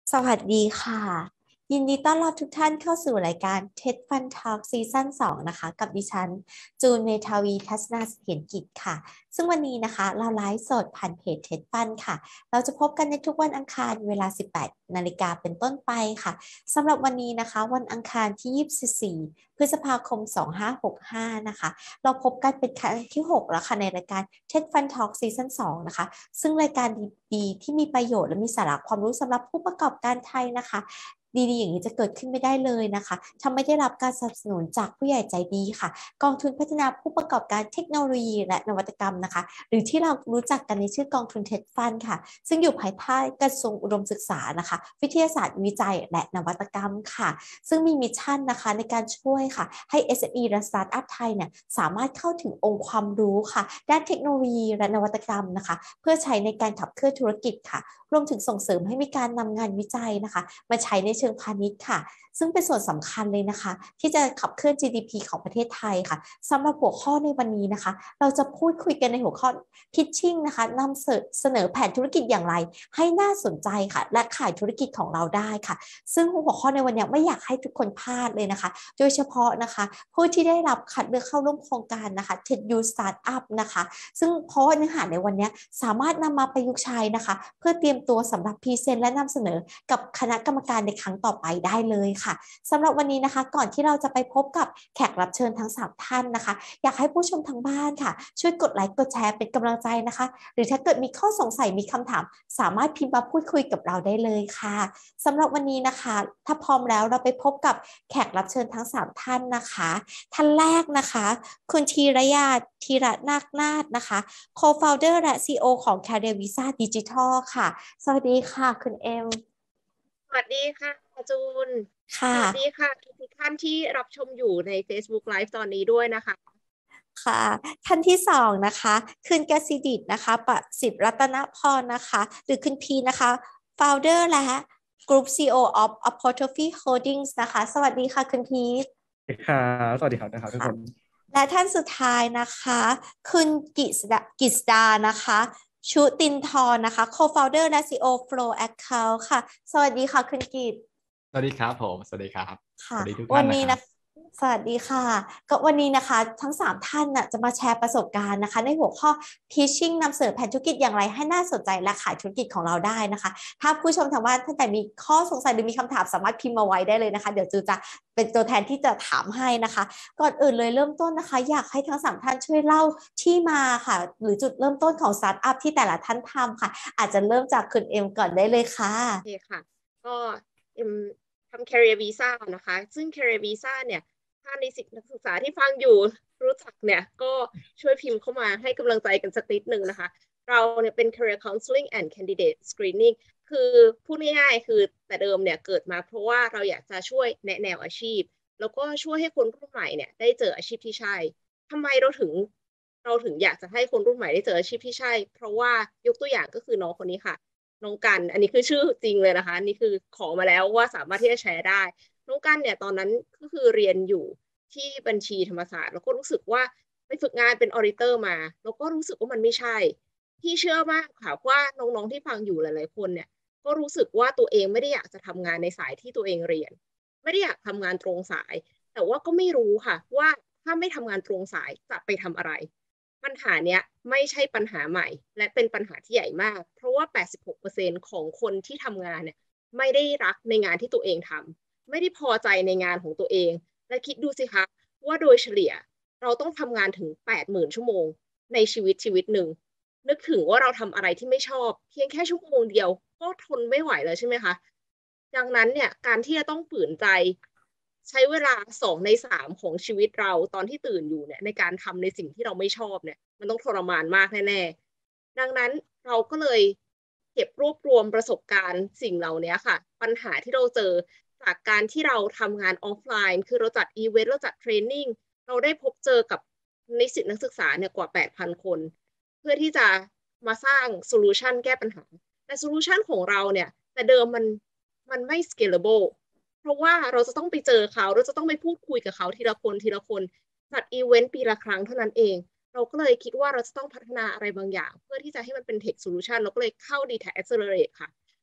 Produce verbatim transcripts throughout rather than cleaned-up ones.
สวัสดีค่ะยินดีต้อนรับทุกท่านเข้าสู่รายการ Tech Fun Talk ซีซั่นสองนะคะกับดิฉันจูนเมทาวีทัศนาเสถียรกิจค่ะซึ่งวันนี้นะคะเราไลฟ์สดผ่านเพจ Tech Fun ค่ะเราจะพบกันในทุกวันอังคารเวลา สิบแปดนาฬิกาเป็นต้นไปค่ะสำหรับวันนี้นะคะวันอังคารที่ ยี่สิบสี่ พฤษภาคม สองพันห้าร้อยหกสิบห้านะคะเราพบกันเป็นครั้งที่ หก แล้วค่ะในรายการ Tech Fun Talk ซีซั่นสองนะคะซึ่งรายการดีๆที่มีประโยชน์และมีสาระความรู้สำหรับผู้ประกอบการไทยนะคะดีๆอย่างนี้จะเกิดขึ้นไม่ได้เลยนะคะถ้าไม่ได้รับการสนับสนุนจากผู้ใหญ่ใจดีค่ะกองทุนพัฒนาผู้ประกอบการเทคโนโลยีและนวัตกรรมนะคะหรือที่เรารู้จักกันในชื่อกองทุนเท็ดฟันค่ะซึ่งอยู่ภายใต้กระทรวงอุดมศึกษานะคะวิทยาศาสตร์วิจัยและนวัตกรรมค่ะซึ่งมีมิชชั่นนะคะในการช่วยค่ะให้ เอส เอ็ม อี และสตาร์ทอัพไทยเนี่ยสามารถเข้าถึงองค์ความรู้ค่ะด้านเทคโนโลยีและนวัตกรรมนะคะเพื่อใช้ในการขับเคลื่อนธุรกิจค่ะรวมถึงส่งเสริมให้มีการนำงานวิจัยนะคะมาใช้ในเชิงพาณิชย์ค่ะซึ่งเป็นส่วนสำคัญเลยนะคะที่จะขับเคลื่อน จี ดี พี ของประเทศไทยค่ะสำหรับหัวข้อในวันนี้นะคะเราจะพูดคุยกันในหัวข้อ Pitching นะคะนำเสนอแผนธุรกิจอย่างไรให้น่าสนใจค่ะและขายธุรกิจของเราได้ค่ะซึ่งหัวข้อในวันนี้ไม่อยากให้ทุกคนพลาดเลยนะคะโดยเฉพาะนะคะผู้ที่ได้รับคัดเลือกเข้าร่วมโครงการนะคะ TED U Startup นะคะซึ่งเพราะว่าเนื้อหาในวันนี้สามารถนำมาประยุกต์ใช้นะคะเพื่อเตรียมตัวสำหรับพรีเซนต์และนำเสนอกับคณะกรรมการในครั้งต่อไปได้เลยค่ะสำหรับวันนี้นะคะก่อนที่เราจะไปพบกับแขกรับเชิญทั้งสามท่านนะคะอยากให้ผู้ชมทางบ้านค่ะช่วยกดไลค์กดแชร์เป็นกำลังใจนะคะหรือถ้าเกิดมีข้อสงสัยมีคำถามสามารถพิมพ์มาพูดคุยกับเราได้เลยค่ะสำหรับวันนี้นะคะถ้าพร้อมแล้วเราไปพบกับแขกรับเชิญทั้งสามท่านนะคะท่านแรกนะคะคุณธีรยาธีระนาคนาถนะคะ Co-founder และ ซี อี โอ ของ Career Visa Digital ค่ะสวัสดีค่ะคุณเอ็มสวัสดีค่ะจูนค่ะสวัสดีค่ะทุกท่านที่รับชมอยู่ใน Facebook Live ตอนนี้ด้วยนะคะค่ะท่านที่สองนะคะคุณกสิดิตนะคะประสิทธิ์รัตนพรนะคะหรือคุณพีนะคะ Founder และ Group ซี อี โอ of Apostrophe Holdings นะคะสวัสดีค่ะคุณพีทครับสวัสดีครับนะครับทุกค่ะคนและท่านสุดท้ายนะคะคุณกิษดากิษดานะคะชุตินทรนะคะ Co-founder และ ซี อี โอ Flow Account ค่ะสวัสดีค่ะคุณกิษสวัสดีครับผมสวัสดีครับสค่ะวัสดีทุกวัท่านนะนนี้นะครับสวัสดีค่ะก็วันนี้นะคะทั้งสามท่านน่ะจะมาแชร์ประสบการณ์นะคะในหัวข้อ Pitching นำเสนอแผนธุรกิจอย่างไรให้น่าสนใจและขายธุรกิจของเราได้นะคะถ้าผู้ชมทางบ้านท่านใดมีข้อสงสัยหรือมีคำถามสามารถพิมพ์มาไว้ได้เลยนะคะเดี๋ยวจูจะเป็นตัวแทนที่จะถามให้นะคะก่อนอื่นเลยเริ่มต้นนะคะอยากให้ทั้งสามท่านช่วยเล่าที่มาค่ะหรือจุดเริ่มต้นของสตาร์ทอัพที่แต่ละท่านทำค่ะอาจจะเริ่มจากคุณเอ็มก่อนได้เลยค่ะโอเคค่ะก็เอ็มทำ Career Visa นะคะซึ่ง Career Visa เนี่ยถ้าในสิทธินักศึกษาที่ฟังอยู่รู้จักเนี่ยก็ช่วยพิมพ์เข้ามาให้กำลังใจกันสักนิดหนึ่งนะคะเราเนี่ยเป็น Career Counseling and Candidate Screening คือพูดง่ายๆคือแต่เดิมเนี่ยเกิดมาเพราะว่าเราอยากจะช่วยแนะแนวอาชีพแล้วก็ช่วยให้คนรุ่นใหม่เนี่ยได้เจออาชีพที่ใช่ทำไมเราถึงเราถึงอยากจะให้คนรุ่นใหม่ได้เจออาชีพที่ใช่เพราะว่ายกตัวอย่างก็คือน้องคนนี้ค่ะน้องกันอันนี้คือชื่อจริงเลยนะคะนี่คือขอมาแล้วว่าสามารถที่จะแชร์ได้น้องกันเนี่ยตอนนั้นก็คือเรียนอยู่ที่บัญชีธรรมศาสตร์แล้วก็รู้สึกว่าไปฝึกงานเป็นออดิเตอร์มาแล้วก็รู้สึกว่ามันไม่ใช่ที่เชื่อมากค่ะว่าน้องๆที่ฟังอยู่หลายๆคนเนี่ยก็รู้สึกว่าตัวเองไม่ได้อยากจะทำงานในสายที่ตัวเองเรียนไม่ได้อยากทำงานตรงสายแต่ว่าก็ไม่รู้ค่ะว่าถ้าไม่ทำงานตรงสายจะไปทำอะไรปัญหาเนี้ยไม่ใช่ปัญหาใหม่และเป็นปัญหาที่ใหญ่มากเพราะว่า แปดสิบหกเปอร์เซ็นต์ ของคนที่ทำงานเนี่ยไม่ได้รักในงานที่ตัวเองทำไม่ได้พอใจในงานของตัวเองและคิดดูสิคะว่าโดยเฉลี่ยเราต้องทำงานถึง แปดหมื่น ชั่วโมงในชีวิตชีวิตหนึ่งนึกถึงว่าเราทำอะไรที่ไม่ชอบเพียงแค่ชั่วโมงเดียวก็ทนไม่ไหวแล้วใช่ไหมคะดังนั้นเนี่ยการที่จะต้องฝืนใจใช้เวลาสองในสามของชีวิตเราตอนที่ตื่นอยู่เนี่ยในการทำในสิ่งที่เราไม่ชอบเนี่ยมันต้องทรมานมากแน่ๆดังนั้นเราก็เลยเก็บรวบรวมประสบการณ์สิ่งเหล่านี้ค่ะปัญหาที่เราเจอจากการที่เราทำงานออฟไลน์คือเราจัดอีเวนต์เราจัดเทรนนิ่งเราได้พบเจอกับนิสิตนักศึกษาเนี่ยกว่า แปดพัน คนเพื่อที่จะมาสร้างโซลูชันแก้ปัญหาแต่โซลูชันของเราเนี่ยแต่เดิมมันมันไม่ scalable เพราะว่าเราจะต้องไปเจอเขาเราจะต้องไปพูดคุยกับเขาทีละคนทีละคนจัดอีเวนต์ปีละครั้งเท่านั้นเองเราก็เลยคิดว่าเราจะต้องพัฒนาอะไรบางอย่างเพื่อที่จะให้มันเป็น Tech Solution เราก็เลยเข้า ดี ที เอ ซี Accelerate ค่ะ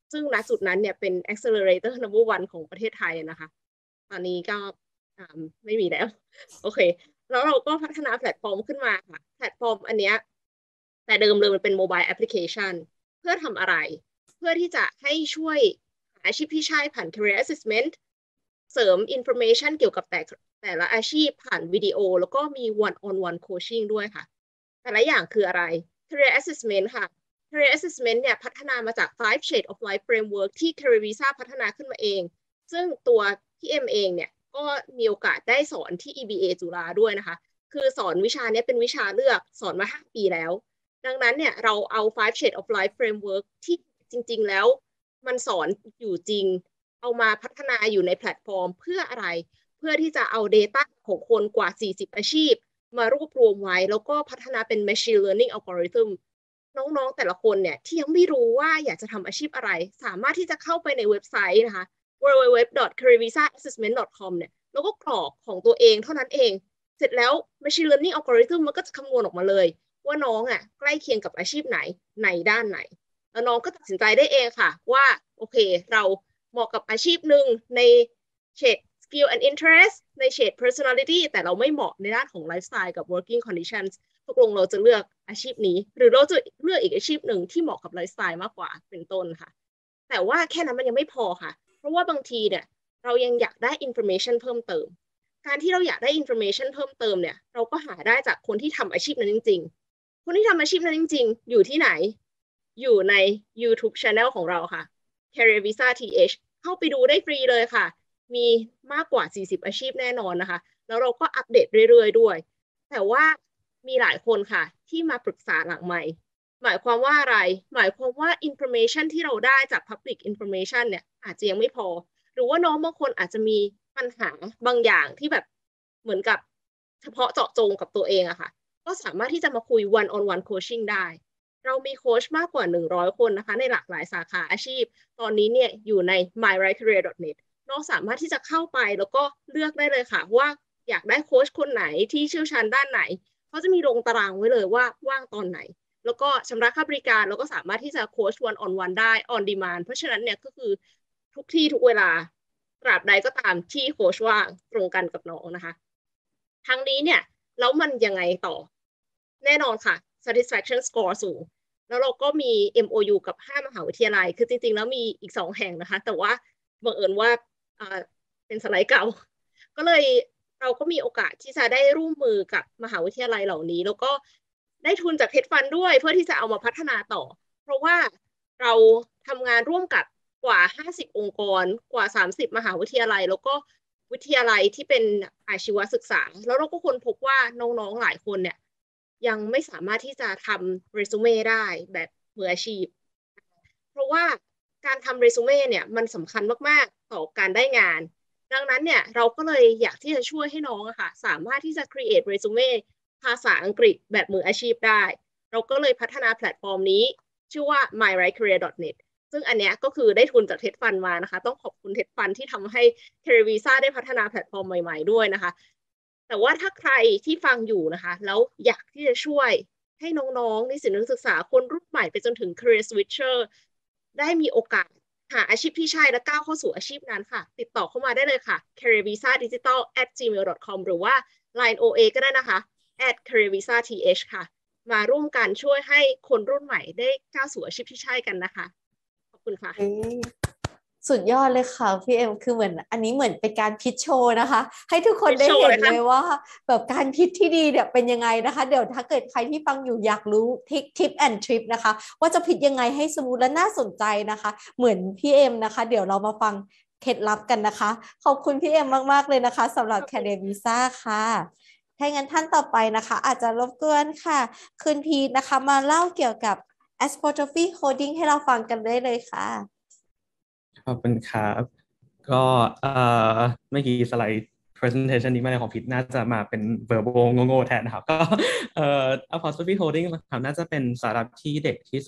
ซึ่งณจุดนั้นเนี่ยเป็น accelerator number one ของประเทศไทยนะคะตอนนี้ก็ไม่มีแล้วโอเคแล้วเราก็พัฒนาแพลตฟอร์มขึ้นมาค่ะแพลตฟอร์มอันเนี้ยแต่เดิมเลยมันเป็นโมบายแอปพลิเคชันเพื่อทำอะไรเพื่อที่จะให้ช่วยหาอาชีพที่ใช่ผ่าน career assessment เสริม information เกี่ยวกับแต่แต่ละอาชีพผ่านวิดีโอแล้วก็มี one on one coaching ด้วยค่ะแต่ละอย่างคืออะไร career assessment ค่ะ career assessment เนี่ยพัฒนามาจาก five shades of life framework ที่ Career Visa พัฒนาขึ้นมาเองซึ่งตัวพี่เอ็มเองเนี่ยก็มีโอกาสได้สอนที่ อี บี เอ จุฬาด้วยนะคะคือสอนวิชานี้เป็นวิชาเลือกสอนมาห้าปีแล้วดังนั้นเนี่ยเราเอา five shades of life framework ที่จริงๆแล้วมันสอนอยู่จริงเอามาพัฒนาอยู่ในแพลตฟอร์มเพื่ออะไรเพื่อที่จะเอา data ของคนกว่าสี่สิบอาชีพมารวบรวมไว้แล้วก็พัฒนาเป็น machine learning algorithm น้องๆแต่ละคนเนี่ยที่ยังไม่รู้ว่าอยากจะทำอาชีพอะไรสามารถที่จะเข้าไปในเว็บไซต์นะคะ ดับเบิลยู ดับเบิลยู ดับเบิลยู ดอท career visa assessment ดอท คอม เนี่ยแล้วก็กรอกของตัวเองเท่านั้นเองเสร็จแล้ว machine learning algorithm มันก็จะคำนวณออกมาเลยว่าน้องอ่ะใกล้เคียงกับอาชีพไหนในด้านไหนแล้วน้องก็ตัดสินใจได้เองค่ะว่าโอเคเราเหมาะกับอาชีพหนึ่งในเฉด skill and interest ในเฉด personality แต่เราไม่เหมาะในด้านของ lifestyle กับ working conditions ตกลงเราจะเลือกอาชีพนี้หรือเราจะเลือกอีกอาชีพหนึ่งที่เหมาะกับ lifestyle มากกว่าเป็นต้นค่ะแต่ว่าแค่นั้นมันยังไม่พอค่ะเพราะว่าบางทีเนี่ยเรายังอยากได้ information เพิ่มเติมการที่เราอยากได้ information เพิ่มเติมเนี่ยเราก็หาได้จากคนที่ทำอาชีพนั้นจริงๆคนที่ทำอาชีพนั้นจริงๆอยู่ที่ไหนอยู่ใน YouTube Channel ของเราค่ะ Career Visa ที เอช เข้าไปดูได้ฟรีเลยค่ะมีมากกว่าสี่สิบอาชีพแน่นอนนะคะแล้วเราก็อัปเดตเรื่อยๆด้วยแต่ว่ามีหลายคนค่ะที่มาปรึกษาหลังไมค์หมายความว่าอะไรหมายความว่า information ที่เราได้จาก public information เนี่ยอาจจะยังไม่พอหรือว่าน้องบางคนอาจจะมีปัญหาบางอย่างที่แบบเหมือนกับเฉพาะเจาะจงกับตัวเองอะค่ะก็สามารถที่จะมาคุย one on one coaching ได้เรามีโค้ชมากกว่าหนึ่งร้อยคนนะคะในหลากหลายสาขาอาชีพตอนนี้เนี่ยอยู่ใน my right career dot net น้องสามารถที่จะเข้าไปแล้วก็เลือกได้เลยค่ะว่าอยากได้โค้ชคนไหนที่เชี่ยวชาญด้านไหนเขาจะมีลงตารางไว้เลยว่าว่างตอนไหนแล้วก็ชำระค่าบริการแล้วก็สามารถที่จะโค้ช one on one ได้ on demand เพราะฉะนั้นเนี่ยก็คือทุกที่ทุกเวลาตราบใดก็ตามที่โค้ชว่างตรงกันกับน้องนะคะทั้งนี้เนี่ยแล้วมันยังไงต่อแน่นอนค่ะ satisfaction score สูงแล้วเราก็มี เอ็ม โอ ยู กับห้ามหาวิทยาลัยคือจริงๆแล้วมีอีกสองแห่งนะคะแต่ว่าบังเอิญว่าอ่าเป็นสไลด์เก่าก็เลยเราก็มีโอกาสที่จะได้ร่วมมือกับมหาวิทยาลัยเหล่านี้แล้วก็ได้ทุนจาก Hedge Fund ด้วยเพื่อที่จะเอามาพัฒนาต่อเพราะว่าเราทำงานร่วมกับกว่าห้าสิบองค์กรกว่าสามสิบมหาวิทยาลัยแล้วก็วิทยาลัยที่เป็นอาชีวศึกษาแล้วเราก็ค้นพบว่าน้องๆหลายคนเนี่ยยังไม่สามารถที่จะทำเรซูเม่ได้แบบมืออาชีพเพราะว่าการทำเรซูเม่เนี่ยมันสำคัญมากๆต่อการได้งานดังนั้นเนี่ยเราก็เลยอยากที่จะช่วยให้น้องอะค่ะสามารถที่จะ create resume ภาษาอังกฤษแบบมืออาชีพได้เราก็เลยพัฒนาแพลตฟอร์มนี้ชื่อว่า my right career dot net ซึ่งอันเนี้ยก็คือได้ทุนจาก Hedge Fund มานะคะต้องขอบคุณ Hedge Fund ที่ทำให้ Career Visa ได้พัฒนาแพลตฟอร์มใหม่ๆด้วยนะคะแต่ว่าถ้าใครที่ฟังอยู่นะคะแล้วอยากที่จะช่วยให้น้องๆนิสิตนักศึกษาคนรุ่นใหม่ไปจนถึง career switcher ได้มีโอกาสหาอาชีพที่ใช่และก้าวเข้าสู่อาชีพนั้นค่ะติดต่อเข้ามาได้เลยค่ะ career visa digital at gmail dot com หรือว่า ไลน์ โอ เอ ก็ได้นะคะ at career visa ที เอช ค่ะมาร่วมกันช่วยให้คนรุ่นใหม่ได้ก้าวสู่อาชีพที่ใช่กันนะคะขอบคุณค่ะสุดยอดเลยค่ะพี่เอ็มคือเหมือนอันนี้เหมือนเป็นการพิชโชว์นะคะให้ทุกคนได้เห็นเลยว่าแบบการพิชที่ดีเนี่ยเป็นยังไงนะคะเดี๋ยวถ้าเกิดใครที่ฟังอยู่อยากรู้ทิปทิปแอนด์ทริปนะคะว่าจะพิชยังไงให้สมูทและน่าสนใจนะคะเหมือนพี่เอ็มนะคะเดี๋ยวเรามาฟังเคล็ดลับกันนะคะขอบคุณพี่เอ็มมากๆเลยนะคะสำหรับ Career Visa ค่ะถ้างั้นท่านต่อไปนะคะอาจจะรบกวนค่ะคืนพีนะคะมาเล่าเกี่ยวกับ apostrophe coding ให้เราฟังกันได้เลยค่ะขอบคุณครับก็เอ่อเมื่อกี้สไลด์ presentation นี้มาในของพิทน่าจะมาเป็น verbal โง่ๆแทนนะครับก็เอ่อ apostrophe coding นะครับน่าจะเป็นสาระที่เด็กที่สุด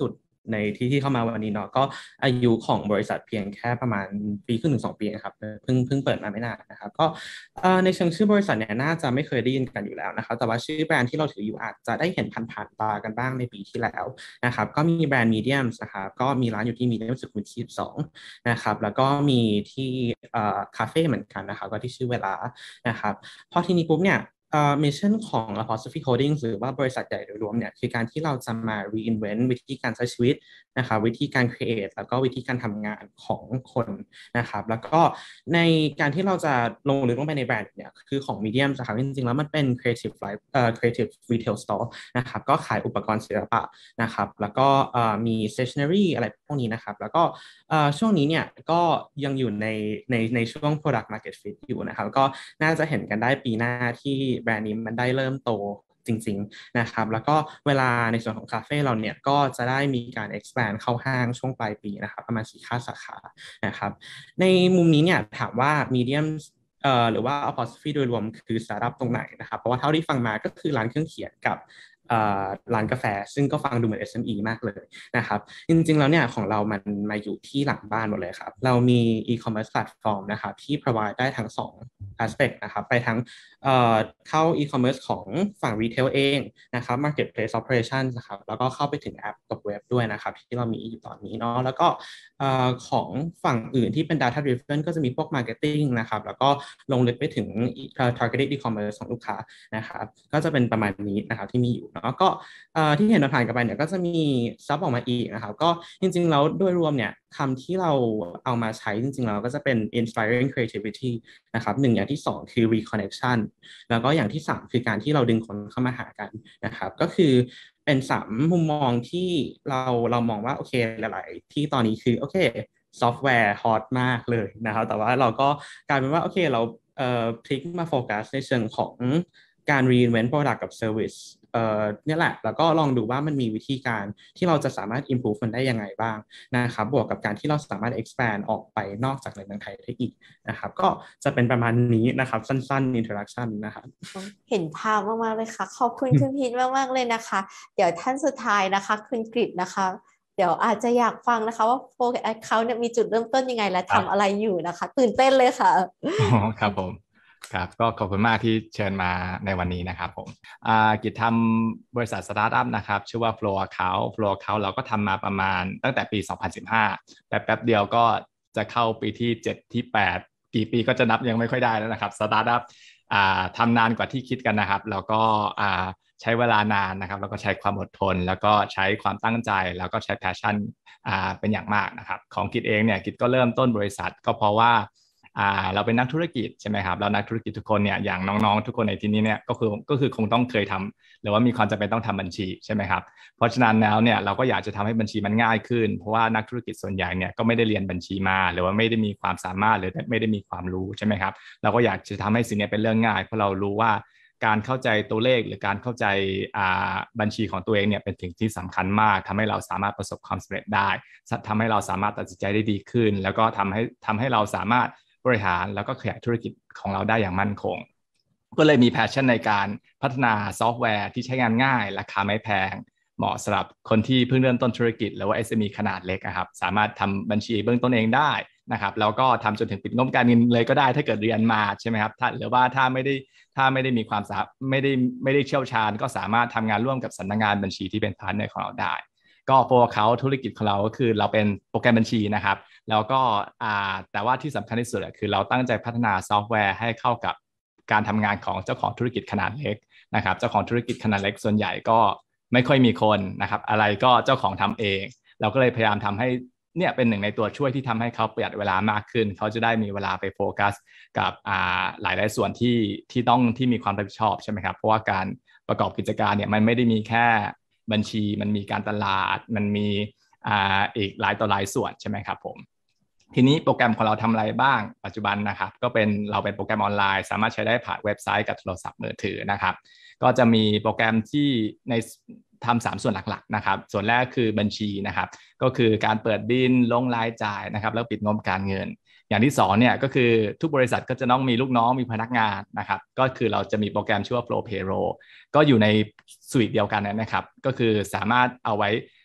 ในที่ที่เข้ามาวันนี้เนาะก็อายุของบริษัทเพียงแค่ประมาณปีครึ่งถึงสองปีนะครับเพิ่งเพิ่งเปิดมาไม่นานนะครับก็ในเชิงชื่อบริษัทเนี่ยน่าจะไม่เคยได้ยินกันอยู่แล้วนะครับแต่ว่าชื่อแบรนด์ที่เราถืออยู่อาจจะได้เห็นผ่านๆตากันบ้างในปีที่แล้วนะครับก็มีแบรนด์ Mediums นะครับก็มีร้านอยู่ที่ Medium สุขุมวิทยี่สิบสองนะครับแล้วก็มีที่คาเฟ่เหมือนกันนะครับก็ที่ชื่อเวลานะครับพอทีนี้ปุ๊บเนี่ยเอ่อมิชชั่นของ Apostrophe Holdings หรือว่าบริษัทใหญ่โดยรวมเนี่ยคือการที่เราจะมา reinvent วิธีการใช้ชีวิตนะครับวิธีการ create แล้วก็วิธีการทำงานของคนนะครับแล้วก็ในการที่เราจะลงลึกลงไปในแบรนด์เนี่ยคือของ Medium นะครับจริงๆแล้วมันเป็น creative life เอ่อ creative retail store นะครับก็ขายอุปกรณ์ศิลปะนะครับแล้วก็เอ่อมี stationery อะไรพวกนี้นะครับแล้วก็เอ่อช่วงนี้เนี่ยก็ยังอยู่ในในในช่วง product market fit อยู่นะครับก็น่าจะเห็นกันได้ปีหน้าที่แบรนด์นี้มันได้เริ่มโตจริงๆนะครับแล้วก็เวลาในส่วนของคาเฟ่เราเนี่ยก็จะได้มีการ expand เข้าห้างช่วงปลายปีนะครับประมาณสี่ห้าสาขานะครับในมุมนี้เนี่ยถามว่า medium เอ่อหรือว่า apostrophe โดยรวมคือสตาร์ทอัพตรงไหนนะครับเพราะว่าเท่าที่ฟังมาก็คือร้านเครื่องเขียนกับร้านกาแฟซึ่งก็ฟังดูเหมือน เอส เอ็ม อี มากเลยนะครับจริงๆแล้วเนี่ยของเรามันมาอยู่ที่หลังบ้านหมดเลยครับเรามี e-commerce platform นะครับที่ provide ได้ทั้งสอง aspect นะครับไปทั้งเอ่อเข้า e-commerce ของฝั่ง retail เองนะครับ marketplace operations นะครับแล้วก็เข้าไปถึงแอปกับเว็บด้วยนะครับที่เรามีอยู่ตอนนี้เนาะแล้วก็เอ่อของฝั่งอื่นที่เป็น data driven ก็จะมีพวก marketing นะครับแล้วก็ลงลึกไปถึง targeted e-commerce ของลูกค้านะครับก็จะเป็นประมาณนี้นะครับที่มีอยู่เนาะก็ที่เห็นผ่านกันไปเนี่ยก็จะมีซับออกมาอีกนะครับก็จริงๆแล้วโดยรวมเนี่ยคำที่เราเอามาใช้จริงๆแล้วก็จะเป็น inspiring creativity นะครับหนึ่งอย่างที่สองคือ reconnection แล้วก็อย่างที่สามคือการที่เราดึงคนเข้ามาหากันนะครับก็คือเป็นสามมุมมองที่เราเรามองว่าโอเคหลายๆที่ตอนนี้คือโอเคซอฟต์แวร์ฮอตมากเลยนะครับแต่ว่าเราก็กลายเป็นว่าโอเคเราเอ่อพลิกมาโฟกัสในเชิงของการ reinvent product กับ service เอ่อเนี่ยแหละแล้วก็ลองดูว่ามันมีวิธีการที่เราจะสามารถ improve มันได้ยังไงบ้างนะครับบวกกับการที่เราสามารถ expand ออกไปนอกจากในเมืองไทยได้อีกนะครับก็จะเป็นประมาณนี้นะครับสั้นๆ introduction นะครับเห็นภาพมากๆเลยค่ะขอบคุณคุณพีทมากๆเลยนะคะเดี๋ยวท่านสุดท้ายนะคะคุณกฤษนะคะเดี๋ยวอาจจะอยากฟังนะคะว่าโฟกัส account เนี่ยมีจุดเริ่มต้นยังไงและทำอะไรอยู่นะคะตื่นเต้นเลยค่ะอ๋อครับผมครับก็ขอบคุณมากที่เชิญมาในวันนี้นะครับผมอ่ากิจทำบริษัทสตาร์ทอัพนะครับชื่อว่า Flow Account Flow Account เราก็ทำมาประมาณตั้งแต่ปีสองพันสิบห้าแป๊บแป๊บเดียวก็จะเข้าปีที่เจ็ดที่แปดกี่ปีก็จะนับยังไม่ค่อยได้แล้วนะครับสตาร์ทอัพอ่าทำนานกว่าที่คิดกันนะครับแล้วก็อ่าใช้เวลานานนะครับแล้วก็ใช้ความอดทนแล้วก็ใช้ความตั้งใจแล้วก็ใช้ passion อ่าเป็นอย่างมากนะครับของกิจเองเนี่ยกิจก็เริ่มต้นบริษัทก็เพราะว่าอ่าเราเป็นนักธุรกิจใช่ไหมครับแล้วนักธุรกิจทุกคนเนี่ยอย่างน้องๆทุกคนในที่นี้เนี่ยก็คือก็คือคงต้องเคยทำหรือว่ามีความจำเป็นต้องทำบัญชีใช่ไหมครับเพราะฉะนั้นแล้วเนี่ยเราก็อยากจะทำให้บัญชีมันง่ายขึ้นเพราะว่านักธุรกิจส่วนใหญ่เนี่ยก็ไม่ได้เรียนบัญชีมาหรือว่าไม่ได้มีความสามารถหรือไม่ได้มีความรู้ใช่ไหมครับเราก็อยากจะทำให้สิ่งนี้เป็นเรื่องง่ายเพราะเรารู้ว่าการเข้าใจตัวเลขหรือการเข้าใจบัญชีของตัวเองเนี่ยเป็นสิ่งที่สำคัญมากทำให้เราสามารถประสบความสำเร็จได้ทำให้เราสามารถตัดสินใจได้ดีขึ้นแล้วก็ทำให้ทำให้เราสามารถบริหารแล้วก็ขยายธุรกิจของเราได้อย่างมั่นคงก็เลยมีแพชชั่นในการพัฒนาซอฟต์แวร์ที่ใช้งานง่ายราคาไม่แพงเหมาะสำหรับคนที่เพิ่งเริ่มต้นธุรกิจหรือว่า เอส เอ็ม อี ขนาดเล็กครับสามารถทำบัญชีเบื้องต้นเองได้นะครับแล้วก็ทำจนถึงปิดงบการเงินเลยก็ได้ถ้าเกิดเรียนมาใช่ไหมครับถ้าหรือว่าถ้าไม่ได้ถ้าไม่ได้มีความสามารถไม่ได้ไม่ได้เชี่ยวชาญก็สามารถทำงานร่วมกับสำนักงานบัญชีที่เป็นพาร์ทเนอร์ของเราได้ก็โปรเขาธุรกิจของเราก็คือเราเป็นโปรแกรมบัญชีนะครับแล้วก็แต่ว่าที่สำคัญที่สุดคือเราตั้งใจพัฒนาซอฟต์แวร์ให้เข้ากับการทำงานของเจ้าของธุรกิจขนาดเล็กนะครับเจ้าของธุรกิจขนาดเล็กส่วนใหญ่ก็ไม่ค่อยมีคนนะครับอะไรก็เจ้าของทำเองเราก็เลยพยายามทำให้เนี่ยเป็นหนึ่งในตัวช่วยที่ทำให้เขาประหยัดเวลามากขึ้นเขาจะได้มีเวลาไปโฟกัสกับหลายหลายส่วนที่ที่ต้องที่มีความรับผิดชอบใช่ไหมครับเพราะว่าการประกอบกิจการเนี่ยมันไม่ได้มีแค่บัญชีมันมีการตลาดมันมีอ่าอีกหลายต่อหลายส่วนใช่ไหมครับผมทีนี้โปรแกรมของเราทำอะไรบ้างปัจจุบันนะครับก็เป็นเราเป็นโปรแกรมออนไลน์สามารถใช้ได้ผ่านเว็บไซต์กับโทรศัพท์มือถือนะครับก็จะมีโปรแกรมที่ในทำสามส่วนหลักๆนะครับส่วนแรกคือบัญชีนะครับก็คือการเปิดบิลลงรายจ่ายนะครับแล้วปิดงบการเงินอย่างที่สองเนี่ยก็คือทุกบริษัทก็จะต้องมีลูกน้องมีพนักงานนะครับก็คือเราจะมีโปรแกรมชื่อว่า Flow Payroll ก็อยู่ในสวีทเดียวกันนะครับก็คือสามารถเอาไว้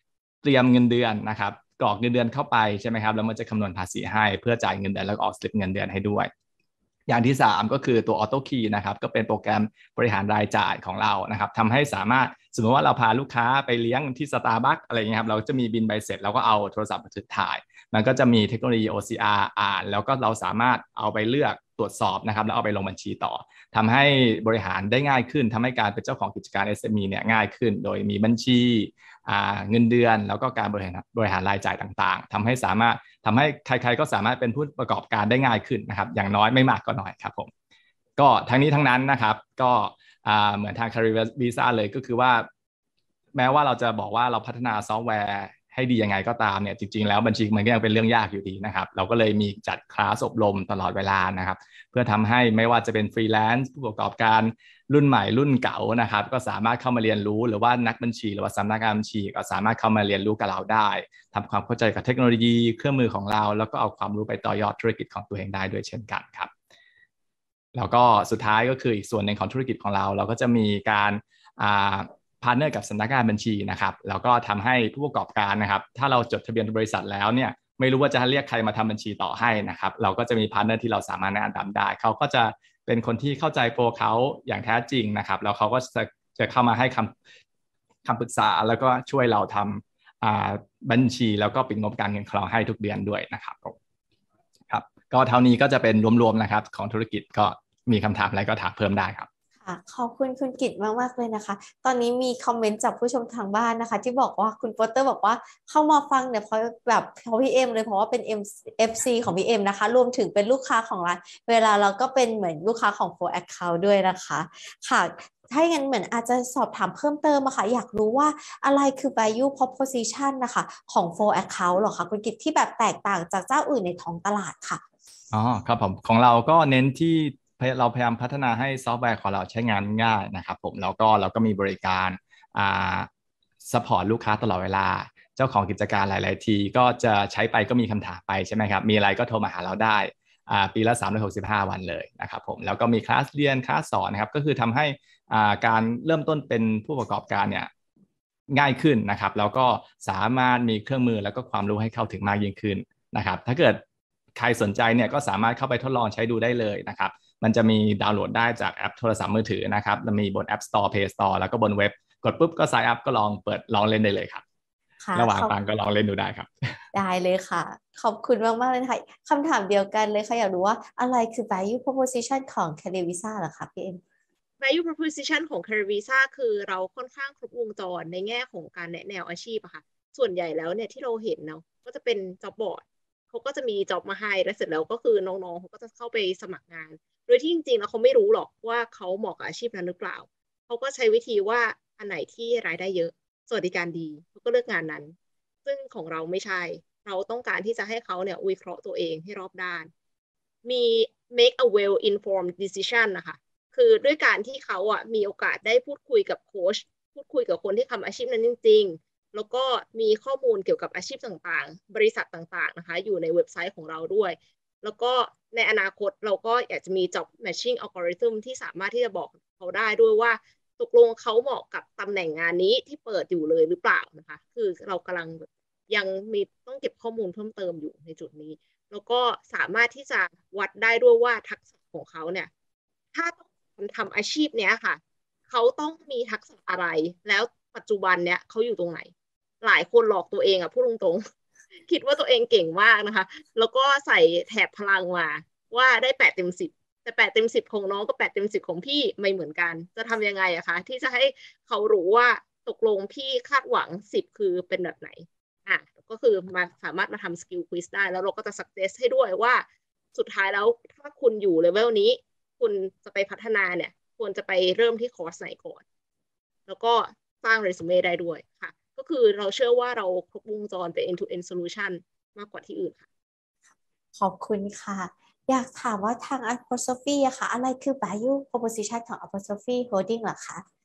เตรียมเงินเดือนนะครับกรอกเงินเดือนเข้าไปใช่ไหมครับแล้วมันจะคำนวณภาษีให้เพื่อจ่ายเงินเดือนแล้วก็ออกสลิปเงินเดือนให้ด้วยอย่างที่สามก็คือตัว Auto Key นะครับก็เป็นโปรแกรมบริหารรายจ่ายของเรานะครับทำให้สามารถสมมติว่าเราพาลูกค้าไปเลี้ยงที่ Starbucks อะไรเงี้ยครับเราจะมีบินใบเสร็จแล้วก็เอาโทรศัพท์บันทึกถ่ายมันก็จะมีเทคโนโลยี โอ ซี อาร์ อ่านแล้วก็เราสามารถเอาไปเลือกตรวจสอบนะครับแล้วเอาไปลงบัญชีต่อทำให้บริหารได้ง่ายขึ้นทำให้การเป็นเจ้าของกิจการ เอส เอ็ม อี เนี่ยง่ายขึ้นโดยมีบัญชีเงินเดือนแล้วก็การบริหารบริหารรายจ่ายต่างๆทำให้สามารถทำให้ใครๆก็สามารถเป็นผู้ประกอบการได้ง่ายขึ้นนะครับอย่างน้อยไม่มากก็น้อยครับผมก็ทั้งนี้ทั้งนั้นนะครับก็เหมือนทาง Career Visa เลยก็คือว่าแม้ว่าเราจะบอกว่าเราพัฒนาซอฟต์แวร์ให้ดียังไงก็ตามเนี่ยจริงๆแล้วบัญชีมันก็ยังเป็นเรื่องยากอยู่ดีนะครับเราก็เลยมีจัดคลาสอบรมตลอดเวลานะครับเพื่อทำให้ไม่ว่าจะเป็นฟรีแลนซ์ผู้ประกอบการรุ่นใหม่รุ่นเก่านะครับก็สามารถเข้ามาเรียนรู้หรือว่านักบัญชีหรือว่าสำนักงานบัญชีก็สามารถเข้ามาเรียนรู้กับเราได้ทำความเข้าใจกับเทคโนโลยีเครื่องมือของเราแล้วก็เอาความรู้ไปต่อยอดธุรกิจของตัวเองได้ด้วยเช่นกันครับแล้วก็สุดท้ายก็คืออีกส่วนหนึ่งของธุรกิจของเราเราก็จะมีการพาร์ทเนอร์กับสำนักงานบัญชีนะครับแล้วก็ทำให้ผู้ประกอบการนะครับถ้าเราจดทะเบียนบริษัทแล้วเนี่ยไม่รู้ว่าจะเรียกใครมาทำบัญชีต่อให้นะครับเราก็จะมีพาร์ทเนอร์ที่เราสามารถแนะนำได้เขาก็จะเป็นคนที่เข้าใจโปรเขาอย่างแท้จริงนะครับแล้วเขาก็จะจะเข้ามาให้คำคำปรึกษาแล้วก็ช่วยเราทำบัญชีแล้วก็ปิดงบการเงินของเราให้ทุกเดือนด้วยนะครับครับก็เท่านี้ก็จะเป็นรวมๆนะครับของธุรกิจก็มีคำถามอะไรก็ถามเพิ่มได้ครับค่ะขอบคุณคุณกิตมากมากเลยนะคะตอนนี้มีคอมเมนต์จากผู้ชมทางบ้านนะคะที่บอกว่าคุณโปเตอร์บอกว่าเข้ามาฟังเนี่ยเพราะแบบเพราะพี่เอ็มเลยเพราะว่าเป็น เอฟ ซี ของพี่เอ็มนะคะรวมถึงเป็นลูกค้าของร้านเวลาเราก็เป็นเหมือนลูกค้าของ Flow Account ด้วยนะคะค่ะถ้าอย่างนั้นเหมือนอาจจะสอบถามเพิ่มเติมอะค่ะอยากรู้ว่าอะไรคือ value proposition นะคะของ Flow Account หรอคะคุณกิตที่แบบแตกต่างจากเจ้าอื่นในท้องตลาดค่ะอ๋อครับผมของเราก็เน้นที่เราพยายามพัฒนาให้ซอฟต์แวร์ของเราใช้งานง่ายนะครับผมแล้วก็เราก็มีบริการอ่าซัพพอร์ตลูกค้าตลอดเวลาเจ้าของกิจการหลายๆทีก็จะใช้ไปก็มีคำถามไปใช่ไหมครับมีอะไรก็โทรมาหาเราได้อ่าปีละสามร้อยหกสิบห้าวันเลยนะครับผมแล้วก็มีคลาสเรียนคลาสสอนนะครับก็คือทำให้อ่าการเริ่มต้นเป็นผู้ประกอบการเนี่ยง่ายขึ้นนะครับแล้วก็สามารถมีเครื่องมือแล้วก็ความรู้ให้เข้าถึงมากยิ่งขึ้นนะครับถ้าเกิดใครสนใจเนี่ยก็สามารถเข้าไปทดลองใช้ดูได้เลยนะครับมันจะมีดาวน์โหลดได้จากแอปโทรศัพท์มือถือนะครับแล้วมีบน App Store Play Store แล้วก็บนเว็บกดปุ๊บก็ sign up ก็ลองเปิดลองเล่นได้เลยครับระหว่างฟังก็ลองเล่นดูได้ครับได้เลยค่ะขอบคุณมากมากเลยค่ะคำถามเดียวกันเลยค่ะอยากรู้ว่าอะไรคือ value proposition ของ Career Visa เหรอคะพี่เอ็ม value proposition ของ Career Visa คือเราค่อนข้างครบวงจรในแง่ของการแนะแนวอาชีพอะค่ะส่วนใหญ่แล้วเนี่ยที่เราเห็นเนาะก็จะเป็น job board เขาก็จะมี job มาให้แล้วเสร็จแล้วก็คือน้องๆเขาก็จะเข้าไปสมัครงานโดยที่จริงๆแล้วเขาไม่รู้หรอกว่าเขาเหมาะกับอาชีพนั้นหรือเปล่าเขาก็ใช้วิธีว่าอันไหนที่รายได้เยอะสวัสดิการดีเขาก็เลือกงานนั้นซึ่งของเราไม่ใช่เราต้องการที่จะให้เขาเนี่ยวิเคราะห์ตัวเองให้รอบด้านมี make a well informed decision นะคะคือด้วยการที่เขาอ่ะมีโอกาสได้พูดคุยกับโค้ชพูดคุยกับคนที่ทำอาชีพนั้นจริงๆแล้วก็มีข้อมูลเกี่ยวกับอาชีพต่างๆบริษัทต่างๆนะคะอยู่ในเว็บไซต์ของเราด้วยแล้วก็ในอนาคตเราก็อยากจะมี job matching algorithm ที่สามารถที่จะบอกเขาได้ด้วยว่าตกลงเขาเหมาะกับตำแหน่งงานนี้ที่เปิดอยู่เลยหรือเปล่านะคะคือเรากำลังยังมีต้องเก็บข้อมูลเพิ่มเติมอยู่ในจุดนี้แล้วก็สามารถที่จะวัดได้ด้วยว่าทักษะของเขาเนี่ยถ้าต้องทำอาชีพเนี้ยค่ะเขาต้องมีทักษะอะไรแล้วปัจจุบันเนี้ยเขาอยู่ตรงไหนหลายคนหลอกตัวเองอ่ะพูดตรงๆคิดว่าตัวเองเก่งมากนะคะแล้วก็ใส่แถบพลังมาว่าได้แปดเต็มสิบแต่แปดเต็มสิบของน้องกับแปดเต็มสิบของพี่ไม่เหมือนกันจะทำยังไงอะคะที่จะให้เขารู้ว่าตกลงพี่คาดหวังสิบคือเป็นแบบไหนอ่ะก็คือมาสามารถมาทำสกิลควิสได้แล้วเราก็จะ suggest ให้ด้วยว่าสุดท้ายแล้วถ้าคุณอยู่เลเวลนี้คุณจะไปพัฒนาเนี่ยควรจะไปเริ่มที่คอร์สไหนก่อนแล้วก็สร้างเรซูเม่ได้ด้วยค่ะก็คือเราเชื่อว่าเราครบวงจรเป็น end to end solution มากกว่าที่อื่นค่ะขอบคุณค่ะอยากถามว่าทาง Apostrophe อะค่ะอะไรคือ value proposition ของ Apostrophe Holding เหรอคะ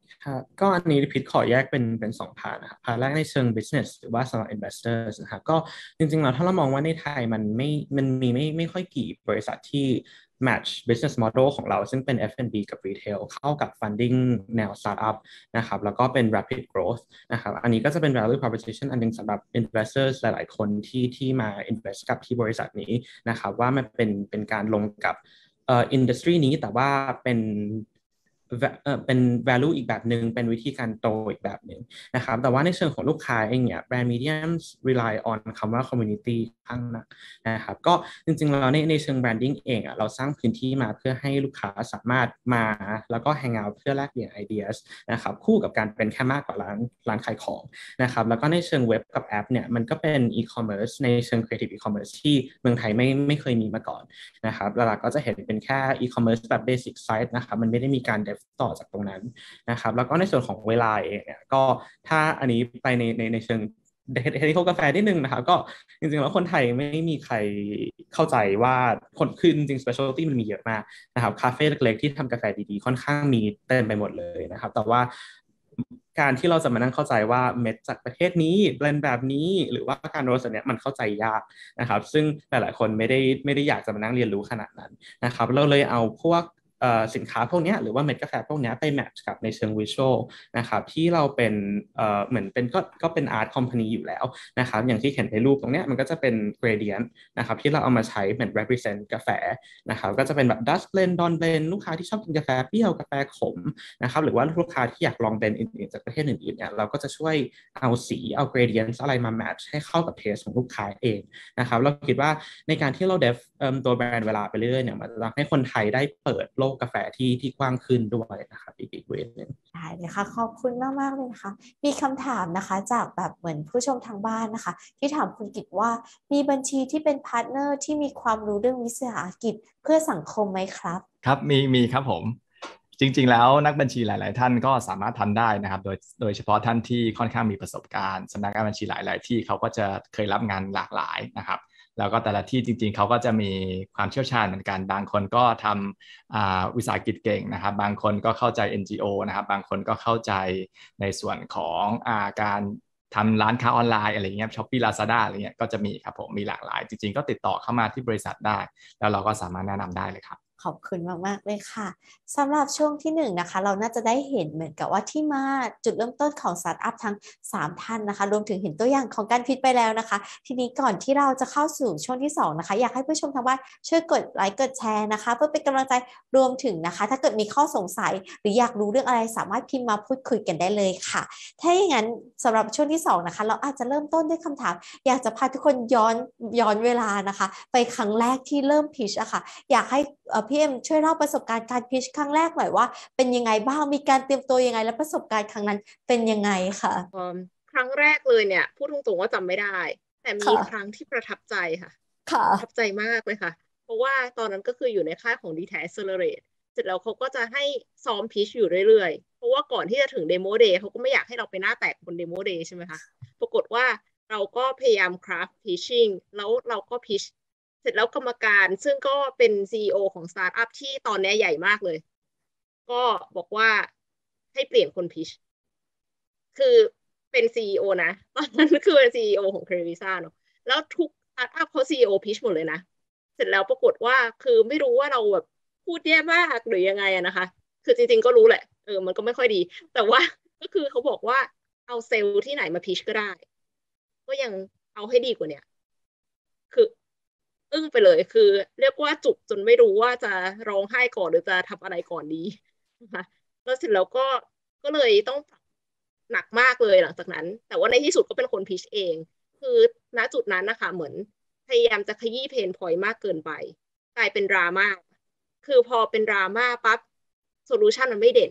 ครับก็อันนี้พิทขอแยกเป็นเป็นสองพาร์ทนะครับพาร์ทแรกในเชิง business หรือว่าสำหรับ investors นะครับก็จริงๆแล้วถ้าเรามองว่าในไทยมันไม่มันมีไม่ไม่ค่อยกี่บริษัทที่ match business model ของเราซึ่งเป็น เอฟ แอนด์ บี กับ retail เข้ากับ funding แนว startup นะครับแล้วก็เป็น rapid growth นะครับอันนี้ก็จะเป็น value proposition อันหนึงสำหรับ investors หลายๆคนที่ที่มา invest กับที่บริษัทนี้นะครับว่ามันเป็นเป็นการลงกับเอ่อ industry นี้แต่ว่าเป็นเอ่อเป็น value อีกแบบหนึ่งเป็นวิธีการโตอีกแบบหนึ่งนะครับแต่ว่าในเชิงของลูกค้าเองเนี่ย brand medium rely on คำว่า community ข้างหนักนะครับก็จริงๆแล้วในในเชิง branding เองอ่ะเราสร้างพื้นที่มาเพื่อให้ลูกค้าสามารถมาแล้วก็ hang out เพื่อแลกเปลี่ยนไอเดียนะครับคู่กับการเป็นแค่มากกว่าร้านร้านขายของนะครับแล้วก็ในเชิงเว็บกับแอปเนี่ยมันก็เป็น e-commerce ในเชิง creative e-commerce ที่เมืองไทยไม่ไม่เคยมีมาก่อนนะครับหลักๆก็จะเห็นเป็นแค่ e-commerce แบบ basic site นะครับมันไม่ได้มีการ dev ต่อจากตรงนั้นนะครับแล้วก็ในส่วนของเวลาเองเนี่ยก็ถ้าอันนี้ไปในในในเชิงเทคนิคกาแฟนิดนึงนะครับก็จริงๆแล้วคนไทยไม่มีใครเข้าใจว่าคนคือจริงๆ specialty มันมีเยอะมากนะครับคาเฟ่เล็กๆที่ทำกาแฟดีๆค่อนข้างมีเต็มไปหมดเลยนะครับแต่ว่าการที่เราจะมานั่งเข้าใจว่าเม็ดจากประเทศนี้เบลนด์แบบนี้หรือว่าการโรสเนี่ยมันเข้าใจยากนะครับซึ่งหลายๆคนไม่ได้ไม่ได้อยากจะมานั่งเรียนรู้ขนาดนั้นนะครับเราเลยเอาพวกสินค้าพวกนี้หรือว่าเม็ดกาแฟพวกนี้ไปแมทช์กับในเชิงวิชวลนะครับที่เราเป็นเหมือนเป็นก็ก็เป็นอาร์ตคอมพานีอยู่แล้วนะครับอย่างที่เห็นในรูปตรงนี้มันก็จะเป็นเกรเดียนนะครับที่เราเอามาใช้เหมือน represent กาแฟนะครับก็จะเป็นแบบ dust blend don blend ลูกค้าที่ชอบกินกาแฟเปรี้ยวกาแฟขมนะครับหรือว่าลูกค้าที่อยากลองเป็นอื่นๆจากประเทศอื่นๆเนี่ยเราก็จะช่วยเอาสีเอาเกรเดียนอะไรมาแมทช์ให้เข้ากับเทสของลูกค้าเองนะครับเราคิดว่าในการที่เราเดฟตัวแบรนด์เวลาไปเรื่อยๆเนี่ยมันจะทำให้คนไทยได้เปิดโลกกาแฟที่ที่กว้างขึ้นด้วยนะครับอีกอีกเวทนึงได้เลยค่ะขอบคุณมากมากเลยนะคะมีคำถามนะคะจากแบบเหมือนผู้ชมทางบ้านนะคะที่ถามคุณกิตว่ามีบัญชีที่เป็นพาร์ทเนอร์ที่มีความรู้เรื่องวิสาหกิจเพื่อสังคมไหมครับครับมีมีครับผมจริงๆแล้วนักบัญชีหลายๆท่านก็สามารถทำได้นะครับโดยโดยเฉพาะท่านที่ค่อนข้างมีประสบการณ์สำนักงานบัญชีหลายๆที่เขาก็จะเคยรับงานหลากหลายนะครับแล้วก็แต่ละที่จริงๆเขาก็จะมีความเชี่ยวชาญเหมือนกันบางคนก็ทำวิสาหกิจเก่งนะครับบางคนก็เข้าใจ เอ็น จี โอ นะครับบางคนก็เข้าใจในส่วนของอาการทำร้านค้าออนไลน์อะไรเงี้ย Shopee Lazada อะไรเงี้ยก็จะมีครับผมมีหลากหลายจริงๆก็ติดต่อเข้ามาที่บริษัทได้แล้วเราก็สามารถแนะนำได้เลยครับขอบคุณมากๆเลยค่ะสำหรับช่วงที่หนึ่งนะคะเราน่าจะได้เห็นเหมือนกับว่าที่มาจุดเริ่มต้นของสตาร์ทอัพทั้งสามท่านนะคะรวมถึงเห็นตัวอย่างของการพิชไปแล้วนะคะทีนี้ก่อนที่เราจะเข้าสู่ช่วงที่สองนะคะอยากให้ผู้ชมทางบ้านช่วยกดไลค์กดแชร์นะคะเพื่อเป็นกำลังใจรวมถึงนะคะถ้าเกิดมีข้อสงสัยหรืออยากรู้เรื่องอะไรสามารถพิมพ์มาพูดคุยกันได้เลยค่ะถ้าอย่างนั้นสำหรับช่วงที่สองนะคะเราอาจจะเริ่มต้นด้วยคำถามอยากจะพาทุกคนย้อนย้อนเวลานะคะไปครั้งแรกที่เริ่มพิชอะค่ะอยากให้พี่เอ็มช่วยเล่าประสบการณ์การพิชครั้งแรกหน่อยว่าเป็นยังไงบ้างมีการเตรียมตัวยังไงและประสบการณ์ครั้งนั้นเป็นยังไงคะครั้งแรกเลยเนี่ยพูดตรงๆว่าจำไม่ได้แต่มีครั้งที่ประทับใจค่ะประทับใจมากเลยค่ะเพราะว่าตอนนั้นก็คืออยู่ในค่ายของ ดี ที Accelerate เสร็จแล้วเขาก็จะให้ซ้อมพิชอยู่เรื่อยๆเพราะว่าก่อนที่จะถึงเดโมเดย์เขาก็ไม่อยากให้เราไปหน้าแตกบนเดโมเดย์ใช่ไหมคะปรากฏว่าเราก็พยายาม craft pitching แล้วเราก็พิชเสร็จแล้วกรรมการซึ่งก็เป็น ซี อี โอ ของสตาร์ทอัพที่ตอนนี้ใหญ่มากเลยก็บอกว่าให้เปลี่ยนคนพิชคือเป็น ซี อี โอ นะตอนนั้นคือเป็น ซี อี โอ ของ Carevisa เนาะแล้วทุกสตาร์ทอัพเขา ซี อี โอ พิชหมดเลยนะเสร็จแล้วปรากฏว่าคือไม่รู้ว่าเราแบบพูดแย่มากหรือยังไงอะนะคะคือจริงๆก็รู้แหละเออมันก็ไม่ค่อยดีแต่ว่าก็คือเขาบอกว่าเอาเซลล์ที่ไหนมาพิชก็ได้ก็ยังเอาให้ดีกว่าเนี้ยคืออึ้งไปเลยคือเรียกว่าจุกจนไม่รู้ว่าจะร้องไห้ก่อนหรือจะทำอะไรก่อนดีนะคะแล้วเสร็จแล้วก็ก็เลยต้องหนักมากเลยหลังจากนั้นแต่ว่าในที่สุดก็เป็นคนพิชเองคือณจุดนั้นนะคะเหมือนพยายามจะขยี้เพนพอยต์มากเกินไปกลายเป็นดราม่าคือพอเป็นดราม่าปั๊บโซลูชันมันไม่เด่น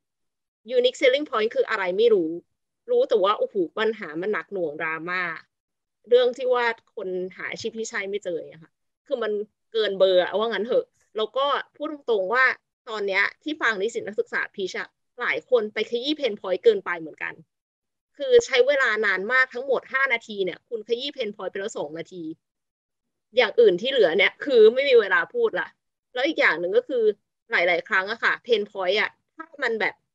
unique selling point คืออะไรไม่รู้รู้แต่ว่าโอ้โหปัญหามันหนักหน่วงดราม่าเรื่องที่ว่าคนหาอาชีพที่ใช่ไม่เจออะค่ะคือมันเกินเบอร์ว่างั้นเถอะแล้วก็พูดตรงๆว่าตอนเนี้ยที่ฟังนิสิตนักศึกษาพิชอะหลายคนไปขยี้เพนพอยต์เกินไปเหมือนกันคือใช้เวลานานมากทั้งหมดห้านาทีเนี่ยคุณขยี้เพนพอยต์ไปแล้วสองนาทีอย่างอื่นที่เหลือเนี่ยคือไม่มีเวลาพูดละแล้วอีกอย่างหนึ่งก็คือหลายๆครั้งอะค่ะเพนพอยต์อะถ้ามันแบบ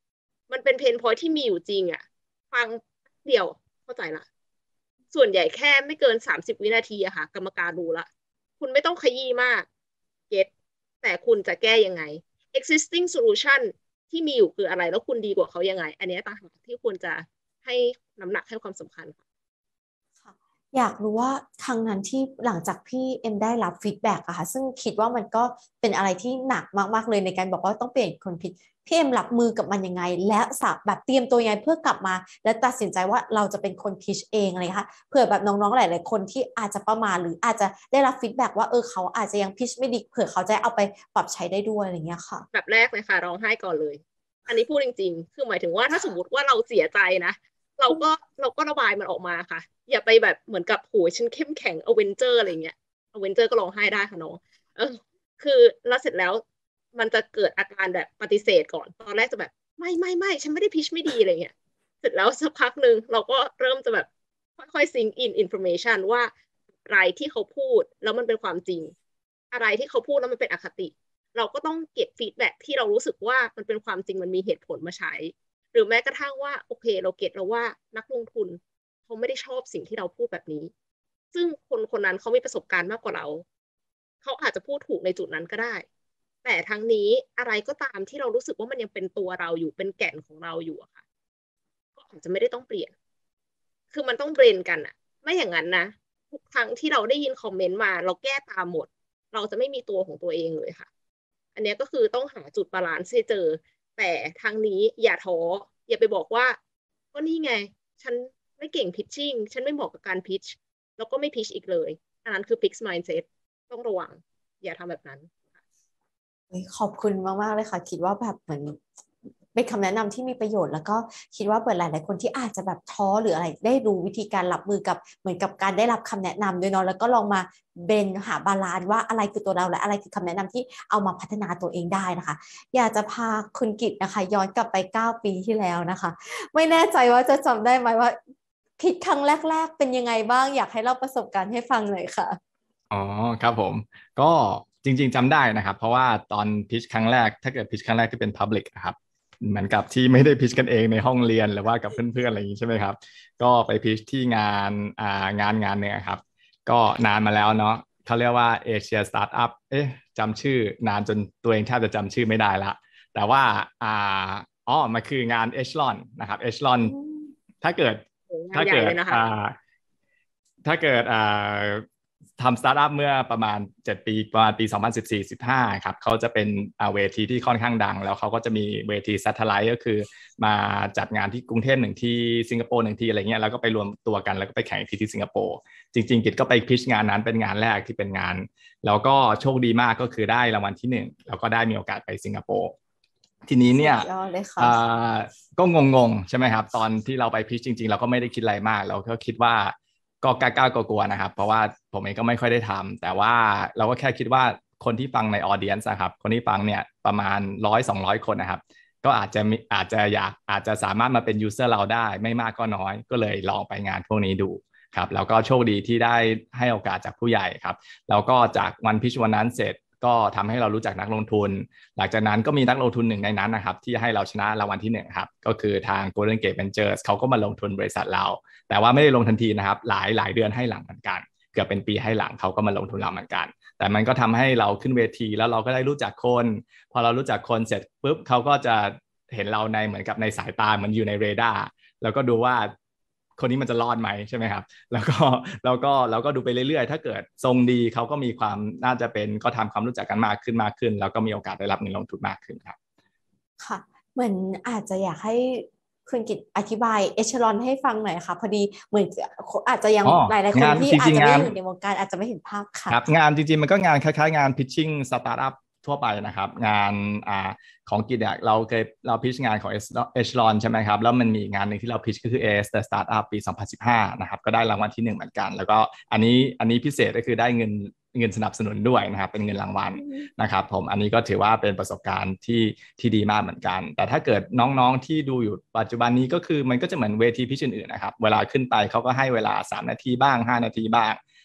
มันเป็นเพนพอยท์ที่มีอยู่จริงอ่ะฟังเดียวเข้าใจละส่วนใหญ่แค่ไม่เกินสามสิบวินาทีอะค่ะกรรมการรู้ละคุณไม่ต้องขยี้มากเก็ตแต่คุณจะแก้ยังไง existing solution ที่มีอยู่คืออะไรแล้วคุณดีกว่าเขายังไงอันนี้ต่างหากที่ควรจะให้น้ำหนักให้ความสำคัญค่ะอยากรู้ว่าครั้งนั้นที่หลังจากพี่เอ็มได้รับฟีดแบ็กอะค่ะซึ่งคิดว่ามันก็เป็นอะไรที่หนักมากๆเลยในการบอกว่าต้องเปลี่ยนคนผิดพี่เอ็มรับมือกับมันยังไงและสับแบบเตรียมตัวยังไงเพื่อกลับมาและตัดสินใจว่าเราจะเป็นคนพิชเองอะไรค่ะเผื่อแบบน้องๆหลายๆคนที่อาจจะประมาทหรืออาจจะได้รับฟีดแบ็กว่าเออเขาอาจจะยังพิชไม่ดีเผื่อเขาจะเอาไปปรับใช้ได้ด้วยอะไรเงี้ยค่ะแบบแรกเลยค่ะร้องไห้ก่อนเลยอันนี้พูดจริงๆคือหมายถึงว่าถ้าสมมติว่าเราเสียใจนะเราก็เราก็ระบายมันออกมาค่ะอย่าไปแบบเหมือนกับโหฉันเข้มแข็งอเวนเจอร์อะไรเงี้ยอเวนเจอร์ก็ร้องไห้ได้ค่ะน้องเออคือแล้วเสร็จแล้วมันจะเกิดอาการแบบปฏิเสธก่อนตอนแรกจะแบบไม่ไม่ไม่ฉันไม่ได้พิชไม่ดีอะไรเงี้ยเสร็จแล้วสักพักหนึ่งเราก็เริ่มจะแบบค่อยๆ sink in information ว่าอะไรที่เขาพูดแล้วมันเป็นความจริงอะไรที่เขาพูดแล้วมันเป็นอคติเราก็ต้องเก็บฟีดแบ็กที่เรารู้สึกว่ามันเป็นความจริงมันมีเหตุผลมาใช้หรือแม้กระทั่งว่าโอเคเราเก็ตแล้วว่านักลงทุนเขาไม่ได้ชอบสิ่งที่เราพูดแบบนี้ซึ่งคนคนนั้นเขามีประสบการณ์มากกว่าเราเขาอาจจะพูดถูกในจุดนั้นก็ได้แต่ทั้งนี้อะไรก็ตามที่เรารู้สึกว่ามันยังเป็นตัวเราอยู่เป็นแก่นของเราอยู่อะค่ะก็อาจจะไม่ได้ต้องเปลี่ยนคือมันต้องเบรนกันอะไม่อย่างนั้นนะทุกครั้งที่เราได้ยินคอมเมนต์มาเราแก้ตามหมดเราจะไม่มีตัวของตัวเองเลยค่ะอันนี้ก็คือต้องหาจุดบาลานซ์ให้เจอแต่ทางนี้อย่าท้ออย่าไปบอกว่าก็นี่ไงฉันไม่เก่งพิชชิ่งฉันไม่เหมาะกับการพิชแล้วก็ไม่พิชอีกเลยอันนั้นคือ fixed mindset ต้องระวังอย่าทำแบบนั้นขอบคุณมากๆเลยค่ะคิดว่าแบบเหมือนเป็นคำแนะนำที่มีประโยชน์แล้วก็คิดว่าเปิดหลายๆคนที่อาจจะแบบท้อหรืออะไรได้รู้วิธีการรับมือกับเหมือนกับการได้รับคำแนะนำด้วยเนาะแล้วก็ลองมาเบนหาบาลานซ์ว่าอะไรคือตัวเราและอะไรคือคำแนะนำที่เอามาพัฒนาตัวเองได้นะคะอยากจะพาคุณกิตนะคะย้อนกลับไปเก้าปีที่แล้วนะคะไม่แน่ใจว่าจะจำได้ไหมว่าคิดครั้งแรกๆเป็นยังไงบ้างอยากให้เล่าประสบการณ์ให้ฟังหน่อยค่ะอ๋อครับผมก็จริงๆจำได้นะครับเพราะว่าตอนพิชครั้งแรกถ้าเกิดพิชครั้งแรกที่เป็น Public ครับเหมือนกับที่ไม่ได้พิชกันเองในห้องเรียนหรือว่ากับเพื่อนๆอะไรอย่างนี้ใช่ไหมครับก็ไปพิชที่งานอ่างานงานเนี่ยครับก็นานมาแล้วเนาะเขาเรียกว่า Asia Startup เอ๊ะจำชื่อนานจนตัวเองแทบจะจำชื่อไม่ได้ละแต่ว่าอ่าอ๋อมันคืองาน Echelon นะครับ Echelon ถ้าเกิดถ้าเกิดอ่าถ้าเกิดอ่าทำสตาร์ทอัพเมื่อประมาณเจ็ดปีประมาณปีสองพันสิบสี่ สิบห้าครับเขาจะเป็นเวทีที่ค่อนข้างดังแล้วเขาก็จะมีเวทีซัตเทอร์ไลท์ก็คือมาจัดงานที่กรุงเทพหนึ่งที่สิงคโปร์หนึ่งที่อะไรเงี้ยแล้วก็ไปรวมตัวกันแล้วก็ไปแข่งที่ที่สิงคโปร์จริงๆกิจก็ไปพิชงานนั้นเป็นงานแรกที่เป็นงานแล้วก็โชคดีมากก็คือได้รางวัลที่หนึ่งแล้วก็ได้มีโอกาสไปสิงคโปร์ทีนี้เนี่ยก็งงๆใช่ไหมครับตอนที่เราไปพิชจริงๆเราก็ไม่ได้คิดอะไรมากเราก็คิดว่าก็กล้าๆกลัวๆนะครับเพราะว่าผมเองก็ไม่ค่อยได้ทำแต่ว่าเราก็แค่คิดว่าคนที่ฟังในออเดียนซ์นะครับคนที่ฟังเนี่ยประมาณร้อยสองร้อยคนนะครับก็อาจจะอาจจะอยากอาจจะสามารถมาเป็นยูเซอร์เราได้ไม่มากก็น้อยก็เลยลองไปงานพวกนี้ดูครับแล้วก็โชคดีที่ได้ให้โอกาสจากผู้ใหญ่ครับแล้วก็จากวันพิชวันนั้นเสร็จก็ทำให้เรารู้จักนักลงทุนหลังจากนั้นก็มีนักลงทุนหนึ่งในนั้นนะครับที่ให้เราชนะรางวัลที่หนึ่งครับก็คือทาง Golden Gate Ventures เขาก็มาลงทุนบริษัทเราแต่ว่าไม่ได้ลงทันทีนะครับหลายหลายเดือนให้หลังเหมือนกันเกือบเป็นปีให้หลังเขาก็มาลงทุนเราเหมือนกันแต่มันก็ทำให้เราขึ้นเวทีแล้วเราก็ได้รู้จักคนพอเรารู้จักคนเสร็จปุ๊บเขาก็จะเห็นเราในเหมือนกับในสายตาเหมือนอยู่ในเรดาร์แล้วก็ดูว่าคนนี้มันจะรอดไหมใช่ไหมครับแล้วก็เราก็เราก็ดูไปเรื่อยๆถ้าเกิดทรงดีเขาก็มีความน่าจะเป็นก็ทำความรู้จักกันมากขึ้นมากขึ้นแล้วก็มีโอกาสได้รับเงินลงทุนมากขึ้นครับค่ะเหมือนอาจจะอยากให้คุณกิตอธิบายเอชลอนให้ฟังหน่อยค่ะพอดีเหมือนอาจจะยังหลายๆคนที่อาจจะไม่อยู่ในวงการอาจจะไม่เห็นภาพค่ะครับงานจริงๆมันก็งานคล้ายๆงาน pitching startup ทั่วไปนะครับงานอ่าของกิจเนี่ยเราเคยเราพิชงานของ Echelon ใช่ไหมครับแล้วมันมีงานหนึ่งที่เราพิชก็คือ เอ เอส The Startup ปีสองพันสิบห้านะครับก็ได้รางวัลที่หนึ่งเหมือนกันแล้วก็อันนี้อันนี้พิเศษก็คือได้เงินเงินสนับสนุนด้วยนะครับเป็นเงินรางวัลนะครับผมอันนี้ก็ถือว่าเป็นประสบการณ์ที่ที่ดีมากเหมือนกันแต่ถ้าเกิดน้องๆที่ดูอยู่ปัจจุบันนี้ก็คือมันก็จะเหมือนเวทีพิชอื่นๆนะครับเวลาขึ้นไปเขาก็ให้เวลาสามนาทีบ้างห้านาทีบ้าง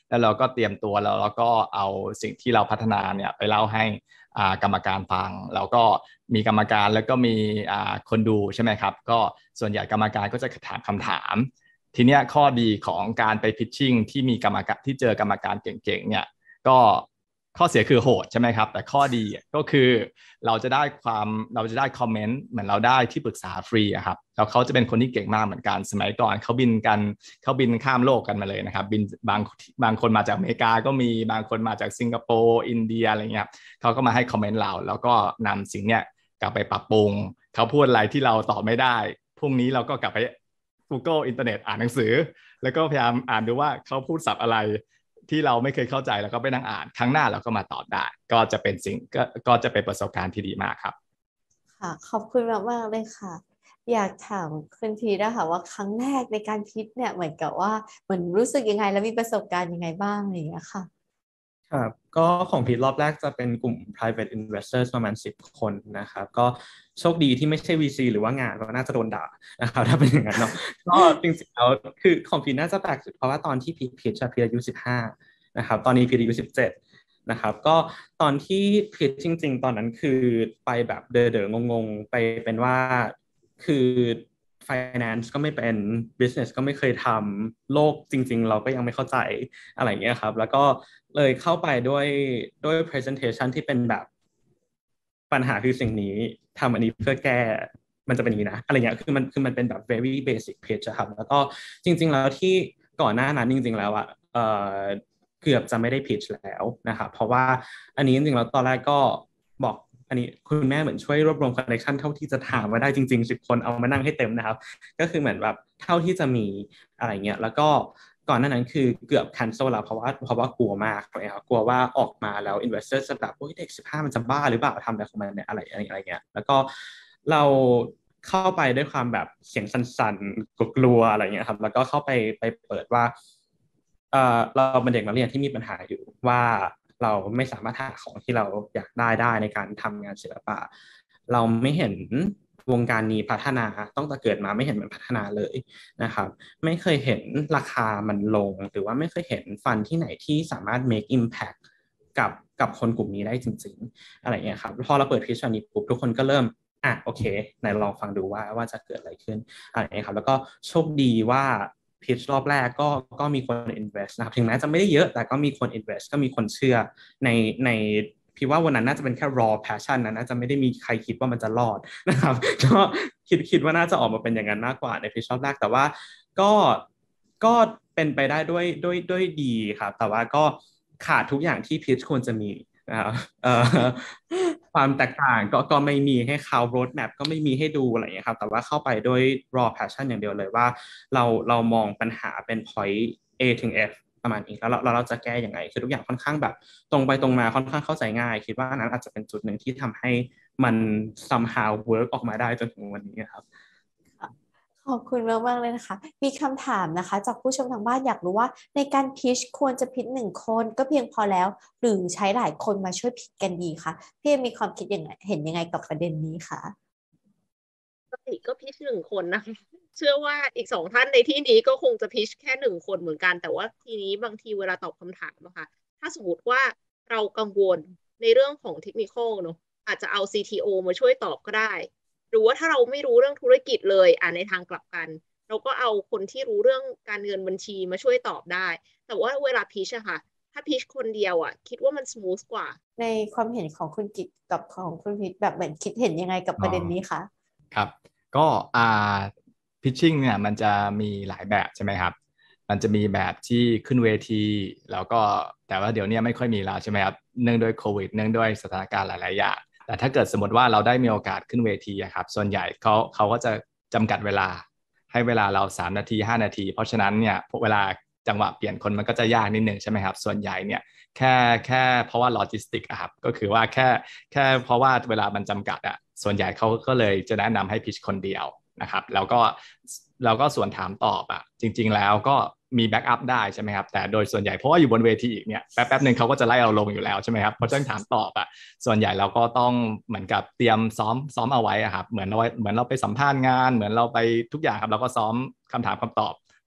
แล้วเราก็เตรียมตัวแล้วเราก็เอาสิ่งที่เราพัฒนาเนี่ยไปเล่าให้กรรมการฟังแล้วก็มีกรรมการแล้วก็มีคนดูใช่ไหมครับก็ส่วนใหญ่กรรมการก็จะถามคำถามทีเนี้ยข้อดีของการไปพิชชิ่งที่มีกรรมการที่เจอกรรมการเก่งๆเนี่ยก็ข้อเสียคือโหดใช่ไหมครับแต่ข้อดีก็คือเราจะได้ความเราจะได้คอมเมนต์เหมือนเราได้ที่ปรึกษาฟรีครับแล้วเขาจะเป็นคนที่เก่งมากเหมือนกันสมัยก่อนเขาบินกันเขาบินข้ามโลกกันมาเลยนะครับบินบางบางคนมาจากอเมริกาก็มีบางคนมาจากสิงคโปร์อินเดียอะไรเงี้ยเขาก็มาให้คอมเมนต์เราแล้วก็นำสิ่งเนี้ยกลับไปปรับปรุงเขาพูดอะไรที่เราตอบไม่ได้พรุ่งนี้เราก็กลับไป Google อินเทอร์เน็ตอ่านหนังสือแล้วก็พยายามอ่านดูว่าเขาพูดศัพท์อะไรที่เราไม่เคยเข้าใจแล้วก็ไปนั่งอ่านครั้งหน้าเราก็มาตอบได้ก็จะเป็นสิ่งก็ก็จะเป็นประสบการณ์ที่ดีมากครับค่ะขอบคุณมากมากเลยค่ะอยากถามคุณพีนะคะว่าครั้งแรกในการพิชเนี่ยเหมือนกับว่าเหมือนรู้สึกยังไงแล้วมีประสบการณ์ยังไงบ้างอะไรอย่างเงี้ยค่ะครับก็ของพีทรอบแรกจะเป็นกลุ่ม private investors ประมาณสิบคนนะครับก็โชคดีที่ไม่ใช่ วี ซี หรือว่างานก็น่าจะโดนด่านะครับถ้าเป็นอย่างนั้นเนาะก็จริงๆแล้วคือของพีทน่าจะแปลกสุดเพราะว่าตอนที่พีทพีทพีทอายุสิบห้านะครับตอนนี้พีทอายุสิบเจ็ดนะครับก็ตอนที่พีทจริงๆตอนนั้นคือไปแบบเด๋อๆงงๆไปเป็นว่าคือ finance ก็ไม่เป็น business ก็ไม่เคยทำโลกจริงๆเราก็ยังไม่เข้าใจอะไรอย่างเงี้ยครับแล้วก็เลยเข้าไปด้วยด้วย presentation ที่เป็นแบบปัญหาคือสิ่งนี้ทำอันนี้เพื่อแก้มันจะเป็นอย่างนี้นะอะไรเงี้ยคือมันคือมันเป็นแบบ very basic pitch ครับแล้วก็จริงๆแล้วที่ก่อนหน้านั้นจริงๆแล้วอ่ะเอ่อเกือบจะไม่ได้ pitch แล้วนะครับเพราะว่าอันนี้จริงๆแล้วตอนแรกก็บอกอันนี้คุณแม่เหมือนช่วยรวบรวมคอนเนคชั่นเท่าที่จะถามมาได้จริงๆสิบคนเอามานั่งให้เต็มนะครับก็คือเหมือนแบบเท่าที่จะมีอะไรเงี้ยแล้วก็ก่อนหน้านั้นคือเกือบ cancel แล้วเพราะว่าเพราะว่ากลัวมากเลยครับกลัวว่าออกมาแล้ว investor จะแบบโอ้ยเด็กสิบห้ามันจะบ้าหรือเปล่าทำอะไรของมันเนี่ยอะไรอะไรเงี้ยแล้วก็เราเข้าไปด้วยความแบบเสียงสั่นๆกลัวอะไรเงี้ยครับแล้วก็เข้าไปไปเปิดว่าเออเราเป็นเด็กนักเรียนที่มีปัญหาอยู่ว่าเราไม่สามารถหาของที่เราอยากได้ได้ในการทำงานศิลปะเราไม่เห็นวงการนี้พัฒนาตั้งแต่เกิดมาไม่เห็นมันพัฒนาเลยนะครับไม่เคยเห็นราคามันลงหรือว่าไม่เคยเห็นฟันที่ไหนที่สามารถ make impact กับกับคนกลุ่มนี้ได้จริงๆอะไรเงี้ยครับพอเราเปิดพิชวันนี้ปุ๊บทุกคนก็เริ่มอ่ะโอเคไหนลองฟังดูว่าว่าจะเกิดอะไรขึ้นอะไรเงี้ยครับแล้วก็โชคดีว่าพิชรอบแรกก็ก็มีคน invest นะครับถึงแม้จะไม่ได้เยอะแต่ก็มีคน invest ก็มีคนเชื่อในในพี่ว่าวันนั้นน่าจะเป็นแค่ raw passion นะน่าจะไม่ได้มีใครคิดว่ามันจะรอดนะครับก็คิดคิดว่าน่าจะออกมาเป็นอย่างนั้นมากกว่าในพิชรอบแรกแต่ว่าก็ก็เป็นไปได้ด้วยด้วยด้วยดีครับแต่ว่าก็ขาดทุกอย่างที่พิชควรจะมีนะครับเอ่อความแตกต่างก็ก็ไม่มีให้เขา road map ก็ไม่มีให้ดูอะไรอย่างเงี้ยครับแต่ว่าเข้าไปด้วย raw passion อย่างเดียวเลยว่าเราเรามองปัญหาเป็น point A ถึง F ประมาณนี้แล้วเราเราจะแก้ยังไงคือทุกอย่างค่อนข้างแบบตรงไปตรงมาค่อนข้างเข้าใจง่ายคิดว่านั้นอาจจะเป็นจุดหนึ่งที่ทำให้มัน somehow work ออกมาได้จนถึงวันนี้ครับขอบคุณมากๆเลยนะคะมีคำถามนะคะจากผู้ชมทางบ้านอยากรู้ว่าในการพิชควรจะพิชหนึ่งคนก็เพียงพอแล้วหรือใช้หลายคนมาช่วยพิชกันดีคะพี่มีความคิดยังไงเห็นยังไงกับประเด็นนี้คะปกติก็พิชหนึ่งคนนะคะเชื่อว่าอีกสองท่านในที่นี้ก็คงจะพิชแค่หนึ่งคนเหมือนกันแต่ว่าทีนี้บางทีเวลาตอบคำถามนะคะถ้าสมมติว่าเรากังวลในเรื่องของเทคนิคเนอะอาจจะเอา ซี ที โอ มาช่วยตอบก็ได้หรือว่าถ้าเราไม่รู้เรื่องธุรกิจเลยอ่าในทางกลับกันเราก็เอาคนที่รู้เรื่องการเงินบัญชีมาช่วยตอบได้แต่ว่าเวลาพิชอะค่ะถ้าพิชคนเดียวอ่ะคิดว่ามันสมูทกว่าในความเห็นของคุณกิตกับของคุณพิชแบบเหมือนคิดเห็นยังไงกับประเด็นนี้คะครับก็อ่าพิชชิ่งเนี่ยมันจะมีหลายแบบใช่ไหมครับมันจะมีแบบที่ขึ้นเวทีแล้วก็แต่ว่าเดี๋ยวนี้ไม่ค่อยมีแล้วใช่ไหมครับเนื่องด้วยโควิดเนื่องด้วยสถานการณ์หลายๆอย่างแต่ถ้าเกิดสมมติว่าเราได้มีโอกาสขึ้นเวทีครับส่วนใหญ่เขาเขาก็จะจำกัดเวลาให้เวลาเราสามนาทีห้านาทีเพราะฉะนั้นเนี่ยเวลาจังหวะเปลี่ยนคนมันก็จะยากนิดนึงใช่ไหมครับส่วนใหญ่เนี่ยแค่แค่เพราะว่าโลจิสติกครับก็คือว่าแค่แค่เพราะว่าเวลามันจำกัดอ่ะส่วนใหญ่เขาก็เลยจะแนะนำให้พิชคนเดียวนะครับแล้วก็แล้วก็ส่วนถามตอบอ่ะจริงๆแล้วก็มีแบ็กอัพได้ใช่ไหมครับแต่โดยส่วนใหญ่เพราะว่าอยู่บนเวทีอีกเนี่ยแป๊บแป๊บนึงเขาก็จะไล่เราลงอยู่แล้วใช่ไหมครับเพราะฉะนั้นถามตอบอ่ะส่วนใหญ่เราก็ต้องเหมือนกับเตรียมซ้อมซ้อมเอาไว้อะครับเหมือนเราเหมือนเราไปสัมภาษณ์งานเหมือนเราไปทุกอย่างครับเราก็ซ้อมคำถามคำตอบ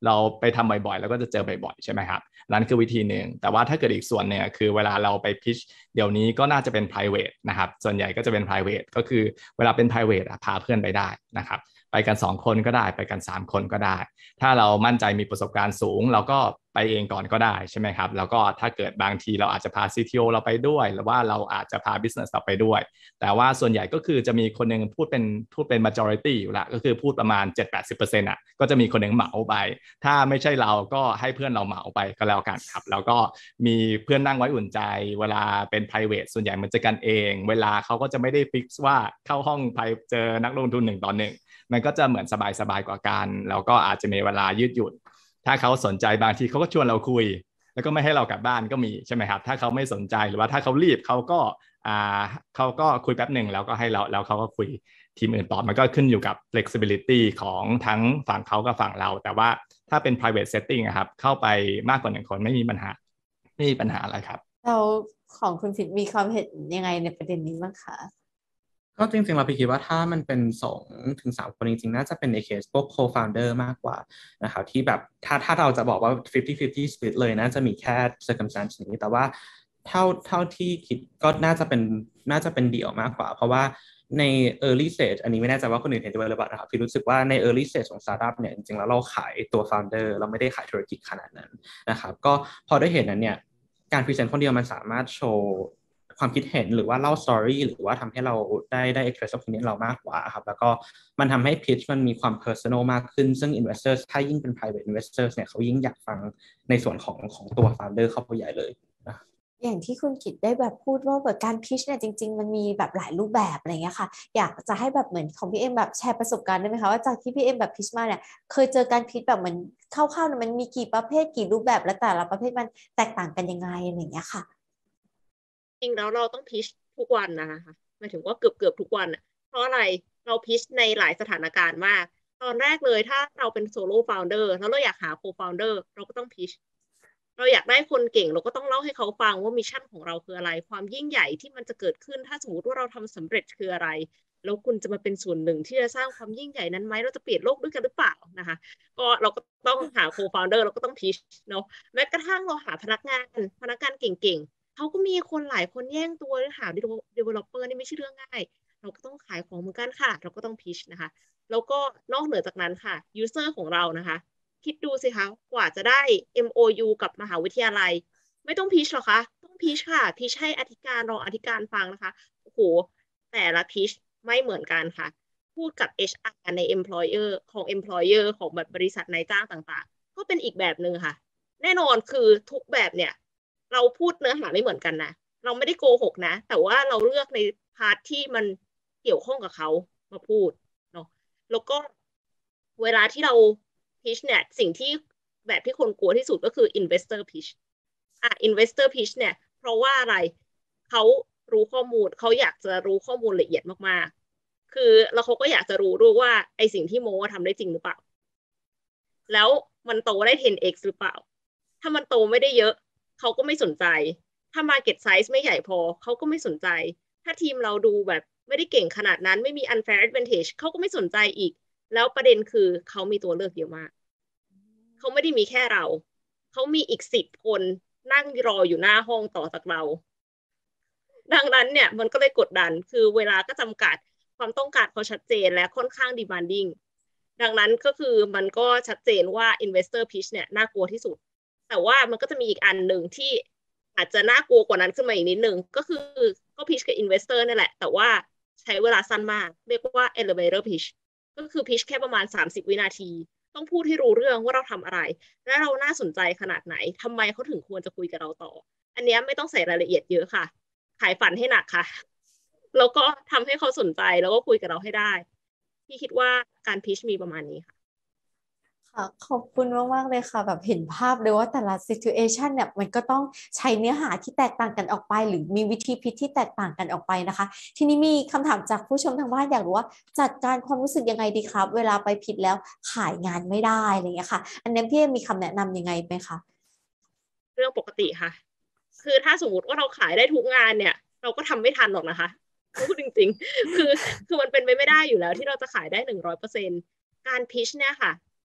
เราไปทำบ่อยๆแล้วก็จะเจอบ่อยๆใช่ไหมครับนั่นคือวิธีหนึ่งแต่ว่าถ้าเกิดอีกส่วนเนี่ยคือเวลาเราไป pitch เดี๋ยวนี้ก็น่าจะเป็น private นะครับส่วนใหญ่ก็จะเป็น private ก็คือเวลาเป็น private พาเพื่อนไปได้นะครับไปกันสองคนก็ได้ไปกันสามคนก็ได้ถ้าเรามั่นใจมีประสบการณ์สูงเราก็ไปเองก่อนก็ได้ใช่ไหมครับแล้วก็ถ้าเกิดบางทีเราอาจจะพา ซี ที โอ เราไปด้วยหรือว่าเราอาจจะพา business เราไปด้วยแต่ว่าส่วนใหญ่ก็คือจะมีคนนึงพูดเป็นพูดเป็น majority อยู่ละก็คือพูดประมาณ เจ็ดถึงแปดสิบเปอร์เซ็นต์ อ่ะก็จะมีคนนึงเหมาไปถ้าไม่ใช่เราก็ให้เพื่อนเราเหมาไปก็แล้วกันครับแล้วก็มีเพื่อนนั่งไว้อุ่นใจเวลาเป็น private ส่วนใหญ่มันจะกันเองเวลาเขาก็จะไม่ได้ fix ว่าเข้าห้องไปเจอนักลงทุนหนึ่งต่อหนึ่งมันก็จะเหมือนสบายๆกว่ากันแล้วก็อาจจะมีเวลายืดหยุ่นถ้าเขาสนใจบางทีเขาก็ชวนเราคุยแล้วก็ไม่ให้เรากลับบ้านก็มีใช่ไหมครับถ้าเขาไม่สนใจหรือว่าถ้าเขารีบเขาก็อ่าเขาก็คุยแป๊บหนึ่งแล้วก็ให้เราแล้วเขาก็คุยทีมอื่นต่อมันก็ขึ้นอยู่กับ flexibility ของทั้งฝั่งเขากับฝั่งเราแต่ว่าถ้าเป็น private setting ครับเข้าไปมากกว่าหนึ่งคนไม่มีปัญหาไม่มีปัญหาอะไรครับเราของคุณพิษมีความเห็นยังไงในประเด็นนี้บ้างคะก็จริงๆเราไปคิดว่าถ้ามันเป็นสองถึงสามคนจริงๆน่าจะเป็นในเคสพวก co-founder มากกว่านะครับที่แบบถ้าถ้าเราจะบอกว่า fifty fifty split เลยน่าจะมีแค่ circumstance นี้แต่ว่าเท่าเท่าที่คิดก็น่าจะเป็นน่าจะเป็นเดี่ยวมากกว่าเพราะว่าใน early stage อันนี้ไม่แน่ใจว่าคนอื่นเห็นด้วยหรือเปล่านะครับพี่รู้สึกว่าใน early stage ของ startup เนี่ยจริงๆแล้วเราขายตัว founder เราไม่ได้ขายธุรกิจขนาดนั้นนะครับก็พอได้เห็นนั้นเนี่ยการ present คนเดียวมันสามารถโชว์ความคิดเห็นหรือว่าเล่าสตอรี่หรือว่าทำให้เราได้ได้ express opinion เรามากกว่าครับแล้วก็มันทำให้ pitch มันมีความ personal มากขึ้นซึ่ง investors ถ้ายิ่งเป็น private investors เนี่ยเขายิ่งอยากฟังในส่วนของของตัว founder เข้าไปใหญ่เลยนะอย่างที่คุณกิตได้แบบพูดว่าแบบการพิชเนี่ยจริงๆมันมีแบบหลายรูปแบบอะไรเงี้ยค่ะอยากจะให้แบบเหมือนของพี่เอ็มแบบแชร์ประสบการณ์ได้ไหมคะว่าจากที่พี่เอ็มแบบพิชมาเนี่ยเคยเจอการพิชแบบเหมือนคร่าวๆเนี่ยมันมีกี่ประเภทกี่รูปแบบและแต่ละประเภทมันแตกต่างกันยังไงอะไรเงี้ยค่ะจริงแล้วเราต้องพิชทุกวันนะคะหมายถึงว่าเกือบเกือบทุกวันเพราะอะไรเราพิชในหลายสถานการณ์มากตอนแรกเลยถ้าเราเป็นโซโล่ฟาวเดอร์แล้วเราอยากหาโคฟาวเดอร์เราก็ต้องพิชเราอยากได้คนเก่งเราก็ต้องเล่าให้เขาฟังว่ามิชชั่นของเราคืออะไรความยิ่งใหญ่ที่มันจะเกิดขึ้นถ้าสมมติว่าเราทำสำเร็จคืออะไรแล้วคุณจะมาเป็นส่วนหนึ่งที่จะสร้างความยิ่งใหญ่นั้นไหมเราจะเปลี่ยนโลกด้วยกันหรือเปล่านะคะก็เราก็ต้องหาโคฟาวเดอร์เราก็ต้องพิชเนาะแม้กระทั่งเราหาพนักงานพนักงานเก่งๆเขาก็มีคนหลายคนแย่งตัวหา developer นี่ไม่ใช่เรื่องง่ายเราก็ต้องขายของเหมือนกันค่ะเราก็ต้องพิชนะคะแล้วก็นอกเหนือจากนั้นค่ะ user ของเรานะคะคิดดูสิคะกว่าจะได้ เอ็ม โอ ยู กับมหาวิทยาลัยไม่ต้องพิชหรอคะต้องพิชค่ะพิชให้อธิการรองอธิการฟังนะคะโอ้โหแต่ละพิชไม่เหมือนกันค่ะพูดกับ เอช อาร์ ใน employer ของ employer ของแบบบริษัทนายจ้างต่างๆก็เป็นอีกแบบหนึ่งค่ะแน่นอนคือทุกแบบเนี่ยเราพูดเนื้อหาไม่เหมือนกันนะเราไม่ได้โกหกนะแต่ว่าเราเลือกในพาร์ทที่มันเกี่ยวข้องกับเขามาพูดเนาะแล้วก็เวลาที่เราpitch เนี่ยสิ่งที่แบบที่คนกลัวที่สุดก็คือ investor pitch อ่ะ investor pitch เนี่ยเพราะว่าอะไรเขารู้ข้อมูลเขาอยากจะรู้ข้อมูลละเอียดมากๆคือแล้วเขาก็อยากจะรู้ด้วยว่าไอสิ่งที่โมทำได้จริงหรือเปล่าแล้วมันโตได้ ten x หรือเปล่าถ้ามันโตไม่ได้เยอะเขาก็ไม่สนใจถ้า market size ไม่ใหญ่พอเขาก็ไม่สนใจถ้าทีมเราดูแบบไม่ได้เก่งขนาดนั้นไม่มี unfair advantage เขาก็ไม่สนใจอีกแล้วประเด็นคือเขามีตัวเลือกเยอะมากเขาไม่ได้มีแค่เราเขามีอีกสิบคนนั่งรออยู่หน้าห้องต่อจากเราดังนั้นเนี่ยมันก็เลยกดดันคือเวลาก็จำกัดความต้องการเขาชัดเจนและค่อนข้าง demanding ดังนั้นก็คือมันก็ชัดเจนว่า investor pitch เนี่ยน่ากลัวที่สุดแต่ว่ามันก็จะมีอีกอันหนึ่งที่อาจจะน่ากลัวกว่านั้นขึ้นมาอีกนิดนึงก็คือก็ pitch กับ investor นั่นแหละแต่ว่าใช้เวลาสั้นมากเรียกว่า elevator pitch ก็คือ pitch แค่ประมาณสามสิบวินาทีต้องพูดให้รู้เรื่องว่าเราทำอะไรและเราน่าสนใจขนาดไหนทำไมเขาถึงควรจะคุยกับเราต่ออันนี้ไม่ต้องใส่รายละเอียดเยอะค่ะขายฝันให้หนักค่ะแล้วก็ทำให้เขาสนใจแล้วก็คุยกับเราให้ได้พี่คิดว่าการพิชมีประมาณนี้ค่ะค่ะขอบคุณมากๆเลยค่ะแบบเห็นภาพเลยว่าแต่ละ situation เนี่ยมันก็ต้องใช้เนื้อหาที่แตกต่างกันออกไปหรือมีวิธีพิชที่แตกต่างกันออกไปนะคะทีนี้มีคำถามจากผู้ชมทางบ้านอยากรู้ว่าจัดการความรู้สึกยังไงดีครับเวลาไปพิชแล้วขายงานไม่ได้อะไรอย่างเงี้ยค่ะอันนี้พี่มีคำแนะนำยังไงไหมคะเรื่องปกติค่ะคือถ้าสมมติว่าเราขายได้ทุกงานเนี่ยเราก็ทำไม่ทันหรอกนะคะพูดจริงๆคือคือมันเป็นไปไม่ได้อยู่แล้วที่เราจะขายได้หนึ่งร้อยเปอร์เซ็นต์การพิชเนี่ยค่ะ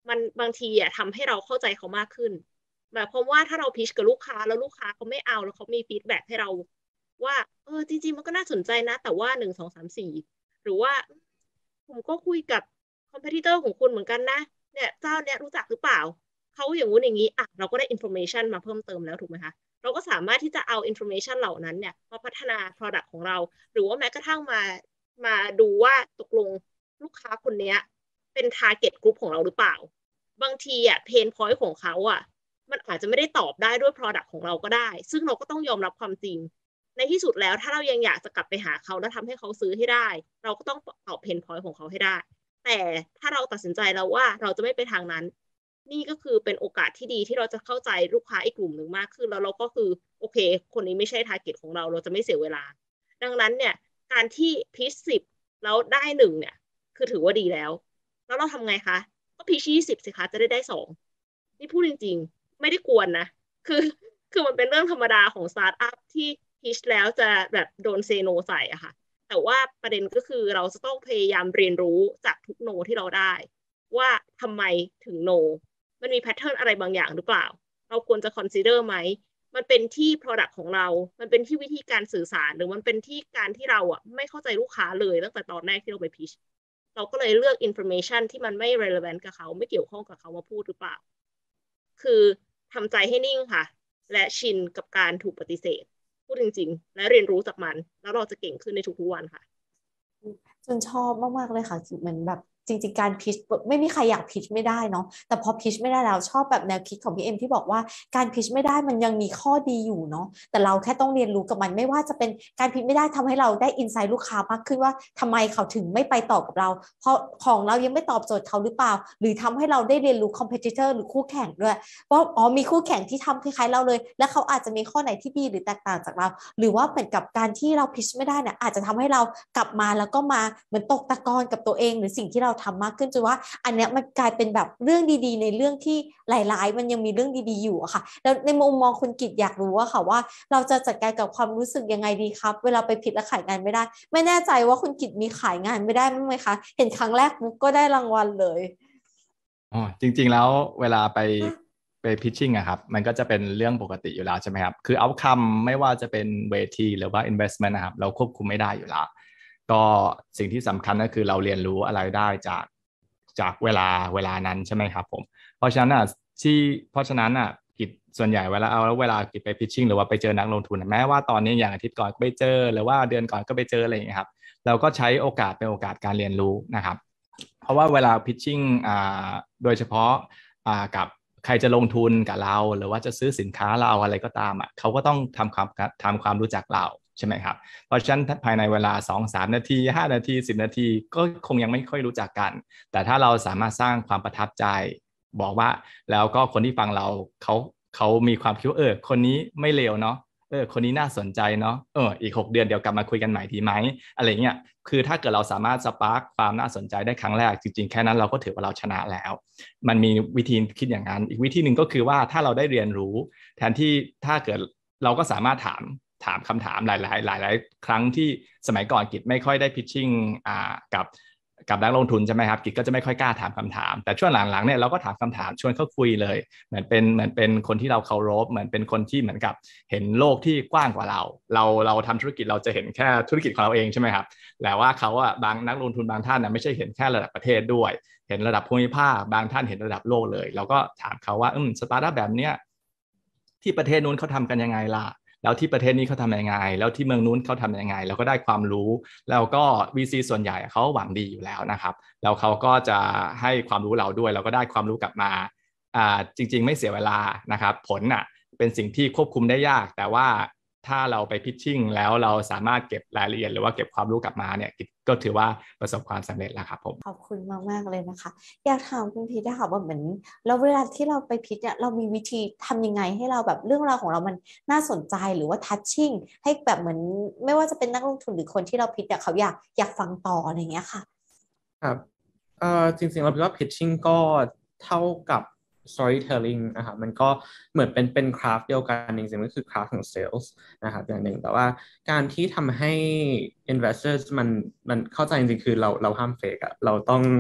มันบางทีอ่ะทำให้เราเข้าใจเขามากขึ้นแบบเพราะว่าถ้าเราพิชกับลูกค้าแล้วลูกค้าเขาไม่เอาแล้วเขามีฟีดแบ็กให้เราว่าเออจริงๆมันก็น่าสนใจนะแต่ว่าหนึ่งสองสามสี่หรือว่าผมก็คุยกับคอมเพติเตอร์ของคุณเหมือนกันนะเนี่ยเจ้าเนี้ยรู้จักหรือเปล่าเขาอย่างงู้นอย่างนี้อ่ะเราก็ได้อินโฟเมชันมาเพิ่มเติมแล้วถูกไหมคะเราก็สามารถที่จะเอาอินโฟเมชันเหล่านั้นเนี่ยมาพัฒนา Product ของเราหรือว่าแม้กระทั่งมามาดูว่าตกลงลูกค้าคนนี้เป็น target group ของเราหรือเปล่าบางทีอ่ะเพนพอยต์ของเขาอ่ะมันอาจจะไม่ได้ตอบได้ด้วย Product ของเราก็ได้ซึ่งเราก็ต้องยอมรับความจริงในที่สุดแล้วถ้าเรายังอยากจะกลับไปหาเขาแล้วทำให้เขาซื้อให้ได้เราก็ต้องตอบเพนพอยต์ของเขาให้ได้แต่ถ้าเราตัดสินใจแล้วว่าเราจะไม่ไปทางนั้นนี่ก็คือเป็นโอกาสที่ดีที่เราจะเข้าใจลูกค้าอีกกลุ่มหนึ่งมากขึ้นแล้วเราก็คือโอเคคนนี้ไม่ใช่ target ของเราเราจะไม่เสียเวลาดังนั้นเนี่ยการที่พิชสิบแล้วได้หนึ่งเนี่ยคือถือว่าดีแล้วแล้วเราทำไงคะก็พิชยี่สิบสิคะจะได้ได้สองนี่พูดจริงๆไม่ได้กวนนะคือคือมันเป็นเรื่องธรรมดาของสตาร์ทอัพที่พิชแล้วจะแบบโดนเซโนใส่อะค่ะแต่ว่าประเด็นก็คือเราจะต้องพยายามเรียนรู้จากทุกโนที่เราได้ว่าทำไมถึงโนมันมีแพทเทิร์นอะไรบางอย่างหรือเปล่าเราควรจะ consider ไหมมันเป็นที่ product ของเรามันเป็นที่วิธีการสื่อสารหรือมันเป็นที่การที่เราอ่ะไม่เข้าใจลูกค้าเลยตั้งแต่ตอนแรกที่เราไปพิชเราก็เลยเลือก information ที่มันไม่ relevant กับเขาไม่เกี่ยวข้องกับเขามาพูดหรือเปล่าคือทำใจให้นิ่งค่ะและชินกับการถูกปฏิเสธพูดจริงๆและเรียนรู้จากมันแล้วเราจะเก่งขึ้นในทุกๆวันค่ะจนชอบมากๆเลยค่ะเหมือนแบบจริงๆการพิชไม่มีใครอยากพิชไม่ได้เนาะแต่พอพิชไม่ได้แล้วชอบแบบแนวคิดของพี่เอ็มที่บอกว่าการพิชไม่ได้มันยังมีข้อดีอยู่เนาะแต่เราแค่ต้องเรียนรู้กับมันไม่ว่าจะเป็นการพิชไม่ได้ทำให้เราได้อินไซต์ลูกค้ามากขึ้นว่าทำไมเขาถึงไม่ไปต่อกับเราเพราะของเรายังไม่ตอบโจทย์เขาหรือเปล่าหรือทำให้เราได้เรียนรู้คอมเพติเตอร์หรือคู่แข่งด้วยว่าอ๋อมีคู่แข่งที่ทำคล้ายๆเราเลยและเขาอาจจะมีข้อไหนที่ดีหรือแตกต่างจากเราหรือว่าเหมือนกับการที่เราพิชไม่ได้เนี่ยอาจจะทำให้เรากลับมาแล้วก็มาเหมือนตกตะกอนกับตัวเองหรือสิ่งที่เราทำมากขึ้นจนว่าอันเนี้ยมันกลายเป็นแบบเรื่องดีๆในเรื่องที่หลายๆมันยังมีเรื่องดีๆอยู่อะค่ะแล้วในมุมมองคุณกิตอยากรู้ว่าค่ะว่าเราจะจัดการกับความรู้สึกยังไงดีครับเวลาไปผิดและขายงานไม่ได้ไม่แน่ใจว่าคุณกิตมีขายงานไม่ได้มั้ยไหมคะเห็นครั้งแรกปุ๊บก็ได้รางวัลเลยอ๋อจริงๆแล้วเวลาไปไปพิชชิ่งอะครับมันก็จะเป็นเรื่องปกติอยู่แล้วใช่ไหมครับคือเอาท์คัมไม่ว่าจะเป็นเวทีหรือว่า investment นะครับเราควบคุมไม่ได้อยู่แล้วก็สิ่งที่สำคัญก็คือเราเรียนรู้อะไรได้จากจากเวลาเวลานั้นใช่ไหมครับผมเพราะฉะนั้นอ่ะที่เพราะฉะนั้นอ่ะกิจส่วนใหญ่เวลาเอาแล้วเวลากิจไปพิชชิ่งหรือว่าไปเจอนักลงทุนแม้ว่าตอนนี้อย่างอาทิตย์ก่อนก็ไปเจอหรือว่าเดือนก่อนก็ไปเจออะไรอย่างเงี้ยครับเราก็ใช้โอกาสเป็นโอกาสการเรียนรู้นะครับเพราะว่าเวลาพิชชิ่งอ่าโดยเฉพาะอ่ากับใครจะลงทุนกับเราหรือว่าจะซื้อสินค้าเราอะไรก็ตามอ่ะเขาก็ต้องทำความทำความรู้จักเราใช่ไหมครับเพราะฉะนั้นภายในเวลา สองถึงสาม นาทีห้านาทีสิบนาทีก็คงยังไม่ค่อยรู้จักกันแต่ถ้าเราสามารถสร้างความประทับใจบอกว่าแล้วก็คนที่ฟังเราเขาเขามีความคิดว่าเออคนนี้ไม่เลวเนาะเออคนนี้น่าสนใจเนาะเอออีกหกเดือนเดี๋ยวกลับมาคุยกันใหม่ดีไหมอะไรเงี้ยคือถ้าเกิดเราสามารถสปาร์คความน่าสนใจได้ครั้งแรกจริงๆแค่นั้นเราก็ถือว่าเราชนะแล้วมันมีวิธีคิดอย่างนั้นอีกวิธีหนึ่งก็คือว่าถ้าเราได้เรียนรู้แทนที่ถ้าเกิดเราก็สามารถถามถามคำถามหลายๆหลายๆครั้งที่สมัยก่อนกิจไม่ค่อยได้พิชชิ่งอ่ากับกับนักลงทุนใช่ไหมครับกิจก็จะไม่ค่อยกล้าถามคำถามแต่ช่วงหลังๆเนี่ยเราก็ถามคำถามชวนเขาคุยเลยเหมือนเป็นเหมือนเป็นคนที่เราเคารพเหมือนเป็นคนที่เหมือนกับเห็นโลกที่กว้างกว่าเราเราเราทำธุรกิจเราจะเห็นแค่ธุรกิจของเราเองใช่ไหมครับแต่ว่าเขาอะบางนักลงทุนบางท่านนะไม่ใช่เห็นแค่ระดับประเทศด้วยเห็นระดับภูมิภาคบางท่านเห็นระดับโลกเลยเราก็ถามเขาว่าอืมสตาร์ทอัพแบบเนี้ยที่ประเทศนู้นเขาทำกันยังไงล่ะแล้วที่ประเทศนี้เขาทำยังไงแล้วที่เมืองนู้นเขาทำยังไงเราก็ได้ความรู้แล้วก็ วี ซี ส่วนใหญ่เขาหวังดีอยู่แล้วนะครับแล้วเขาก็จะให้ความรู้เราด้วยเราก็ได้ความรู้กลับมาอ่าจริงๆไม่เสียเวลานะครับผลน่ะเป็นสิ่งที่ควบคุมได้ยากแต่ว่าถ้าเราไปพิชชิ่งแล้วเราสามารถเก็บรายละเอียดหรือว่าเก็บความรู้กลับมาเนี่ยก็ถือว่าประสบความสำเร็จแล้วครับผมขอบคุณมากๆเลยนะคะอยากถามคุณพีทนะคะว่าเหมือนแล้วเวลาที่เราไปพิชเนี่ยเรามีวิธีทำยังไงให้เราแบบเรื่องราวของเรามันน่าสนใจหรือว่าทัชชิ่งให้แบบเหมือนไม่ว่าจะเป็นนักลงทุนหรือคนที่เราพิชเนี่ยเขาอยากอยากฟังต่ออะไรอย่างเงี้ยค่ะครับเอ่อจริงๆเราคิดว่า pitching ก็เท่ากับ storytelling นะครับมันก็เหมือนเป็นเป็นคราฟเดียวกันจริงๆก็คือคราฟของ sales นะครับอย่างหนึ่งแต่ว่าการที่ทำให้ investors มันมันเข้าใจจริงๆคือเราเราห้าม fake อะเราต้อง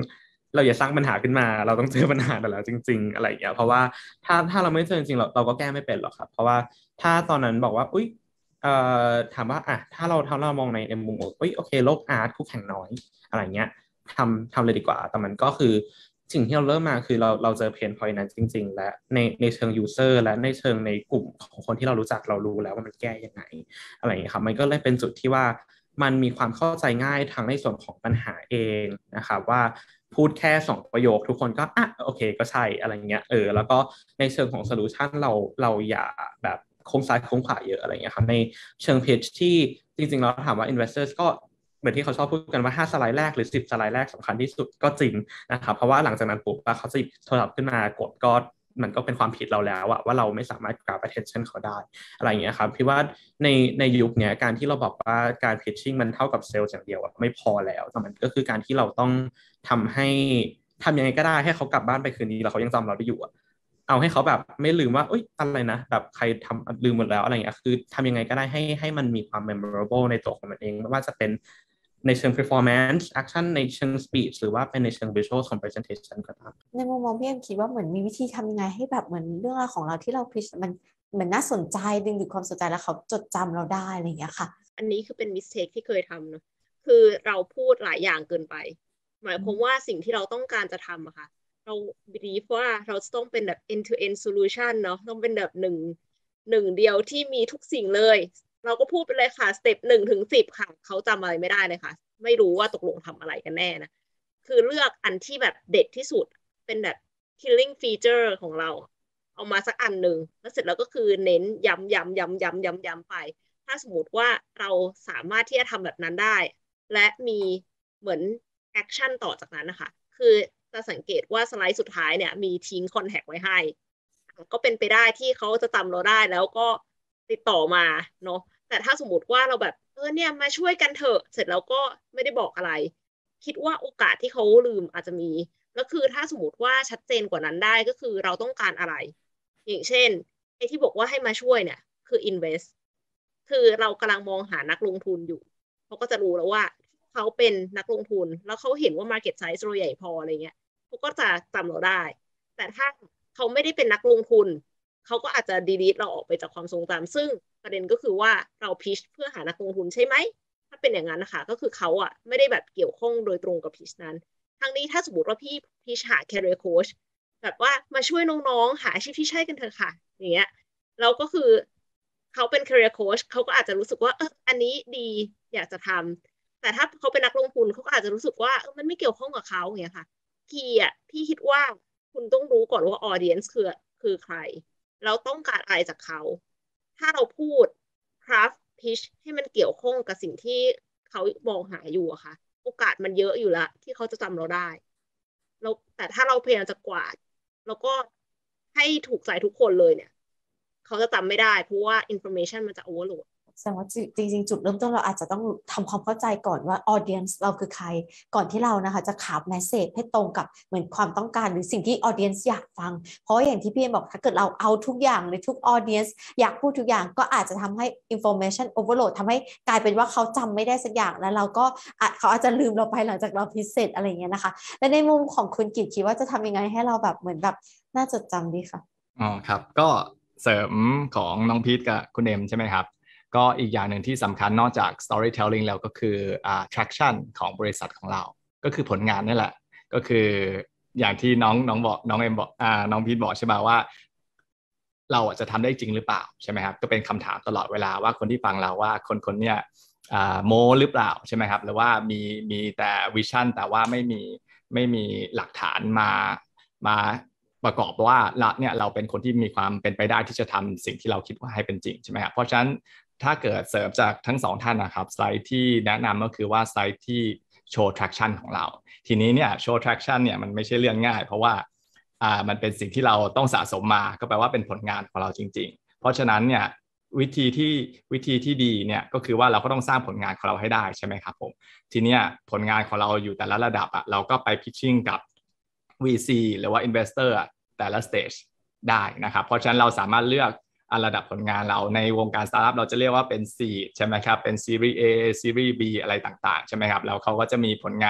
เราอย่าสร้างปัญหาขึ้นมาเราต้องเจอปัญหาแต่แล้วจริงๆอะไรอย่างเงี้ยเพราะว่าถ้าถ้าเราไม่เจอจริงๆเราเราก็แก้ไม่เป็นหรอกครับเพราะว่าถ้าตอนนั้นบอกว่าอุ้ยเอ่อถามว่าอ่ะถ้าเราถ้าเรามองในในมุมอุ้ยโอเคโลกอาร์ตคู่แข่งน้อยอะไรเงี้ยทำทำเลยดีกว่าแต่มันก็คือสิ่งที่เราเริ่มมาคือเราเราเจอเพนพอยต์นั้นจริงๆและในในเชิงยูเซอร์และในเชิงในกลุ่มของคนที่เรารู้จักเรารู้แล้วว่ามันแก้ยังไงอะไรอย่างเงี้ยครับมันก็เลยเป็นจุดที่ว่ามันมีความเข้าใจง่ายทั้งในส่วนของปัญหาเองนะครับว่าพูดแค่สองประโยคทุกคนก็อ่ะโอเคก็ใช่อะไรเงี้ยเออแล้วก็ในเชิงของโซลูชันเราเราอย่าแบบโค้งซ้ายโค้งขวาเยอะอะไรเงี้ยครับในเชิง pitch ที่จริงๆเราถามว่า investors ก็เหมือนที่เขาชอบพูดกันว่าห้าสไลด์แรกหรือสิบสไลด์แรกสำคัญที่สุดก็จริงนะครับเพราะว่าหลังจากนั้นปุ๊บเขาจะโทรศัพท์ขึ้นมากดก็มันก็เป็นความผิดเราแล้วอะว่าเราไม่สามารถ grab attention เขาได้อะไรอย่างเงี้ยครับพี่ว่าในในยุคนี้การที่เราบอกว่าการ pitching มันเท่ากับเซลล์อย่างเดียวไม่พอแล้วแต่มันก็คือการที่เราต้องทำให้ทำยังไงก็ได้ให้เขากลับบ้านไปคืนนี้แล้วเขายังจำเราได้อยู่อะเอาให้เขาแบบไม่ลืมว่าเอ้ยอะไรนะแบบใครทำลืมหมดแล้วอะไรอย่างเงี้ยคือทำยังไงก็ได้ให้ให้มันมีความ memorable ในตัวของมันเองไม่ว่าจะเป็นในเชิง performance action ในเชิง speech หรือว่าเป็นในเชิง visual ของ presentation ก็ตามในมุมมองพี่เอ็มคิดว่าเหมือนมีวิธีทำยังไงให้แบบเหมือนเรื่องราวของเราที่เราพิชมันเหมือนน่าสนใจดึงดูดความสนใจแล้วเขาจดจำเราได้อะไรอย่างเงี้ยค่ะอันนี้คือเป็น mistake ที่เคยทำเนอะคือเราพูดหลายอย่างเกินไปหมายความว่าสิ่งที่เราต้องการจะทำอะค่ะเรา believe ว่าเราจะต้องเป็นแบบ end to end solution เนาะต้องเป็นแบบหนึ่งหนึ่งเดียวที่มีทุกสิ่งเลยเราก็พูดไปเลยค่ะ step หนึ่งถึงสิบค่ะเขาจำอะไรไม่ได้เลยค่ะไม่รู้ว่าตกลงทำอะไรกันแน่นะคือเลือกอันที่แบบเด็ดที่สุดเป็นแบบ killing feature ของเราเอามาสักอันหนึ่งแล้วเสร็จแล้วก็คือเน้นย้ำย้ำย้ำย้ำย้ำย้ำไปถ้าสมมติว่าเราสามารถที่จะทำแบบนั้นได้และมีเหมือนแอคชั่นต่อจากนั้นนะคะคือจะสังเกตว่าสไลด์สุดท้ายเนี่ยมีทิ้งคอนแทคไว้ให้ก็เป็นไปได้ที่เขาจะจำเราได้แล้วก็ติดต่อมาเนาะแต่ถ้าสมมติว่าเราแบบเออเนี่ยมาช่วยกันเถอะเสร็จแล้วก็ไม่ได้บอกอะไรคิดว่าโอกาสที่เขาลืมอาจจะมีแล้วคือถ้าสมมติว่าชัดเจนกว่านั้นได้ก็คือเราต้องการอะไรอย่างเช่นไอ้ที่บอกว่าให้มาช่วยเนี่ยคือ invest คือเรากำลังมองหานักลงทุนอยู่เขาก็จะรู้แล้วว่าเขาเป็นนักลงทุนแล้วเขาเห็นว่า market size เราใหญ่พออะไรเงี้ยเขาก็จะจำเราได้แต่ถ้าเขาไม่ได้เป็นนักลงทุนเขาก็อาจจะ delete เราออกไปจากความทรงจำซึ่งประเด็นก็คือว่าเรา pitch เพื่อหานักลงทุนใช่ไหมถ้าเป็นอย่างนั้นนะคะก็คือเขาอ่ะไม่ได้แบบเกี่ยวข้องโดยตรงกับ pitch นั้นทั้งนี้ถ้าสมมติว่าพี่ pitch หา career coach แบบว่ามาช่วยน้องๆหาอาชีพที่ใช่กันเถอะค่ะอย่างเงี้ยเราก็คือเขาเป็น career coach เขาก็อาจจะรู้สึกว่าเอออันนี้ดีอยากจะทำแต่ถ้าเขาเป็นนักลงทุนเขาก็อาจจะรู้สึกว่าเออมันไม่เกี่ยวข้องกับเขาอย่างเงี้ยค่ะคีย์อ่ะพี่คิดว่าคุณต้องรู้ก่อนว่า audience คือคือใครเราต้องการอะไรจากเขาถ้าเราพูด craft pitch ให้มันเกี่ยวข้องกับสิ่งที่เขามองหาอยู่อะค่ะโอกาสมันเยอะอยู่แล้วที่เขาจะจำเราได้แล้วแต่ถ้าเราพยายามจะกวาดแล้วก็ให้ถูกใจทุกคนเลยเนี่ยเขาจะจำไม่ได้เพราะว่า information มันจะ overload แสดงว่าจริงๆจุดเริ่มต้นเราอาจจะต้องทำความเข้าใจก่อนว่า audience เราคือใครก่อนที่เรานะคะจะขับ message ให้ตรงกับเหมือนความต้องการหรือสิ่งที่ audience อยากฟังเพราะอย่างที่พี่เอ็มบอกถ้าเกิดเราเอาทุกอย่างในทุก audience อยากพูดทุกอย่างก็อาจจะทำให้ information overload ทำให้กลายเป็นว่าเขาจำไม่ได้สักอย่างแล้วเราก็เขาอาจจะลืมเราไปหลังจากเราพิเศษอะไรอย่างเงี้ยนะคะและในมุมของคุณกิตคิดว่าจะทำยังไงให้เราแบบเหมือนแบบน่าจดจำดีค่ะอ๋อครับก็เสริมของน้องพีทกับคุณเอ็มใช่ไหมครับก็อีกอย่างหนึ่งที่สำคัญนอกจาก storytelling แล้วก็คืออ่า traction ของบริษัทของเราก็คือผลงานนี่แหละก็คืออย่างที่น้องน้องบอกน้องเอ็มบอกอ่าน้องพีทบอกใช่ไหมว่าเราจะทำได้จริงหรือเปล่าใช่ไหมครับก็เป็นคำถามตลอดเวลาว่าคนที่ฟังเราว่าคนคนเนี้ยอ่าโมหรือเปล่าใช่ไหมครับหรือว่ามีมีแต่วิชั่นแต่ว่าไม่มีไม่มีหลักฐานมามาประกอบว่าละเนี่ยเราเป็นคนที่มีความเป็นไปได้ที่จะทำสิ่งที่เราคิดว่าให้เป็นจริงใช่ไหมครับเพราะฉะนั้นถ้าเกิดเสริมจากทั้งสองท่านนะครับสไลด์ที่แนะนำก็คือว่าสไลด์ที่โชว์ traction ของเราทีนี้เนี่ยโชว์ traction เนี่ยมันไม่ใช่เรื่องง่ายเพราะว่าอ่ามันเป็นสิ่งที่เราต้องสะสมมาก็แปลว่าเป็นผลงานของเราจริงๆเพราะฉะนั้นเนี่ยวิธีที่วิธีที่ดีเนี่ยก็คือว่าเราก็ต้องสร้างผลงานของเราให้ได้ใช่ไหมครับผมทีเนี้ยผลงานของเราอยู่แต่ละระดับอ่ะเราก็ไป pitching กับ วี ซี หรือว่า investor แต่ละ stage ได้นะครับเพราะฉะนั้นเราสามารถเลือกระดับผลงานเราในวงการสตาร์ทอัพเราจะเรียกว่าเป็น seed ใช่ไหมครับเป็น series A series B อะไรต่างๆใช่ไหมครับแล้วเขาก็จะมีผลงาน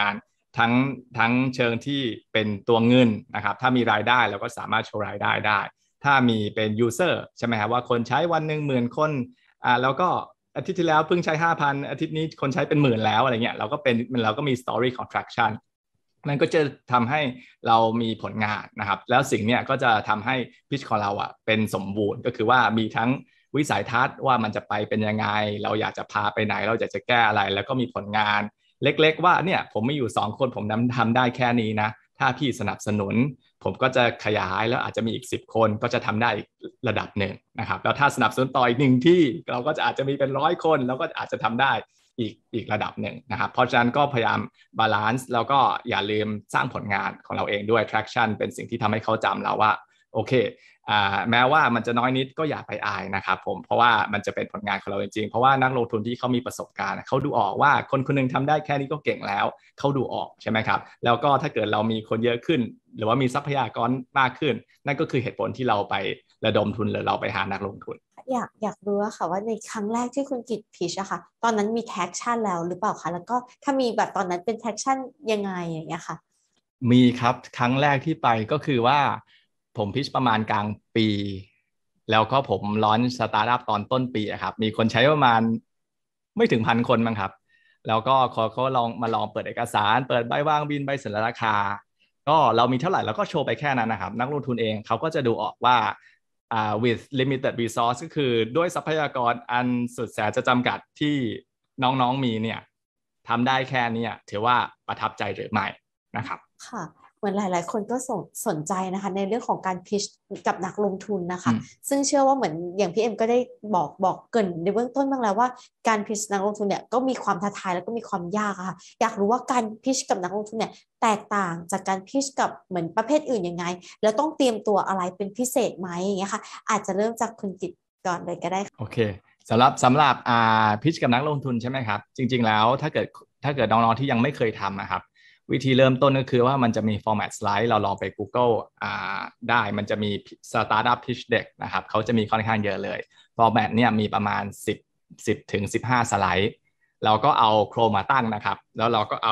ทั้งทั้งเชิงที่เป็นตัวเงินนะครับถ้ามีรายได้เราก็สามารถโชว์รายได้ได้ถ้ามีเป็น user ใช่ไหมครับว่าคนใช้วันหนึ่งหมื่นคนอ่าแล้วก็อาทิตย์ที่แล้วเพิ่งใช้ ห้าพัน อาทิตย์นี้คนใช้เป็นหมื่นแล้วอะไรเงี้ยเราก็เป็นเราก็มี story ของ traction มันก็จะทำให้เรามีผลงานนะครับแล้วสิ่งเนี้ยก็จะทำให้ pitch ของเราอ่ะเป็นสมบูรณ์ก็คือว่ามีทั้งวิสัยทัศน์ว่ามันจะไปเป็นยังไงเราอยากจะพาไปไหนเราอยากจะแก้อะไรแล้วก็มีผลงานเล็กๆว่าเนี่ยผมไม่อยู่สองคนผมทำได้แค่นี้นะถ้าพี่สนับสนุนผมก็จะขยายแล้วอาจจะมีอีกสิบคนก็จะทำได้อีกระดับหนึ่งนะครับแล้วถ้าสนับสนุนต่ออีกหนึ่งที่เราก็จะอาจจะมีเป็นร้อยคนแล้วก็อาจจะทำได้อีกอีกระดับหนึ่งนะครับเพราะฉะนั้นก็พยายามบาลานซ์แล้วก็อย่าลืมสร้างผลงานของเราเองด้วย traction เป็นสิ่งที่ทำให้เขาจำเราว่าโอเคอ่าแม้ว่ามันจะน้อยนิดก็อย่าไปอายนะครับผมเพราะว่ามันจะเป็นผลงานของเราจริงๆเพราะว่านักลงทุนที่เขามีประสบการณ์เขาดูออกว่าคนคนนึงทำได้แค่นี้ก็เก่งแล้วเขาดูออกใช่ไหมครับแล้วก็ถ้าเกิดเรามีคนเยอะขึ้นหรือว่ามีทรัพยากรมากขึ้นนั่นก็คือเหตุผลที่เราไประดมทุนหรือเราไปหานักลงทุนอยากอยากรู้ค่ะว่าในครั้งแรกที่คุณกิตพิชอะค่ะตอนนั้นมีแท็กชั่นแล้วหรือเปล่าคะแล้วก็ถ้ามีแบบตอนนั้นเป็นแท็กชั่นยังไงอย่างเงี้ยค่ะมีครับครั้งแรกที่ไปก็คือว่าผมพิชประมาณกลางปีแล้วก็ผมลอนช์สตาร์ทอัพตอนต้นปีครับมีคนใช้ประมาณไม่ถึงพันคนมั้งครับแล้วก็เขาเขาลองมาลองเปิดเอกสารเปิดใบวางบินใบเสนอราคาก็เรามีเท่าไหร่เราก็โชว์ไปแค่นั้นนะครับนักลงทุนเองเขาก็จะดูออกว่าอ่า with limited resource ก็คือด้วยทรัพยากรอันสุดแสนจะจำกัดที่น้องๆมีเนี่ยทำได้แค่นี้ถือว่าประทับใจหรือไม่นะครับค่ะเหมือนหลายๆคนก็สนสนใจนะคะในเรื่องของการพิชกับนักลงทุนนะคะซึ่งเชื่อว่าเหมือนอย่างพี่เอ็มก็ได้บอกบอกเกริ่นในเบื้องต้นบ้างแล้วว่าการพิชนักลงทุนเนี่ยก็มีความท้าทายแล้วก็มีความยากค่ะอยากรู้ว่าการพิชกับนักลงทุนเนี่ยแตกต่างจากการพิชกับเหมือนประเภทอื่นยังไงแล้วต้องเตรียมตัวอะไรเป็นพิเศษไหมอย่างเงี้ยค่ะอาจจะเริ่มจากคุณกิตก่อนเลยก็ได้โอเคสำหรับสำหรับอ่าพิชกับนักลงทุนใช่ไหมครับจริงๆแล้วถ้าเกิดถ้าเกิดน้องๆที่ยังไม่เคยทำนะครับวิธีเริ่มต้นก็คือว่ามันจะมี format slide เราลองไป Google อ่าได้มันจะมี startup pitch deck นะครับเขาจะมีค่อนข้างเยอะเลย format เนี่ยมีประมาณสิบ สิบถึงสิบห้าสไลด์เราก็เอาโครมมาตั้งนะครับแล้วเราก็เอา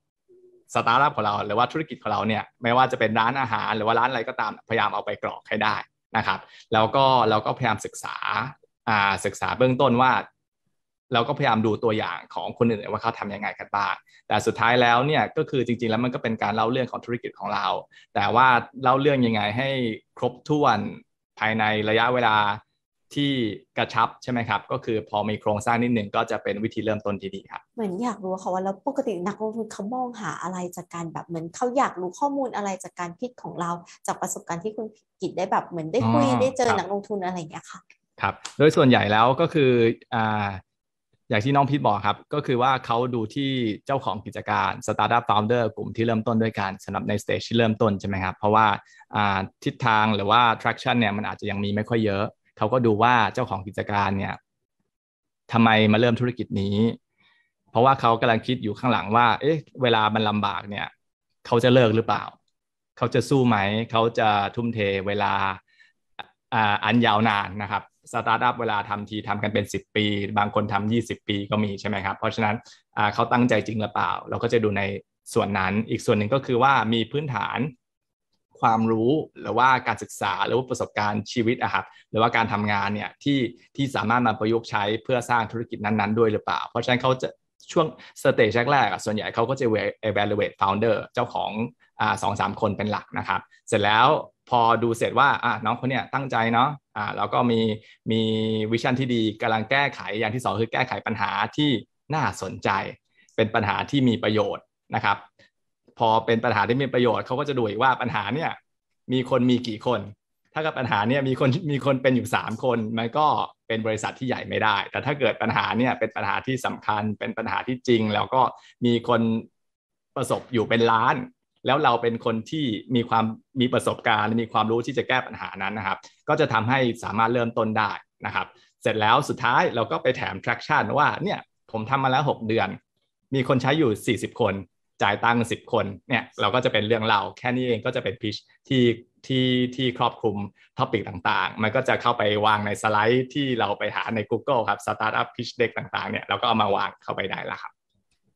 startup ของเราหรือว่าธุรกิจของเราเนี่ยไม่ว่าจะเป็นร้านอาหารหรือว่าร้านอะไรก็ตามพยายามเอาไปกรอกให้ได้นะครับแล้วก็เราก็พยายามศึกษาอ่าศึกษาเบื้องต้นว่าเราก็พยายามดูตัวอย่างของคนอื่นว่าเขาทำยังไงกันบ้างแต่สุดท้ายแล้วเนี่ยก็คือจริงๆแล้วมันก็เป็นการเล่าเรื่องของธุรกิจของเราแต่ว่าเล่าเรื่องยังไงให้ครบถ้วนภายในระยะเวลาที่กระชับใช่ไหมครับก็คือพอมีโครงสร้างนิดหนึ่งก็จะเป็นวิธีเริ่มต้นที่ดีครับเหมือนอยากรู้ค่ะว่าแล้วปกตินักลงทุนเขามองหาอะไรจากการแบบเหมือนเขาอยากรู้ข้อมูลอะไรจากการพิชของเราจากประสบการณ์ที่คุณกิตได้แบบเหมือนได้คุยได้เจอนักลงทุนอะไรอย่างเงี้ยค่ะครับโดยส่วนใหญ่แล้วก็คืออ่าอย่างที่น้องพีทบอกครับก็คือว่าเขาดูที่เจ้าของกิจการ Startup Founder กลุ่มที่เริ่มต้นด้วยกันสำหรับใน stage ที่เริ่มต้นใช่ไหมครับเพราะว่าทิศทางหรือว่า traction เนี่ยมันอาจจะยังมีไม่ค่อยเยอะเขาก็ดูว่าเจ้าของกิจการเนี่ยทำไมมาเริ่มธุรกิจนี้เพราะว่าเขากำลังคิดอยู่ข้างหลังว่าเอ๊ะเวลามันลำบากเนี่ยเขาจะเลิกหรือเปล่าเขาจะสู้ไหมเขาจะทุ่มเทเวลาอันยาวนานนะครับสตาร์ทอัพเวลาทำทีทำกันเป็นสิบปีบางคนทำยี่สิบปีก็มีใช่ไหมครับเพราะฉะนั้นเขาตั้งใจจริงหรือเปล่าเราก็จะดูในส่วนนั้นอีกส่วนหนึ่งก็คือว่ามีพื้นฐานความรู้หรือว่าการศึกษาหรือว่าประสบการณ์ชีวิตอะครับหรือว่าการทำงานเนี่ยที่ที่สามารถมาประยุกต์ใช้เพื่อสร้างธุรกิจนั้นๆด้วยหรือเปล่าเพราะฉะนั้นเขาจะช่วงสเตจแรกๆส่วนใหญ่เขาก็จะ evaluate founder เจ้าของอ่า สองถึงสาม คนเป็นหลักนะครับเสร็จแล้วพอดูเสร็จว่าอ่ะน้องคนเนี้ยตั้งใจเนาะอ่าแล้วก็มีมีวิชั่นที่ดีกำลังแก้ไขอย่างที่สองคือแก้ไขปัญหาที่น่าสนใจเป็นปัญหาที่มีประโยชน์นะครับพอเป็นปัญหาที่มีประโยชน์เขาก็จะดูอีกว่าปัญหาเนี่ยมีคนมีกี่คนถ้ากับปัญหาเนี่ยมีคนมีคนเป็นอยู่สามคนมันก็เป็นบริษัทที่ใหญ่ไม่ได้แต่ถ้าเกิดปัญหาเนี่ยเป็นปัญหาที่สำคัญเป็นปัญหาที่จริงแล้วก็มีคนประสบอยู่เป็นล้านแล้วเราเป็นคนที่มีความมีประสบการณ์มีความรู้ที่จะแก้ปัญหานั้นนะครับก็จะทำให้สามารถเริ่มต้นได้นะครับเสร็จแล้วสุดท้ายเราก็ไปแถม traction ว่าเนี่ยผมทำมาแล้วหกเดือนมีคนใช้อยู่สี่สิบคนจ่ายตังค์สิบคนเนี่ยเราก็จะเป็นเรื่องเล่าแค่นี้เองก็จะเป็น pitch ที่ที่ที่ครอบคลุมท็อปิกต่างๆมันก็จะเข้าไปวางในสไลด์ที่เราไปหาใน Google ครับ Startup Pitch Deck ต่างๆเนี่ยเราก็เอามาวางเข้าไปได้แล้วครับ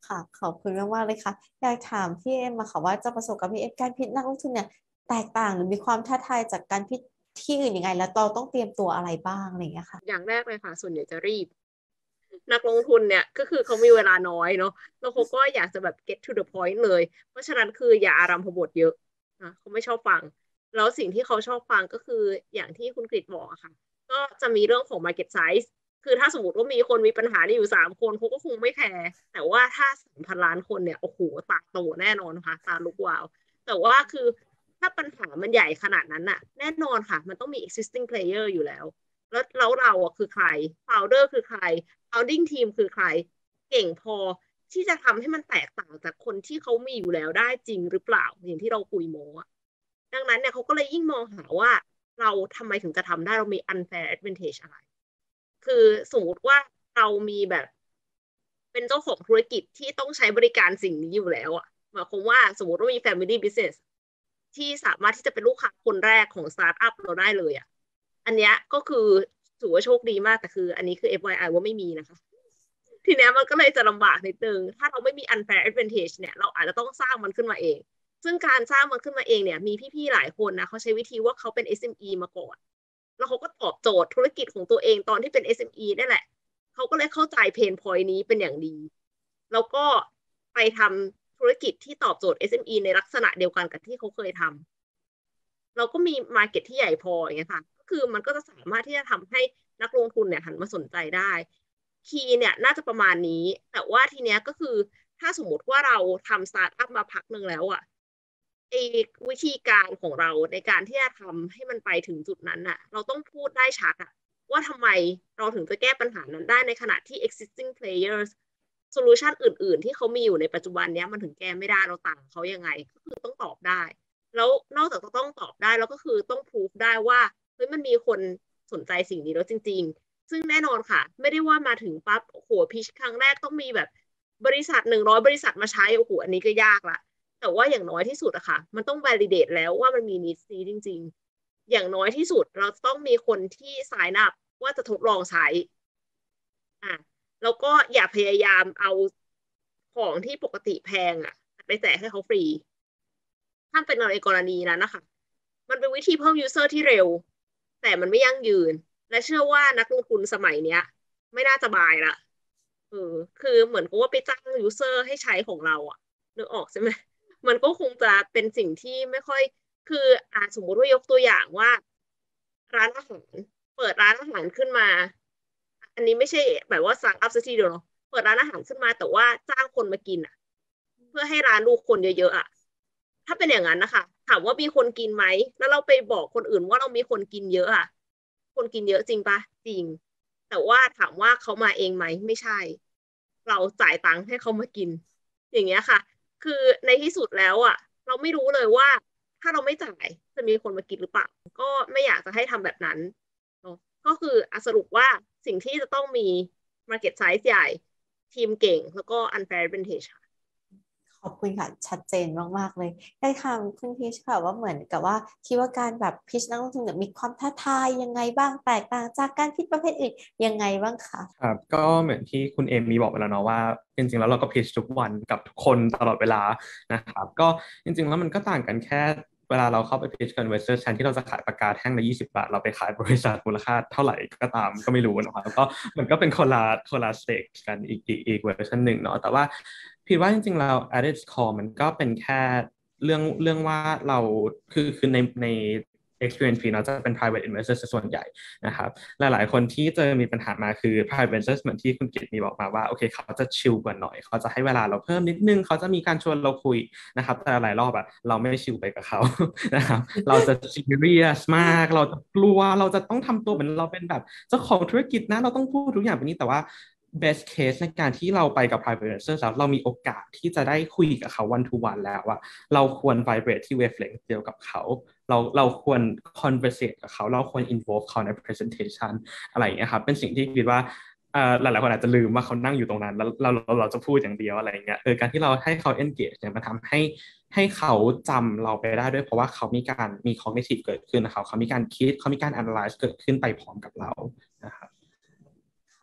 ค่ะขอบคุณมากๆเลยค่ะอยากถามพี่เอ็มมาค่ะว่าจะประสบกับพี่เอ็มการพิจนักลงทุนเนี่ยแตกต่างหรือมีความท้าทายจากการพิจที่อื่นยังไงแล้วเราต้องเตรียมตัวอะไรบ้างอะไรอย่างเงี้ยค่ะอย่างแรกเลยค่ะส่วนใหญ่จะรีบนักลงทุนเนี่ยก็คือเขามีเวลาน้อยเนาะแล้วเขาก็อยากจะแบบ get to the point เลยเพราะฉะนั้นคืออย่าอารัมพบทเยอะนะเขาไม่ชอบฟังแล้วสิ่งที่เขาชอบฟังก็คืออย่างที่คุณกฤษบอกอะค่ะก็จะมีเรื่องของ market size คือถ้าสมมติว่ามีคนมีปัญหาที่อยู่สามคนเขาก็คงไม่แคร์แต่ว่าถ้าสามพันล้านคนเนี่ยโอ้โหตาโตแน่นอนนะคะตาลุกวาวแต่ว่าคือถ้าปัญหามันใหญ่ขนาดนั้นน่ะแน่นอนค่ะมันต้องมี existing player อยู่แล้วแล้วแล้วเราอ่ะคือใคร founder คือใคร founding team คือใครเก่งพอที่จะทำให้มันแตกต่างจากคนที่เขามีอยู่แล้วได้จริงหรือเปล่าอย่างที่เราคุยโมอะดังนั้นเนี่ยเขาก็เลยยิ่งมองหาว่าเราทำไมถึงจะทำได้เรามี unfair advantage อะไรคือสมมติว่าเรามีแบบเป็นเจ้าของธุรกิจที่ต้องใช้บริการสิ่งนี้อยู่แล้วอะหมายความว่าสมมติว่ามี family business ที่สามารถที่จะเป็นลูกค้าคนแรกของสตาร์ทอัพเราได้เลยอะอันเนี้ยก็คือถือว่าโชคดีมากแต่คืออันนี้คือ เอฟ วาย ไอ ว่าไม่มีนะคะทีเนี้ยมันก็เลยจะลำบากนิดนึงถ้าเราไม่มี unfair advantage เนี่ยเราอาจจะต้องสร้างมันขึ้นมาเองซึ่งการสร้างมันขึ้นมาเองเนี่ยมีพี่ๆหลายคนนะเขาใช้วิธีว่าเขาเป็น เอส เอ็ม อี มาก่อนแล้วเขาก็ตอบโจทย์ธุรกิจของตัวเองตอนที่เป็น เอส เอ็ม อี นั่นแหละเขาก็เลยเข้าใจเพนพอยต์นี้เป็นอย่างดีแล้วก็ไปทำธุรกิจที่ตอบโจทย์ เอส เอ็ม อี ในลักษณะเดียวกันกับที่เขาเคยทำเราก็มี market ที่ใหญ่พออย่างเงี้ยค่ะก็คือมันก็จะสามารถที่จะทำให้นักลงทุนเนี่ยหันมาสนใจได้คีย์เนี่ยน่าจะประมาณนี้แต่ว่าทีเนี้ยก็คือถ้าสมมติว่าเราทำสตาร์ทอัพมาพักหนึ่งแล้วอะไอ้วิธีการของเราในการที่จะทำให้มันไปถึงจุดนั้นอะเราต้องพูดได้ชัดอะว่าทำไมเราถึงจะแก้ปัญหานั้นได้ในขณะที่ existing players solution อื่นๆที่เขามีอยู่ในปัจจุบันเนี้ยมันถึงแก้ไม่ได้เราต่างเขายังไงก็คือต้องตอบได้แล้วนอกจากจะต้องตอบได้แล้วก็คือต้องพิสูจได้ว่าเฮ้ยมันมีคนสนใจสิ่งนี้แล้วจริงๆซึ่งแน่นอนค่ะไม่ได้ว่ามาถึงปั๊บโอ้โหพิชครั้งแรกต้องมีแบบบริษัทหนึ่งร้อยบริษัทมาใช้โอ้โหอันนี้ก็ยากละแต่ว่าอย่างน้อยที่สุดอะค่ะมันต้อง validate แล้วว่ามันมี needs นี้จริงๆอย่างน้อยที่สุดเราต้องมีคนที่ sign up ว่าจะทดลองใช้อ่ะแล้วก็อย่าพยายามเอาของที่ปกติแพงอะไปแจกให้เขาฟรีถ้าเป็นในกรณีนั้นนะคะมันเป็นวิธีเพิ่ม user ที่เร็วแต่มันไม่ยั่งยืนและเชื่อว่านักลงทุนสมัยเนี้ยไม่น่าจะบายละเออคือเหมือนกับว่าไปจ้าง user ให้ใช้ของเราอะนึกออกใช่ไหมมันก็คงจะเป็นสิ่งที่ไม่ค่อยคืออ่าสมมติว่ายกตัวอย่างว่าร้านอาหารเปิดร้านอาหารขึ้นมาอันนี้ไม่ใช่แบบว่าสั่งอัพสักทีเดียวเนาะเปิดร้านอาหารขึ้นมาแต่ว่าจ้างคนมากินอะเพื่อให้ร้านดูคนเยอะๆอะถ้าเป็นอย่างนั้นนะคะถามว่ามีคนกินไหมแล้วเราไปบอกคนอื่นว่าเรามีคนกินเยอะอะคนกินเยอะจริงปะจริงแต่ว่าถามว่าเขามาเองไหมไม่ใช่เราจ่ายตังค์ให้เขามากินอย่างเงี้ยค่ะคือในที่สุดแล้วอ่ะเราไม่รู้เลยว่าถ้าเราไม่จ่ายจะมีคนมากินหรือเปล่าก็ไม่อยากจะให้ทำแบบนั้นเนาะก็คือสรุปว่าสิ่งที่จะต้องมี market size ใหญ่ทีมเก่งแล้วก็ unfair advantage ค่ะขอบคุณค่ะชัดเจนมากๆเลยได้ค่ะคุณพีชค่ะว่าเหมือนกับว่าคิดว่าการแบบพิชนักลงทุนเนี่ยมีความท้าทายยังไงบ้างแตกต่างจากการพิชประเภทอื่นยังไงบ้างคะครับก็เหมือนที่คุณเอมมีบอกไปแล้วเนาะว่าจริงๆแล้วเราก็พิชทุกวันกับทุกคนตลอดเวลานะครับก็จริงๆแล้วมันก็ต่างกันแค่เวลาเราเข้าไปพิชกันเวสเซอร์แทนที่เราจะขายปากกาแท่งละยี่สิบบาทเราไปขายบริษัทมูลค่าเท่าไหร่ก็ตามก็ไม่รู้นะครับก็มันก็เป็นคนละคนละสเต็กกันอีกอีกอีกเวอร์ชันหนึ่งเนาะแต่ว่าพี่ว่าจริงๆเรา at its core มันก็เป็นแค่เรื่องเรื่องว่าเราคือคือในใน experience พี่เนาะจะเป็น private investors ส่วนใหญ่นะครับหลายๆคนที่เจอมีปัญหามาคือ private investors เหมือนที่คุณกิตมีบอกมาว่าโอเคเขาจะชิลกว่าหน่อยเขาจะให้เวลาเราเพิ่มนิดนึงเขาจะมีการชวนเราคุยนะครับแต่หลายรอบอะเราไม่ชิลไปกับเขา นะครับเราจะ serious มากเราจะกลัวเราจะต้องทำตัวเหมือนเราเป็นแบบเจ้าของธุรกิจนะเราต้องพูดทุกอย่างแบบนี้แต่ว่าbest case ในการที่เราไปกับ private investor แล้วเรามีโอกาสที่จะได้คุยกับเขา one to one แล้วอะเราควร vibrate ที่ wavelength เดียวกับเขาเราเราควร conversate กับเขาเราควร involve เขาใน presentation อะไรอย่างเงี้ยครับเป็นสิ่งที่คิดว่าหลายๆคนอาจจะลืมว่าเขานั่งอยู่ตรงนั้นแล้วเราเราเราจะพูดอย่างเดียวอะไรอย่างเงี้ยเออการที่เราให้เขา engage เนี่ยมันทำให้ให้เขาจำเราไปได้ด้วยเพราะว่าเขามีการมี cognitive เกิดขึ้นนะครับเขามีการคิดเขามีการ analyze เกิดขึ้นไปพร้อมกับเรานะครับค่ะ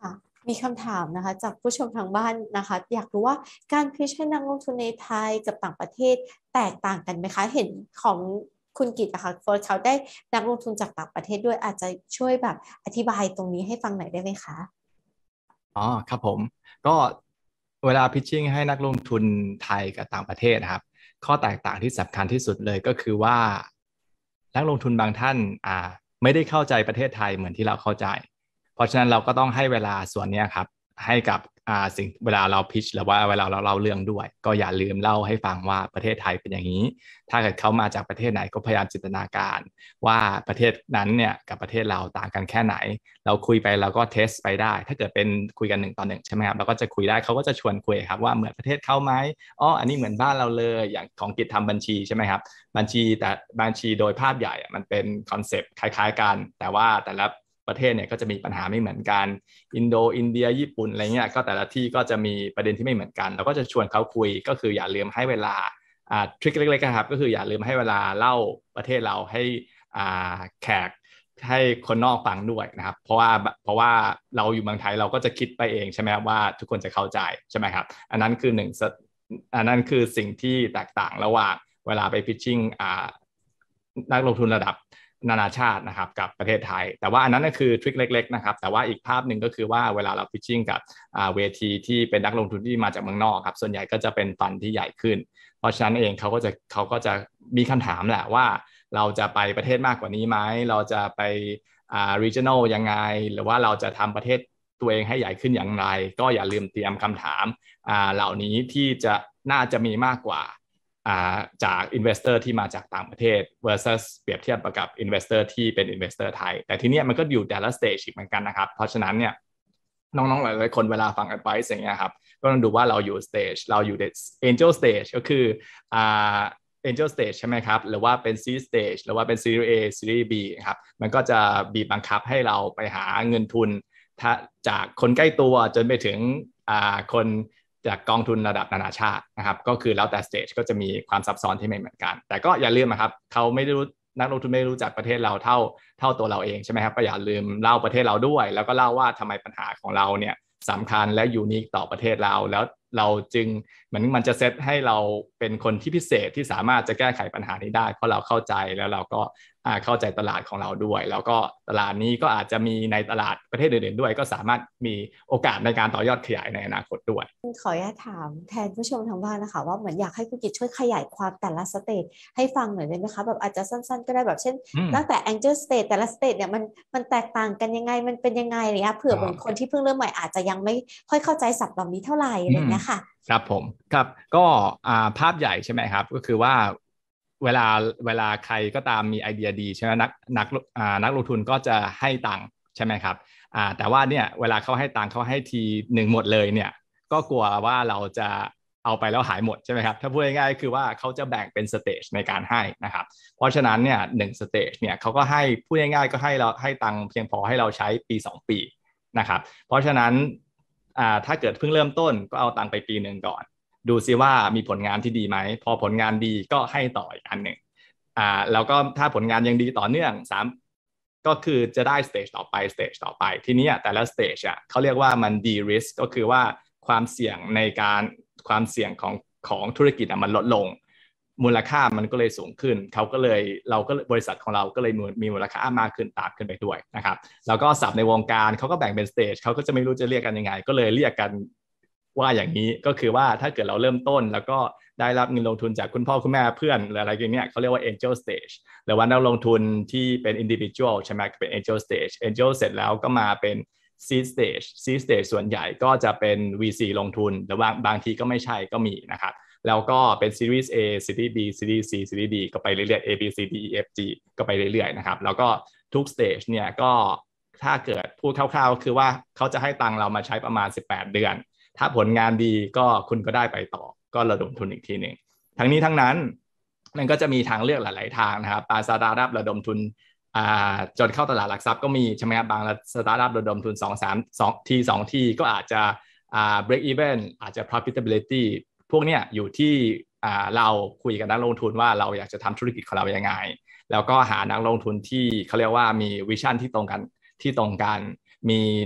มีคำถามนะคะจากผู้ชมทางบ้านนะคะอยากรู้ว่าการพิชให้นักลงทุนในไทยกับต่างประเทศแตกต่างกันไหมคะเห็นของคุณกิตนะคะโฟร์เขาได้นักลงทุนจากต่างประเทศด้วยอาจจะช่วยแบบอธิบายตรงนี้ให้ฟังหน่อยได้ไหมคะอ๋อครับผมก็เวลาพิชชิ่งให้นักลงทุนไทยกับต่างประเทศนะครับข้อแตกต่างที่สำคัญที่สุดเลยก็คือว่านักลงทุนบางท่านอ่าไม่ได้เข้าใจประเทศไทยเหมือนที่เราเข้าใจเพราะฉะนั้นเราก็ต้องให้เวลาส่วนนี้ครับให้กับอ่าสิ่งเวลาเราพิชหรือว่าเวลาเราเล่าเรื่องด้วยก็อย่าลืมเล่าให้ฟังว่าประเทศไทยเป็นอย่างนี้ถ้าเกิดเขามาจากประเทศไหนก็พยายามจินตนาการว่าประเทศนั้นเนี่ยกับประเทศเราต่างกันแค่ไหนเราคุยไปเราก็เทสไปได้ถ้าเกิดเป็นคุยกันหนึ่งต่อหนึ่งใช่ไหมครับเราก็จะคุยได้เขาก็จะชวนคุยครับว่าเหมือนประเทศเขาไหมอ๋ออันนี้เหมือนบ้านเราเลยอย่างของกิจทำบัญชีใช่ไหมครับบัญชีแต่บัญชีโดยภาพใหญ่มันเป็นคอนเซปต์คล้ายๆกันแต่ว่าแต่ละประเทศเนี่ยก็จะมีปัญหาไม่เหมือนกันอินโดอินเดียญี่ปุ่นอะไรเงี้ยก็แต่ละที่ก็จะมีประเด็นที่ไม่เหมือนกันเราก็จะชวนเขาคุยก็คืออย่าลืมให้เวลาอ่าทริคเล็กๆครับก็คืออย่าลืมให้เวลาเล่าประเทศเราให้อ่าแขกให้คนนอกฟังด้วยนะครับเพราะว่าเพราะว่าเราอยู่เมืองไทยเราก็จะคิดไปเองใช่ไหมครับว่าทุกคนจะเข้าใจใช่ไหมครับอันนั้นคือหนึ่งอันนั้นคือสิ่งที่แตกต่างระหว่างเวลาไปพิชชิ่งอ่านักลงทุนระดับนานาชาตินะครับกับประเทศไทยแต่ว่าอันนั้นก็คือทริคเล็กๆนะครับแต่ว่าอีกภาพหนึ่งก็คือว่าเวลาเราพิชชิ่งกับเวทีที่เป็นนักลงทุนที่มาจากเมืองนอกครับส่วนใหญ่ก็จะเป็นฟันที่ใหญ่ขึ้นเพราะฉะนั้นเองเขาก็จะเขาก็จะมีคำถามแหละว่าเราจะไปประเทศมากกว่านี้ไหมเราจะไปอ่า regional ยังไงหรือว่าเราจะทำประเทศตัวเองให้ใหญ่ขึ้นอย่างไรก็อย่าลืมเตรียมคำถามอ่าเหล่านี้ที่จะน่าจะมีมากกว่าจาก investor ที่มาจากต่างประเทศ versus เปรียบเทียบกับ investor ที่เป็น investor ไทยแต่ทีนี้มันก็อยู่แต่ละ stage เหมือนกันนะครับเพราะฉะนั้นเนี่ยน้องๆหลายๆคนเวลาฟัง advice อย่างเงี้ยครับก็ต้องดูว่าเราอยู่ stage เราอยู่ angel stage ก็คืออ่า angel stage ใช่ไหมครับหรือว่าเป็น seed stage หรือว่าเป็น series A series B ครับมันก็จะบีบบังคับให้เราไปหาเงินทุนจากคนใกล้ตัวจนไปถึงอ่าคนจากกองทุนระดับนานาชาตินะครับก็คือแล้วแต่สเตจก็จะมีความซับซ้อนที่ไม่เหมือนกันแต่ก็อย่าลืมนะครับเขาไม่รู้นักลงทุนไม่รู้จักประเทศเราเท่าเท่าตัวเราเองใช่ไหมครับก็อย่าลืมเล่าประเทศเราด้วยแล้วก็เล่าว่าทำไมปัญหาของเราเนี่ยสำคัญและยูนิคต่อประเทศเราแล้วเราจึงเหมือนมันจะเซตให้เราเป็นคนที่พิเศษที่สามารถจะแก้ไขปัญหานี้ได้เพราะเราเข้าใจแล้วเราก็เข้าใจตลาดของเราด้วยแล้วก็ตลาดนี้ก็อาจจะมีในตลาดประเทศอื่นๆด้วยก็สามารถมีโอกาสในการต่อยอดขยายในอนาคตด้วยขออนุญาตถามแทนผู้ชมทางบ้านนะคะว่าเหมือนอยากให้คุณกิจช่วยขยายความแต่ละสเตจให้ฟังหน่อยได้ไหมคะแบบอาจจะสั้นๆก็ได้แบบเช่นตั้งแต่ Angel Stage แต่ละสเตจเนี่ยมันมันแตกต่างกันยังไงมันเป็นยังไงอะไรเงี้ยเผื่อเหมือนคนที่เพิ่งเริ่มใหม่อาจจะยังไม่ค่อยเข้าใจศัพท์เหล่านี้เท่าไหร่อะไรเงี้ยค่ะครับผมครับก็ภาพใหญ่ใช่ไหมครับก็คือว่าเวลาเวลาใครก็ตามมีไอเดียดีใช่ไหมนักนักนักลงทุนก็จะให้ตังค์ใช่ไหมครับแต่ว่าเนี่ยเวลาเขาให้ตังค์เขาให้ทีหนึ่งหมดเลยเนี่ยก็กลัวว่าเราจะเอาไปแล้วหายหมดใช่ไหมครับถ้าพูดง่ายๆคือว่าเขาจะแบ่งเป็นสเตจในการให้นะครับเพราะฉะนั้นเนี่ยหนึ่งสเตจเนี่ยเขาก็ให้พูดง่ายๆก็ให้เราให้ตังค์เพียงพอให้เราใช้ปีสองปีนะครับเพราะฉะนั้นถ้าเกิดเพิ่งเริ่มต้นก็เอาตังค์ไปปีหนึ่งก่อนดูซิว่ามีผลงานที่ดีไหมพอผลงานดีก็ให้ต่ออีกอันหนึ่งอ่าแล้วก็ถ้าผลงานยังดีต่อเนื่องสามก็คือจะได้สเตจต่อไปสเตจต่อไปทีนี้แต่ละสเตจอ่ะเขาเรียกว่ามัน de-risk ก็คือว่าความเสี่ยงในการความเสี่ยงของของธุรกิจอ่ะมันลดลงมูลค่ามันก็เลยสูงขึ้นเขาก็เลยเราก็บริษัทของเราก็เลยมีมูลค่ามากขึ้นตามขึ้นไปด้วยนะครับแล้วก็ศัพท์ในวงการเขาก็แบ่งเป็นสเตจเขาก็จะไม่รู้จะเรียกกันยังไงก็เลยเรียกกันว่าอย่างนี้ก็คือว่าถ้าเกิดเราเริ่มต้นแล้วก็ได้รับเงินลงทุนจากคุณพ่อคุณแม่เพื่อนหรืออะไรอย่างเงี้ยเขาเรียกว่า angel stage หรือว่านักลงทุนที่เป็น individual ใช่ไหมเป็น angel stage angel เสร็จแล้วก็มาเป็น seed stage seed stage ส่วนใหญ่ก็จะเป็น วี ซี ลงทุนแต่ว่าบางทีก็ไม่ใช่ก็มีนะครับแล้วก็เป็น series A series B series C series D ก็ไปเรื่อยๆ A B C D E F G ก็ไปเรื่อยๆนะครับแล้วก็ทุก stage เนี่ยก็ถ้าเกิดพูดคร่าวๆคือว่าเขาจะให้ตังค์เรามาใช้ประมาณสิบแปดเดือนถ้าผลงานดีก็คุณก็ได้ไปต่อก็ระดมทุนอีกทีหนึ่งทั้งนี้ทั้งนั้นมันก็จะมีทางเลือกหลายๆทางนะครับบางสตาร์ทอัพระดมทุนจนเข้าตลาดหลักทรัพย์ก็มีใช่ไหมครับบางสตาร์ทอัพระดมทุนสอง สาม สองทีสองทีก็อาจจะ break even อาจจะ profitability พวกเนี้ยอยู่ที่เราคุยกับนักลงทุนว่าเราอยากจะทำธุรกิจของเรายังไงแล้วก็หานักลงทุนที่เขาเรียกว่ามีวิชั่นที่ตรงกันที่ตรงกันมี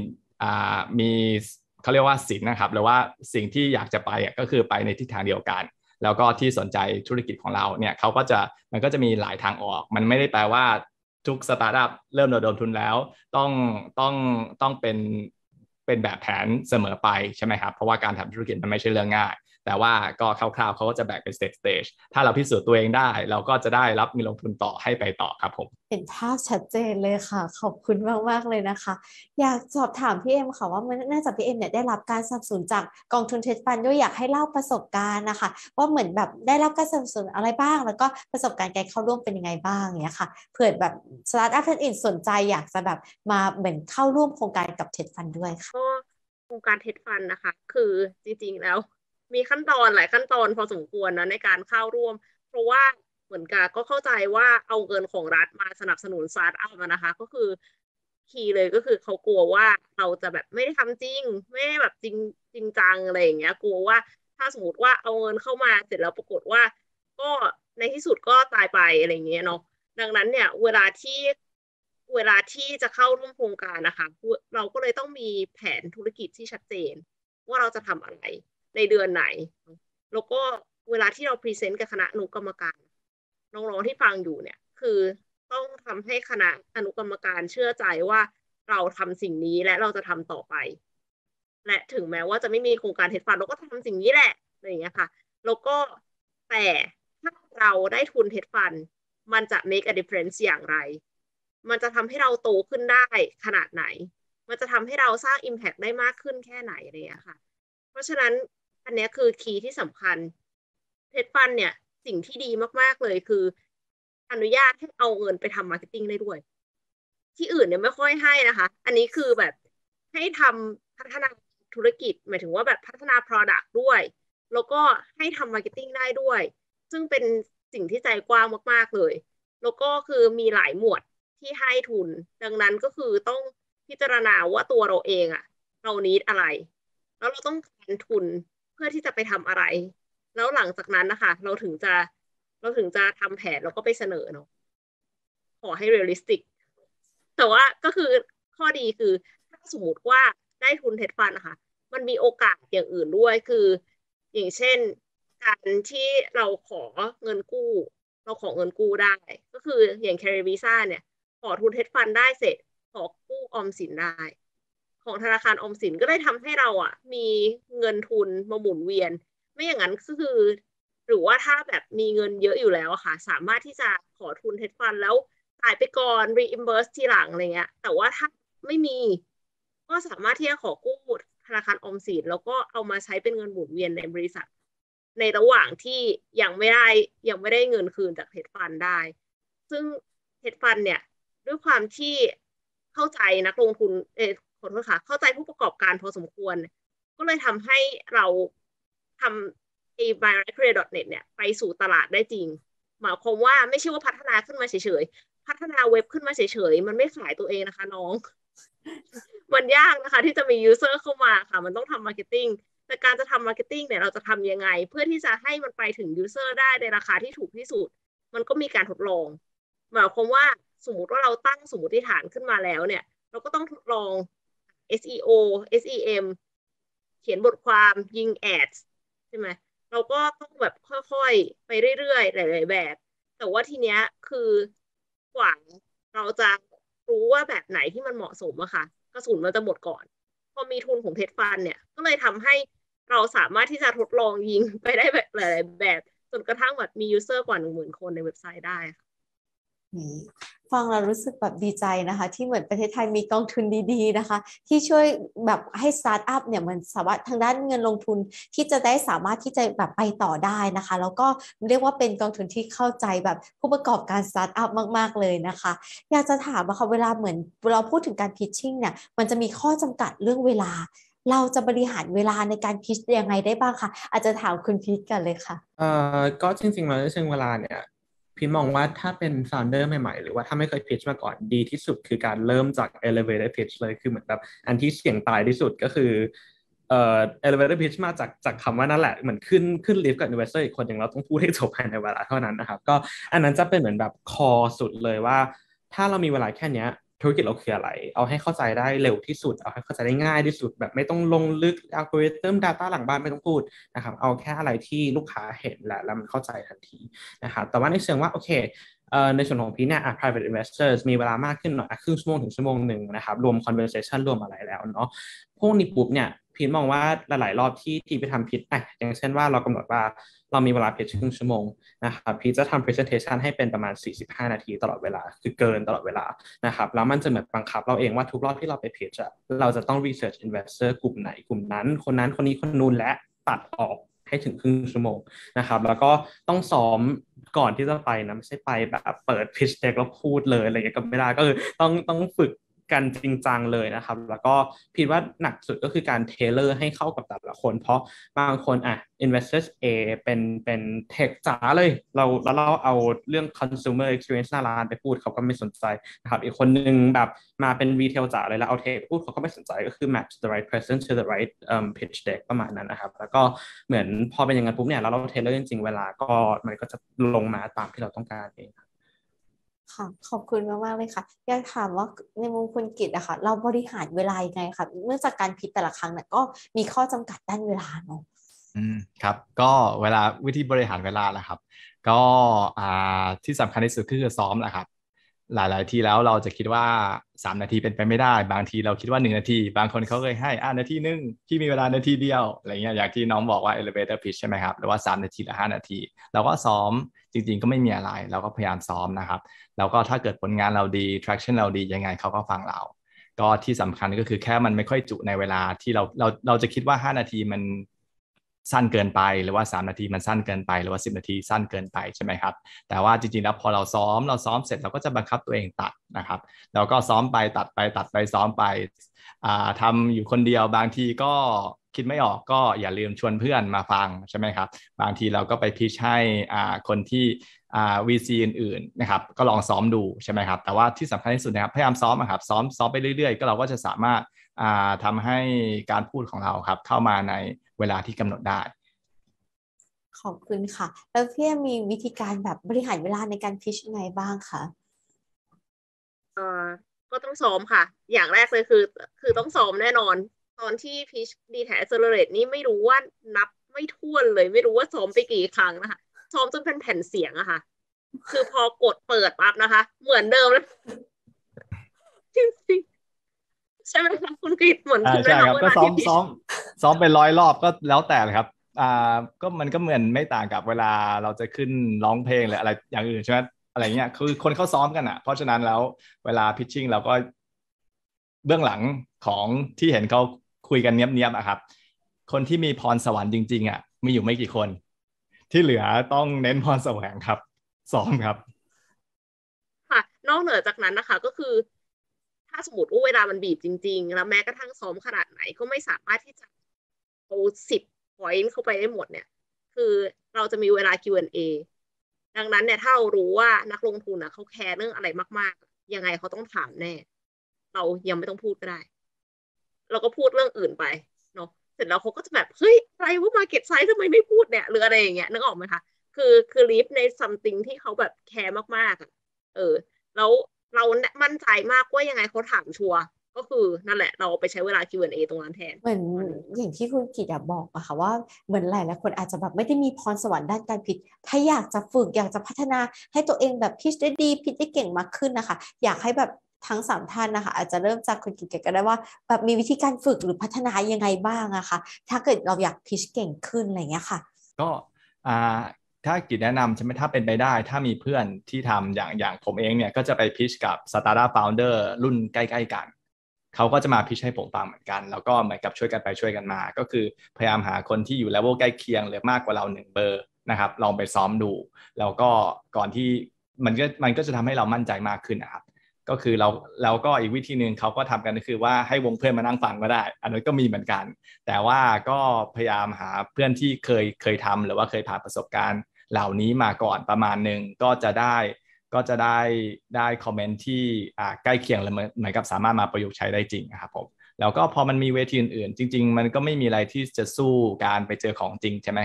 อ่ามีเขาเรียกว่าศิลป์นะครับหรือว่าสิ่งที่อยากจะไปอ่ะก็คือไปในทิศทางเดียวกันแล้วก็ที่สนใจธุรกิจของเราเนี่ยเขาก็จะมันก็จะมีหลายทางออกมันไม่ได้แปลว่าทุกสตาร์ทอัพเริ่มระดมทุนแล้วต้องต้องต้องเป็นเป็นแบบแผนเสมอไปใช่ไหมครับเพราะว่าการทำธุรกิจมันไม่ใช่เรื่องง่ายแต่ว่าก็คร่าวๆเขาก็จะแบ่งเป็นสเตจสเตจถ้าเราพิสูจน์ตัวเองได้เราก็จะได้รับเงินลงทุนต่อให้ไปต่อครับผมเห็นภาพชัดเจนเลยค่ะขอบคุณมากๆเลยนะคะอยากสอบถามพี่เอ็มค่ะว่าเนื่องจากพี่เอ็มเนี่ยได้รับการสนับสนุนจากกองทุนเทรดฟันด้วยอยากให้เล่าประสบการณ์นะคะว่าเหมือนแบบได้รับการสนับสนุนอะไรบ้างแล้วก็ประสบการณ์การเข้าร่วมเป็นยังไงบ้างอย่างเงี้ยค่ะเผื่อแบบสตาร์ทอัพท่านอื่นสนใจอยากจะแบบมาเหมือนเข้าร่วมโครงการกับเทรดฟันด้วยค่ะก็โครงการเทรดฟันนะคะคือจริงๆแล้วมีขั้นตอนหลายขั้นตอนพอสมควรนะในการเข้าร่วมเพราะว่าเหมือนกันก็เข้าใจว่าเอาเงินของรัฐมาสนับสนุนสตาร์ทอัพนะคะก็คือคีย์เลยก็คือเขากลัวว่าเราจะแบบไม่ได้ทำจริงไม่ได้แบบจริงจริงจังอะไรอย่างเงี้ยกลัวว่าถ้าสมมติว่าเอาเงินเข้ามาเสร็จแล้วปรากฏว่าก็ในที่สุดก็ตายไปอะไรเงี้ยเนาะดังนั้นเนี่ยเวลาที่เวลาที่จะเข้าร่วมโครงการนะคะเราก็เลยต้องมีแผนธุรกิจที่ชัดเจนว่าเราจะทำอะไรในเดือนไหนแล้วก็เวลาที่เราพรีเซนต์กับคณะอนุกรรมการน้องๆที่ฟังอยู่เนี่ยคือต้องทำให้คณะอนุกรรมการเชื่อใจว่าเราทำสิ่งนี้และเราจะทำต่อไปและถึงแม้ว่าจะไม่มีโครงการเทรดฟันเราก็ทำสิ่งนี้แหละอะไรอย่างเงี้ยค่ะแล้วก็แต่ถ้าเราได้ทุนเทรดฟันมันจะ make a difference อย่างไรมันจะทำให้เราโตขึ้นได้ขนาดไหนมันจะทำให้เราสร้าง impact ได้มากขึ้นแค่ไหนอะไรอย่างเงี้ยค่ะเพราะฉะนั้นอันนี้คือคีย์ที่สำคัญเทรดฟันเนี่ยสิ่งที่ดีมากๆเลยคืออนุญาตให้เอาเงินไปทำมาร์เก็ตติ้งได้ด้วยที่อื่นเนี่ยไม่ค่อยให้นะคะอันนี้คือแบบให้ทำพัฒนาธุรกิจหมายถึงว่าแบบพัฒนา product ด้วยแล้วก็ให้ทำมาร์เก็ตติ้งได้ด้วยซึ่งเป็นสิ่งที่ใจกว้างมากๆเลยแล้วก็คือมีหลายหมวดที่ให้ทุนดังนั้นก็คือต้องพิจารณาว่าตัวเราเองอะเราneedอะไรแล้วเราต้องการทุนเพื่อที่จะไปทำอะไรแล้วหลังจากนั้นนะคะเราถึงจะเราถึงจะทำแผนแล้วก็ไปเสนอเนาะขอให้เรียลลิสติกแต่ว่าก็คือข้อดีคือถ้าสมมติว่าได้ทุนเทรดฟันนะคะมันมีโอกาสอย่างอื่นด้วยคืออย่างเช่นการที่เราขอเงินกู้เราขอเงินกู้ได้ก็คืออย่าง Carry Visa เนี่ยขอทุนเทรดฟันได้เสร็จขอกู้ออมสินได้ของธนาคารออมสินก็ได้ทำให้เราอ่ะมีเงินทุนมาหมุนเวียนไม่อย่างนั้นก็คือหรือว่าถ้าแบบมีเงินเยอะอยู่แล้วอะค่ะสามารถที่จะขอทุนเทรดฟันแล้วจ่ายไปก่อน reimburse ทีหลังอะไรเงี้ยแต่ว่าถ้าไม่มีก็สามารถที่จะขอกู้ธนาคารออมสินแล้วก็เอามาใช้เป็นเงินหมุนเวียนในบริษัทในระหว่างที่ยังไม่ได้ยังไม่ได้เงินคืนจากเทรดฟันได้ซึ่งเทรดฟันเนี่ยด้วยความที่เข้าใจนักลงทุนเออขอโทษค่ะเข้าใจผู้ประกอบการพอสมควรก็เลยทำให้เราทำไอ้ buy right credit dot net เนี่ยไปสู่ตลาดได้จริงหมายความว่าไม่ใช่ว่าพัฒนาขึ้นมาเฉยๆพัฒนาเว็บขึ้นมาเฉยๆมันไม่ขายตัวเองนะคะน้องมันยากนะคะที่จะมี user เข้ามาค่ะมันต้องทำ marketing แต่การจะทำ marketing เนี่ยเราจะทำยังไงเพื่อที่จะให้มันไปถึง user ได้ในราคาที่ถูกที่สุดมันก็มีการทดลองหมายความว่าสมมุติว่าเราตั้งสมมติฐานขึ้นมาแล้วเนี่ยเราก็ต้องทดลอง เอส อี โอ เอส อี เอ็ม เขียนบทความยิงแอดใช่ไหมเราก็ต้องแบบค่อยๆไปเรื่อยๆหลายๆแบบแต่ว่าทีเนี้ยคือกว่าเราจะรู้ว่าแบบไหนที่มันเหมาะสมอะค่ะกระสุนมันจะหมดก่อนพอมีทุนของเทรดฟันเนี่ยก็เลยทำให้เราสามารถที่จะทดลองยิงไปได้แบบหลายๆแบบจนกระทั่งแบบมียูเซอร์กว่าหนึ่งหมื่นคนในเว็บไซต์ได้ค่ะฟังเรารู้สึกแบบดีใจนะคะที่เหมือนประเทศไทยมีกองทุนดีๆนะคะที่ช่วยแบบให้สตาร์ทอัพเนี่ยมันสามารถทางด้านเงินลงทุนที่จะได้สามารถที่จะแบบไปต่อได้นะคะแล้วก็เรียกว่าเป็นกองทุนที่เข้าใจแบบผู้ประกอบการสตาร์ทอัพมากๆเลยนะคะอยากจะถามว่าเวลาเหมือนเราพูดถึงการพิชชิ่งเนี่ยมันจะมีข้อจำกัดเรื่องเวลาเราจะบริหารเวลาในการพิชยังไงได้บ้างคะอาจจะถามคุณพีทกันเลยค่ะเอ่อก็จริงๆแล้วเชิงเวลาเนี่ยพี่มองว่าถ้าเป็น founder ใหม่ๆหรือว่าถ้าไม่เคย pitch มาก่อนดีที่สุดคือการเริ่มจาก elevator pitch เลยคือเหมือนแบบอันที่เสี่ยงตายที่สุดก็คือเอ่อ elevator pitch มาจากจากคำว่านั่นแหละเหมือนขึ้นขึ้นลิฟต์กับ investor อีกคนหนึ่งเราต้องพูดให้จบภายในเวลาเท่านั้นนะครับก็อันนั้นจะเป็นเหมือนแบบ core สุดเลยว่าถ้าเรามีเวลาแค่นี้ธุรกิจเราคืออะไรเอาให้เข้าใจได้เร็วที่สุดเอาให้เข้าใจได้ง่ายที่สุดแบบไม่ต้องลงลึกอัลกอริทึม data หลังบ้านไม่ต้องพูดนะครับเอาแค่อะไรที่ลูกค้าเห็นและแล้วมันเข้าใจทันทีนะครับแต่ว่าในเชิงว่าโอเคเอ่อในส่วนของพี่เนี่ย private investors มีเวลามากขึ้นหน่อยครึ่งชั่วโมงถึงชั่วโมงหนึ่งนะครับรวม conversation รวมอะไรแล้วเนาะพวกนี้ปุ๊บเนี่ยพีทมองว่าหลายๆรอบที่ที่ไปทำพิชอ่ะอย่างเช่นว่าเรากำหนดว่าเรามีเวลาพิชครึ่งชั่วโมงนะครับพีทจะทำ presentation ให้เป็นประมาณสี่สิบห้านาทีตลอดเวลาคือเกินตลอดเวลานะครับแล้วมันจะเหมือนบังคับเราเองว่าทุกรอบที่เราไปพิชอะเราจะต้อง research investor กลุ่มไหนกลุ่มนั้นคนนั้นคนนี้คนนู้นและตัดออกให้ถึงครึ่งชั่วโมงนะครับแล้วก็ต้องซ้อมก่อนที่จะไปนะไม่ใช่ไปแบบเปิด pitch deck แล้วพูดเลยอะไรเงี้ยก็ไม่ได้ก็คือต้องต้องฝึกกันจริงจังเลยนะครับแล้วก็คิดว่าหนักสุดก็คือการเทเลอร์ให้เข้ากับแต่ละคนเพราะบางคนอ่ะ investors A เป็นเป็นเทคจ๋าเลยเราแล้วเราเอาเรื่อง consumer experience หน้าร้านไปพูดเขาก็ไม่สนใจนะครับอีกคนนึงแบบมาเป็น retail จ๋าเลยแล้วเอาเทคพูดเขาก็ไม่สนใจก็คือ match the right person to the right um, pitch deck ประมาณนั้นนะครับแล้วก็เหมือนพอเป็นอย่างนั้นปุ๊บเนี่ยแล้วเราเทเลอร์จริงๆเวลาก็มันก็จะลงมาตามที่เราต้องการเองค่ะขอบคุณมากๆเลยค่ะอยากถามว่าในมุมคุณกิตอะค่ะเราบริหารเวลายังไงคะเนื่องจากการพิจแต่ละครั้งเนี่ยก็มีข้อจำกัดด้านเวลาเนาะอืมครับก็เวลาวิธีบริหารเวลาแหละครับก็อ่าที่สำคัญที่สุดคือซ้อมแหละครับหลายๆทีแล้วเราจะคิดว่าสามนาทีเป็นไปไม่ได้บางทีเราคิดว่าหนึ่งนาทีบางคนเขาเคยให้อ่านาทีนึงที่มีเวลานาทีเดียวอะไรเงี้ยอย่างที่น้องบอกว่า elevator pitch ใช่ไหมครับหรือว่าสามนาทีหรือห้านาทีเราก็ซ้อมจริงๆก็ไม่มีอะไรเราก็พยายามซ้อมนะครับแล้วก็ถ้าเกิดผลงานเราดี traction เราดียังไงเขาก็ฟังเราก็ที่สำคัญก็คือแค่มันไม่ค่อยจุในเวลาที่เราเราเราจะคิดว่าห้านาทีมันสั้นเกินไปหรือว่าสามนาทีมันสั้นเกินไปหรือว่าสิบนาทีสั้นเกินไปใช่ไหมครับแต่ว่าจริงๆแล้วพอเราซ้อมเราซ้อมเสร็จเราก็จะบังคับตัวเองตัดนะครับแล้วก็ซ้อมไปตัดไปตัดไปซ้อมไปอ่าทำอยู่คนเดียวบางทีก็คิดไม่ออกก็อย่าลืมชวนเพื่อนมาฟังใช่ไหมครับบางทีเราก็ไปพิชให้อ่าคนที่อ่า วี ซี อื่นๆนะครับก็ลองซ้อมดูใช่ไหมครับแต่ว่าที่สำคัญที่สุดนะครับพยายามซ้อมครับซ้อมซ้อมไปเรื่อยๆก็เราก็จะสามารถอ่าทำให้การพูดของเราครับเข้ามาในเวลาที่กำหนดได้ขอบคุณค่ะแล้วพี่มีวิธีการแบบบริหารเวลาในการพิชยังไงบ้างคะเอ่อก็ต้องซ้อมค่ะอย่างแรกเลยคือคือต้องซ้อมแน่นอนตอนที่พิช ดี ที Accelerate นี่ไม่รู้ว่านับไม่ถ้วนเลยไม่รู้ว่าซ้อมไปกี่ครั้งนะคะซ้อมจนเป็นแผ่นเสียงอะค่ะคือพอกดเปิดปั๊บนะคะเหมือนเดิมเลยจริงๆใช่ไหมคะคุณกฤษเหมือนคุณใช่ครับก็ซ้อมที่ซ้อมซ้อมไปร้อยรอบก็แล้วแต่เลยครับอ่าก็มันก็เหมือนไม่ต่างกับเวลาเราจะขึ้นร้องเพลงหรืออะไรอย่างอื่นใช่ไหมอะไรเงี้ยคือคนเขาซ้อมกันอ่ะเพราะฉะนั้นแล้วเวลาพิชชิ่งเราก็เบื้องหลังของที่เห็นเขาคุยกันเนี้ยบๆอะครับคนที่มีพรสวรรค์จริงๆอ่ะมีอยู่ไม่กี่คนที่เหลือต้องเน้นพรแสวงครับซ้อมครับค่ะนอกเหนือจากนั้นนะคะก็คือถ้าสมมติว่าเวลามันบีบจริงๆแล้วแม้กระทั่งซ้อมขนาดไหนก็ไม่สามารถที่จะเอาสิบ point เข้าไปได้หมดเนี่ยคือเราจะมีเวลา คิว แอนด์ เอ ดังนั้นเนี่ยถ้าเรารู้ว่านักลงทุนนะเขาแคร์เรื่องอะไรมากๆยังไงเขาต้องถามแน่เรายังไม่ต้องพูดก็ได้เราก็พูดเรื่องอื่นไปเนาะเสร็จแล้วเขาก็จะแบบเฮ้ยอะไรว่า market size ทำไมไม่พูดเนี่ยหรืออะไรอย่างเงี้ยนึกออกไหมคะคือคือ live ใน something ที่เขาแบบแคร์มากๆอ่ะเออแล้วเรามั่นใจมากว่ายังไงเขาถามชัวร์ก็คือนั่นแหละเราไปใช้เวลา คิว แอนด์ เอ ตรงนั้นแทนเหมือนอย่างที่คุณกิตบอกอะค่ะว่าเหมือนหลายหลายคนอาจจะแบบไม่ได้มีพรสวรรค์ด้านการพิชถ้าอยากจะฝึกอยากจะพัฒนาให้ตัวเองแบบพิชได้ดีพิชได้เก่งมากขึ้นนะคะอยากให้แบบทั้งสามท่านนะคะอาจจะเริ่มจากคุณกิตก็ได้ว่าแบบมีวิธีการฝึกหรือพัฒนายังไงบ้างอะคะถ้าเกิดเราอยากพิชเก่งขึ้นอะไรเงี้ยค่ะก็อ่าถ้ากิจแนะนำใช่ไหมถ้าเป็นไปได้ถ้ามีเพื่อนที่ทำอย่างอย่างผมเองเนี่ยก็จะไปพิชกับสตาร์ทอัพโฟลเดอร์รุ่นใกล้ๆกันเขาก็จะมาพิชให้ผมฟังเหมือนกันแล้วก็เหมือนกับช่วยกันไปช่วยกันมาก็คือพยายามหาคนที่อยู่เลเวลใกล้เคียงหรือมากกว่าเราหนึ่งเบอร์นะครับลองไปซ้อมดูแล้วก็ก่อนที่มันก็มันก็จะทำให้เรามั่นใจมากขึ้นนะครับก็คือเราแล้วก็อีกวิธีหนึ่งเขาก็ทำกันก็คือว่าให้วงเพื่อนมานั่งฟังก็ได้อันนั้นก็มีเหมือนกันแต่ว่าก็พยายามหาเพื่อนที่เคยเคยทำหรือว่าเคยผ่านประสบการณ์เหล่านี้มาก่อนประมาณหนึ่งก็จะได้ก็จะได้ได้คอมเมนต์ที่อ่าใกล้เคียงและเหมือนเหมือนกับสามารถมาประยุกต์ใช้ได้จริงนะครับผมแล้วก็พอมันมีเวทีอื่นๆจริงๆมันก็ไม่มีอะไรที่จะสู้การไปเจอของจริงใช่ไหมครับ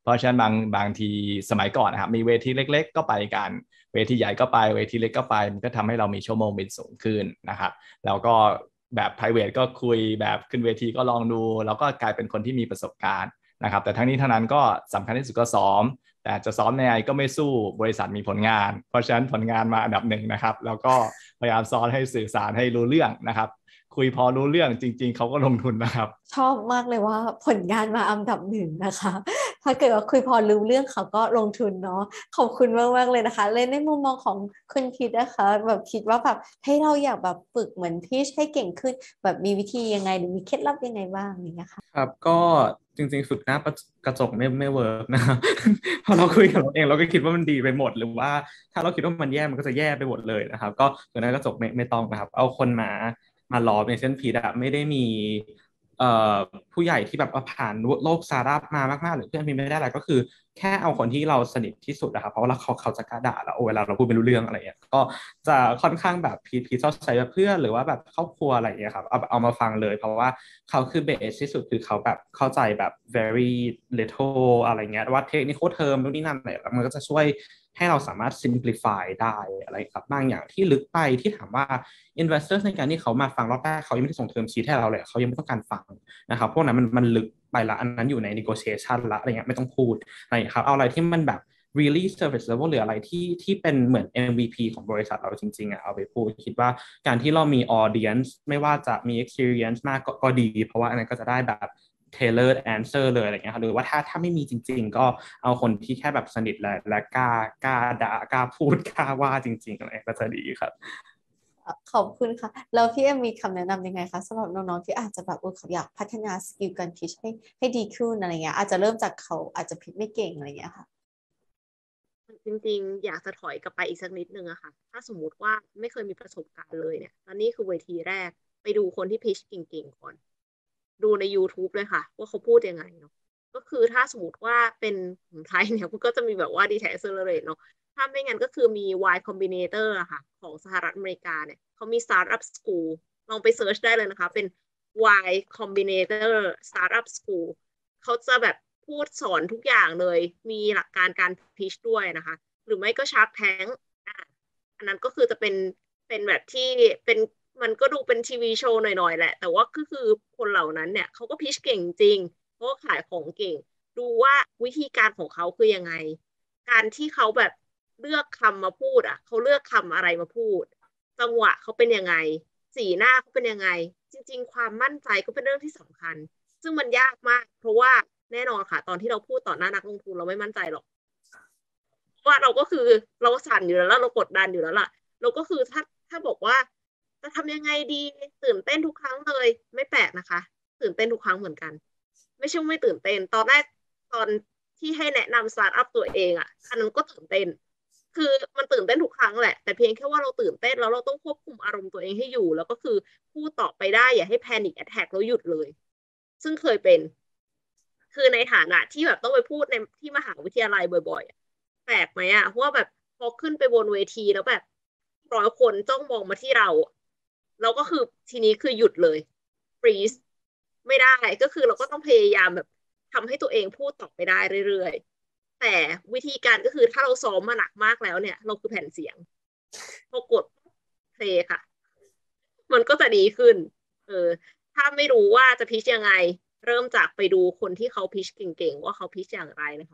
เพราะฉะนั้นบางบางทีสมัยก่อนนะครับมีเวทีเล็กๆก็ไปกันเวทีใหญ่ก็ไปเวทีเล็กก็ไปมันก็ทำให้เรามีชั่วโมงบินสูงขึ้นนะครับแล้วก็แบบ private ก็คุยแบบขึ้นเวทีก็ลองดูแล้วก็กลายเป็นคนที่มีประสบการณ์นะครับแต่ทั้งนี้ทั้งนั้นก็สำคัญที่สุดก็ซ้อมแต่จะซ้อมในไงก็ไม่สู้บริษัทมีผลงานเพราะฉะนั้นผลงานมาอันดับหนึ่งนะครับแล้วก็พยายามซ้อนให้สื่อสารให้รู้เรื่องนะครับคุยพอรู้เรื่องจริงๆเขาก็ลงทุนนะครับชอบมากเลยว่าผลงานมาอันดับหนึ่งนะคะถ้าเกิดว่าคุยพอรู้เรื่องเขาก็ลงทุนเนาะขอบคุณมากมากเลยนะคะเลยในมุมมองของคุณคิดนะคะแบบคิดว่าแบบให้เราอยากแบบฝึกเหมือนพี่ให้เก่งขึ้นแบบมีวิธียังไงหรือมีเคล็ดลับยังไงบ้างอย่างเงี้ยค่ะครับก็จริงๆฝึกหน้ากระจกไม่ไม่เวิร์กนะ พอเราคุยกับเราเองเราก็คิดว่ามันดีไปหมดหรือว่าถ้าเราคิดว่ามันแย่มันก็จะแย่ไปหมดเลยนะครับก็ฝึกหน้ากระจกไม่ไม่ต้องนะครับเอาคนมามาล้อมในเช่นพีดอะไม่ได้มีเอ่อผู้ใหญ่ที่แบบผ่านโลกสตาร์ทอัพมามากๆหรือเพื่อนพีไม่ได้อะไรก็คือแค่เอาคนที่เราสนิทที่สุดนะครับเพราะว่าเขาเขาจะกล้าด่าเราเวลาเราพูดไม่รู้เรื่องอะไรเงี้ยก็จะค่อนข้างแบบพีพีชอบใช้เพื่อนหรือว่าแบบครอบครัวอะไรเงี้ยครับเอาเอามาฟังเลยเพราะว่าเขาคือเบสที่สุดคือเขาแบบเข้าใจแบบ very little อะไรเงี้ยว่าเทคนิคเทอมนู่นนี่นั่นอะไรแล้วมันก็จะช่วยให้เราสามารถ simplify ได้อะไรครับบางอย่างที่ลึกไปที่ถามว่า investors ในการที่เขามาฟังรอบแรกเขายังไม่ได้ส่งเทอมชีทให้เราเลยเขายังไม่ต้องการฟังนะครับพวกนั้นมันมันลึกไปละอันนั้นอยู่ใน negotiation ละอะไรเงี้ยไม่ต้องพูดอะไรครับเอาอะไรที่มันแบบ really service level หรืออะไรที่ที่เป็นเหมือน เอ็ม วี พี ของบริษัทเราจริงๆอ่ะเอาไปพูดคิดว่าการที่เรามี audience ไม่ว่าจะมี experience มากก็ก็ดีเพราะว่าอันนั้นก็จะได้แบบ tailored answer เลยอะไรเงี้ยครับหรือว่าถ้าถ้าไม่มีจริงๆก็เอาคนที่แค่แบบสนิทและและกล้ากล้าด่ากล้าพูดกล้าว่าจริงๆอะไรก็จะดีครับขอบคุณค่ะแล้วพี่เอ็มมีคำแนะนำยังไงคะสำหรับน้องๆที่อาจจะแบบเขาอยากพัฒนาสกิลการพิชให้ให้ดีขึ้นอะไรเงี้ยอาจจะเริ่มจากเขาอาจจะพิชไม่เก่งอะไรเงี้ยค่ะจริงๆอยากจะถอยกลับไปอีกสักนิดนึงอะค่ะถ้าสมมุติว่าไม่เคยมีประสบการณ์เลยเนี่ยตอนนี้คือเวทีแรกไปดูคนที่พิชเก่งๆก่อนดูใน YouTube เลยค่ะว่าเขาพูดยังไงเนาะก็คือถ้าสมมติว่าเป็นของไทยเนี่ยมันก็จะมีแบบว่า Detail Accelerate เนาะถ้าไม่งั้นก็คือมี Y Combinator อะค่ะของสหรัฐอเมริกาเนี่ยเขามี Startup School ลองไปเซิร์ชได้เลยนะคะเป็น Y Combinator Startup School เขาจะแบบพูดสอนทุกอย่างเลยมีหลักการการพิชด้วยนะคะหรือไม่ก็ Shark Tank อ่ะอันนั้นก็คือจะเป็นเป็นแบบที่เป็นมันก็ดูเป็นทีวีโชว์หน่อยๆแหละแต่ว่าก็คือคนเหล่านั้นเนี่ยเขาก็พิชเก่งจริงเขาก็ขายของเก่งดูว่าวิธีการของเขาคือยังไงการที่เขาแบบเลือกคำมาพูดอ่ะเขาเลือกคำอะไรมาพูดจังหวะเขาเป็นยังไงสีหน้าเขาเป็นยังไงจริงๆความมั่นใจก็เป็นเรื่องที่สำคัญซึ่งมันยากมากเพราะว่าแน่นอนค่ะตอนที่เราพูดต่อหน้านักลงทุนเราไม่มั่นใจหรอกว่าเราก็คือเราสั่นอยู่แล้วเรากดดันอยู่แล้วล่ะเราก็คือถ้าถ้าบอกว่าจะทำยังไงดีตื่นเต้นทุกครั้งเลยไม่แปลกนะคะตื่นเต้นทุกครั้งเหมือนกันไม่ใช่ไม่ตื่นเต้นตอนแรกตอนที่ให้แนะนำสตาร์ทอัพตัวเองอ่ะอันนั้นก็ตื่นเต้นคือมันตื่นเต้นทุกครั้งแหละแต่เพียงแค่ว่าเราตื่นเต้นแล้วเราต้องควบคุมอารมณ์ตัวเองให้อยู่แล้วก็คือพูดต่อไปได้อย่าให้แพนิคแอทแทกแล้วหยุดเลยซึ่งเคยเป็นคือในฐานะที่แบบต้องไปพูดในที่มหาวิทยาลัยบ่อยๆแปลกไหมอ่ะเพราะว่าแบบพอขึ้นไปบนเวทีแล้วแบบร้อยคนจ้องมองมาที่เราเราก็คือทีนี้คือหยุดเลยฟรีซไม่ได้ก็คือเราก็ต้องพยายามแบบทำให้ตัวเองพูดต่อไปได้เรื่อยๆแต่วิธีการก็คือถ้าเราซ้อมมาหนักมากแล้วเนี่ยเราคือแผ่นเสียงพอกดเพลย์ค่ะมันก็จะดีขึ้นเออถ้าไม่รู้ว่าจะพิชยังไงเริ่มจากไปดูคนที่เขาพิชเก่งๆว่าเขาพิชอย่างไรนะคะ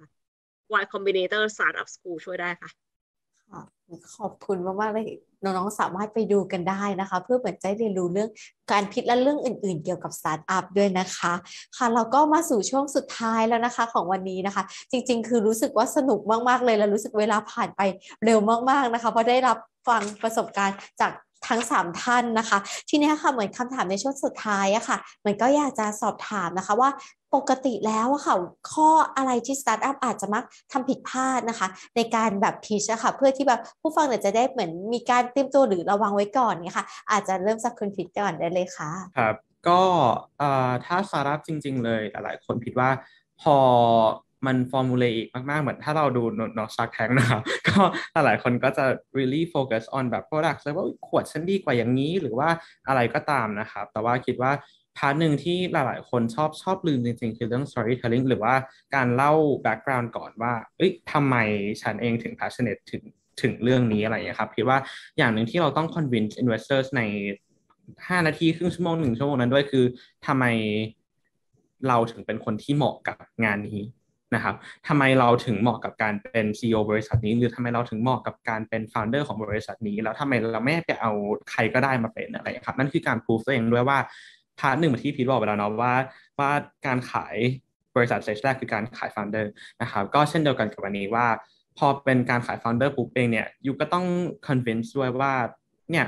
Y Combinator Startup School ช่วยได้ค่ะขอบคุณมากๆเลยน้องๆสามารถไปดูกันได้นะคะเพื่อเหมือนจะเรียนรู้เรื่องการพิชและเรื่องอื่นๆเกี่ยวกับสตาร์ทอัพด้วยนะคะค่ะเราก็มาสู่ช่วงสุดท้ายแล้วนะคะของวันนี้นะคะจริงๆคือรู้สึกว่าสนุกมากๆเลยแล้วรู้สึกเวลาผ่านไปเร็วมากๆนะคะเพราะได้รับฟังประสบการณ์จากทั้งสามท่านนะคะทีนี้ค่ะเหมือนคำถามในช่วงสุดท้ายอะค่ะมันก็อยากจะสอบถามนะคะว่าปกติแล้วอะค่ะข้ออะไรที่สตาร์ทอัพอาจจะมักทำผิดพลาดนะคะในการแบบพิชอะค่ะเพื่อที่แบบผู้ฟังเนี่ยจะได้เหมือนมีการเตรียมตัวหรือระวังไว้ก่อนเนี่ยค่ะอาจจะเริ่มจากคุณพิชก่อนได้เลยค่ะครับก็เอ่อถ้าสตาร์ทอัพจริงๆเลยหลายๆคนคิดว่าพอมันฟอร์มูล อีกมากๆเหมือนถ้าเราดูนอ Shark Tank นะครับก็หลายๆคนก็จะ really focus on แบบ product เลยว่าขวดฉันดีกว่าอย่างนี้หรือว่าอะไรก็ตามนะครับแต่ว่าคิดว่าพาร์ทหนึ่งที่หลายๆคนชอบชอบลืมจริงๆคือเรื่อง storytelling หรือว่าการเล่า background ก่อนว่าเอ้ยทำไมฉันเองถึง passionate ถึงถึงเรื่องนี้อะไรอย่างเงี้ยครับคิดว่าอย่างหนึ่งที่เราต้อง convince investors ในห้านาทีครึ่งชั่วโมงหนึ่งชั่วโมงนั้นด้วยคือทำไมเราถึงเป็นคนที่เหมาะกับงานนี้นะครับทำไมเราถึงเหมาะกับการเป็น ซี อี โอ บริษัทนี้หรือทำไมเราถึงเหมาะกับการเป็น founder ของบริษัทนี้แล้วทำไมเราไม่ไปเอาใครก็ได้มาเป็นอะไรครับนั่นคือการ prove ตัวเองด้วยว่าพาร์ทหนึ่งที่พีทบอกไปแล้วเนาะว่าว่าการขายบริษัทสเตจแรกคือการขาย founder นะครับก็เช่นเดียวกันกับวันนี้ว่าพอเป็นการขาย founder ปุ๊บเองเนี่ยยูก็ต้อง convince ด้วยว่าเนี่ย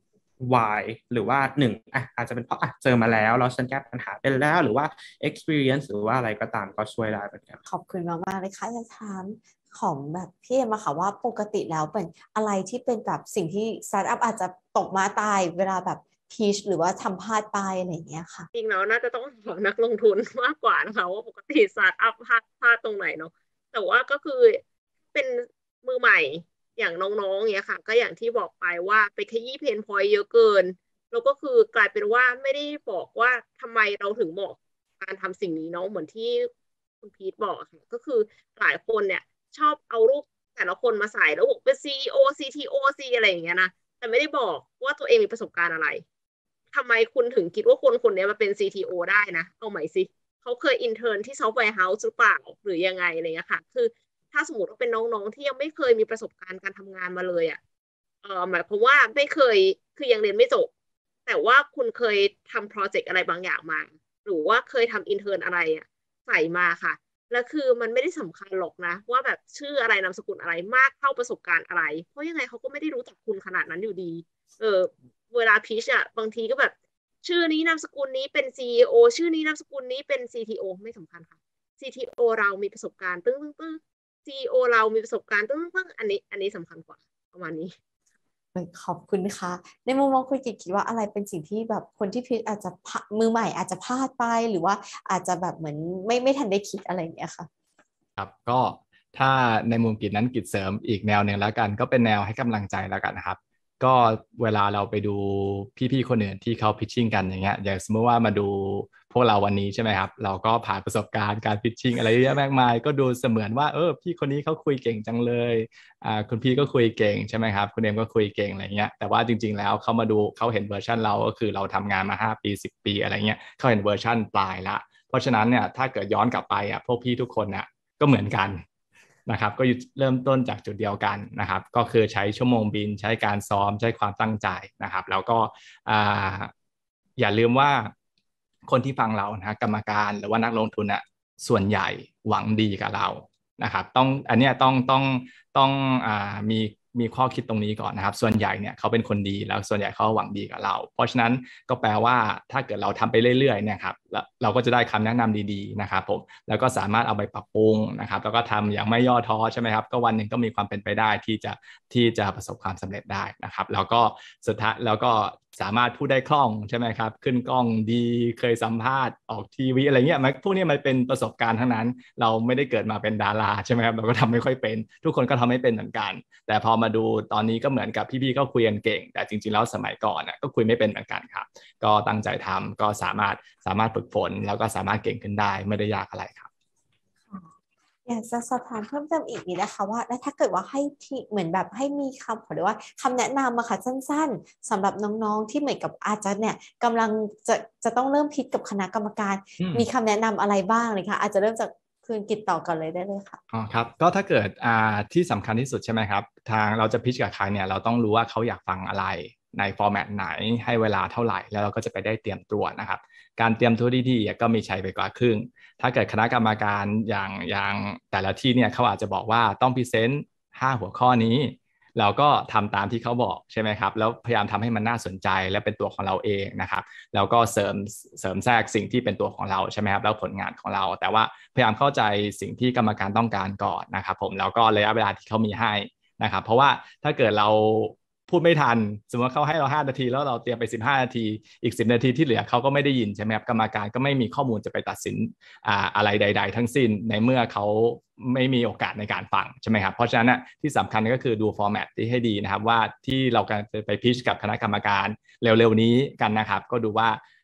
why หรือว่าหนึ่งอ่ะอาจจะเป็นเพราะอ่ะเจอมาแล้วเราฉันแก้ปัญหาเป็นแล้วหรือว่า experience หรือว่าอะไรก็ตามก็ช่วยได้เหมือนกันขอบคุณมากๆเลยค่ะอยากถามของแบบพี่เอ็มอะค่ะว่าปกติแล้วเป็นอะไรที่เป็นแบบสิ่งที่สตาร์ทอัพอาจจะตกมาตายเวลาแบบพีชหรือว่าทำพลาดไปอะไรอย่างเงี้ยค่ะจริงแล้วน่าจะต้องของนักลงทุนมากกว่านะคะว่าปกติสตาร์ทอัพพลาดพลาดตรงไหนเนาะแต่ว่าก็คือเป็นมือใหม่อย่างน้องๆเนี้ยค่ะก็อย่างที่บอกไปว่าไปขยี้เพนพอยต์เยอะเกินแล้วก็คือกลายเป็นว่าไม่ได้บอกว่าทำไมเราถึงเหมาะการทำสิ่งนี้เนาะเหมือนที่คุณพีทบอกค่ะก็คือหลายคนเนี่ยชอบเอารูปแต่ละคนมาใส่แล้วบอกเป็น ซี อี โอ ซี ที โอ ซี อะไรอย่างเงี้ยนะแต่ไม่ได้บอกว่าตัวเองมีประสบการณ์อะไรทำไมคุณถึงคิดว่าคนคนนี้มาเป็น ซี ที โอ ได้นะเอาใหม่สิเขาเคยอินเทิร์นที่ซอฟต์แวร์เฮาส์หรือเปล่าหรือยังไงอะไรเงี้ยค่ะคือถ้าสมมติว่าเป็นน้องๆที่ยังไม่เคยมีประสบการณ์การทำงานมาเลยอ่ะเออหมายความว่าไม่เคยคือยังเรียนไม่จบแต่ว่าคุณเคยทำโปรเจกต์อะไรบางอย่างมาหรือว่าเคยทำอินเทิร์นอะไรอ่ะใส่มาค่ะแล้วคือมันไม่ได้สำคัญหรอกนะว่าแบบชื่ออะไรนามสกุลอะไรมากเท่าประสบการณ์อะไรเพราะยังไงเขาก็ไม่ได้รู้จักคุณขนาดนั้นอยู่ดีเออเวลาพีชอ่ะบางทีก็แบบชื่อนี้นามสกุลนี้เป็น ซี อี โอ ชื่อนี้นามสกุลนี้เป็น ซี ที โอ ไม่สำคัญค่ะ ซี ที โอ เรามีประสบการณ์ตึ้งตึ้งตึ้ง ซี อี โอ เรามีประสบการณ์ตึ้งตึ้งอันนี้อันนี้สำคัญกว่าประมาณนี้ขอบคุณค่ะในมุมมองคุณกิตคิดว่าอะไรเป็นสิ่งที่แบบคนที่พีชอาจจะมือใหม่อาจจะพลาดไปหรือว่าอาจจะแบบเหมือนไม่ไม่ทันได้คิดอะไรอย่างเงี้ยค่ะครับก็ถ้าในมุมกิจนั้นกิจเสริมอีกแนวหนึ่งแล้วกันก็เป็นแนวให้กำลังใจแล้วกันนะครับก็เวลาเราไปดูพี่ๆคนอื่นที่เขาพิชชิ่งกันอย่างเงี้ยอย่างสมมติว่ามาดูพวกเราวันนี้ใช่ไหมครับเราก็ผ่านประสบการณ์การพิชชิ่งอะไรเยอะมากมายก็ดูเสมือนว่าเออพี่คนนี้เขาคุยเก่งจังเลยอ่าคุณพี่ก็คุยเก่งใช่ไหมครับคุณเอ็มก็คุยเก่งอะไรเงี้ยแต่ว่าจริงๆแล้วเขามาดูเขาเห็นเวอร์ชันเราก็คือเราทำงานมาห้าปีสิบปีอะไรเงี้ยเขาเห็นเวอร์ชันปลายละเพราะฉะนั้นเนี่ยถ้าเกิดย้อนกลับไปอ่ะพวกพี่ทุกคนอ่ะก็เหมือนกันนะครับก็เริ่มต้นจากจุดเดียวกันนะครับก็คือใช้ชั่วโมงบินใช้การซ้อมใช้ความตั้งใจนะครับแล้วก็อย่าลืมว่าคนที่ฟังเรานะกรรมการหรือว่านักลงทุนอ่ะส่วนใหญ่หวังดีกับเรานะครับต้องอันนี้ต้องต้องต้องอ่ามีมีข้อคิดตรงนี้ก่อนนะครับส่วนใหญ่เนี่ยเขาเป็นคนดีแล้วส่วนใหญ่เขาหวังดีกับเราเพราะฉะนั้นก็แปลว่าถ้าเกิดเราทำไปเรื่อยๆเนี่ยครับเราก็จะได้คำแนะนำดีๆนะครับผมแล้วก็สามารถเอาไปปรับปรุงนะครับแล้วก็ทำอย่างไม่ย่อท้อใช่ไหมครับก็วันหนึ่งก็มีความเป็นไปได้ที่จะที่จะประสบความสำเร็จได้นะครับแล้วก็สุดท้ายแล้วก็สามารถพูดได้คล่องใช่ไหมครับขึ้นกล้องดีเคยสัมภาษณ์ออกทีวีอะไรเงี้ยมันพวกนี้มันเป็นประสบการณ์ทั้งนั้นเราไม่ได้เกิดมาเป็นดาราใช่ไหมครับเราก็ทำไม่ค่อยเป็นทุกคนก็ทำไม่เป็นเหมือนกันแต่พอมาดูตอนนี้ก็เหมือนกับพี่ๆก็คุยกันเก่งแต่จริงๆแล้วสมัยก่อนน่ะก็คุยไม่เป็นเหมือนกันครับก็ตั้งใจทำก็สามารถสามารถฝึกฝนแล้วก็สามารถเก่งขึ้นได้ไม่ได้ยากอะไรครับอยากจะสอบถามเพิ่มเติมอีกนิดนะคะว่าแล้วถ้าเกิดว่าให้ที่เหมือนแบบให้มีคำขอเรียกว่าคำแนะนำอะค่ะสั้นๆสำหรับน้องๆที่เหมือนกับอาจจะเนี่ยกำลังจะจะต้องเริ่มพิจกับคณะกรรมการมีคำแนะนำอะไรบ้างเลยค่ะอาจจะเริ่มจากคุณกิตต่อก่อนเลยได้เลยค่ะอ๋อครับก็ถ้าเกิดอ่าที่สำคัญที่สุดใช่ไหมครับทางเราจะพิชกับใครเนี่ยเราต้องรู้ว่าเขาอยากฟังอะไรในฟอร์แมตไหนให้เวลาเท่าไหร่แล้วเราก็จะไปได้เตรียมตัวนะครับการเตรียมตัวที่ดีก็มีใช้ไปกว่าครึ่งถ้าเกิดคณะกรรมการอย่างอย่างแต่ละที่เนี่ยเขาอาจจะบอกว่าต้องพรีเซนต์ห้าหัวข้อนี้เราก็ทำตามที่เขาบอกใช่ไหมครับแล้วพยายามทำให้มันน่าสนใจและเป็นตัวของเราเองนะครับแล้วก็เสริมเสริมแทรกสิ่งที่เป็นตัวของเราใช่ไหมครับแล้วผลงานของเราแต่ว่าพยายามเข้าใจสิ่งที่กรรมการต้องการก่อนนะครับผมแล้วก็ระยะเวลาที่เขามีให้นะครับเพราะว่าถ้าเกิดเราพูดไม่ทันสมมติว่าเขาให้เราห้านาทีแล้วเราเตรียมไปสิบห้านาทีอีกสิบนาทีที่เหลือเขาก็ไม่ได้ยินใช่ไหมครับกรรมการก็ไม่มีข้อมูลจะไปตัดสินอ่าอะไรใดๆทั้งสิ้นในเมื่อเขาไม่มีโอกาสในการฟังใช่ไหมครับเพราะฉะนั้นนะที่สำคัญก็คือดูฟอร์แมตที่ให้ดีนะครับว่าที่เราจะไปพิชกับคณะกรรมการเร็วๆนี้กันนะครับก็ดูว่า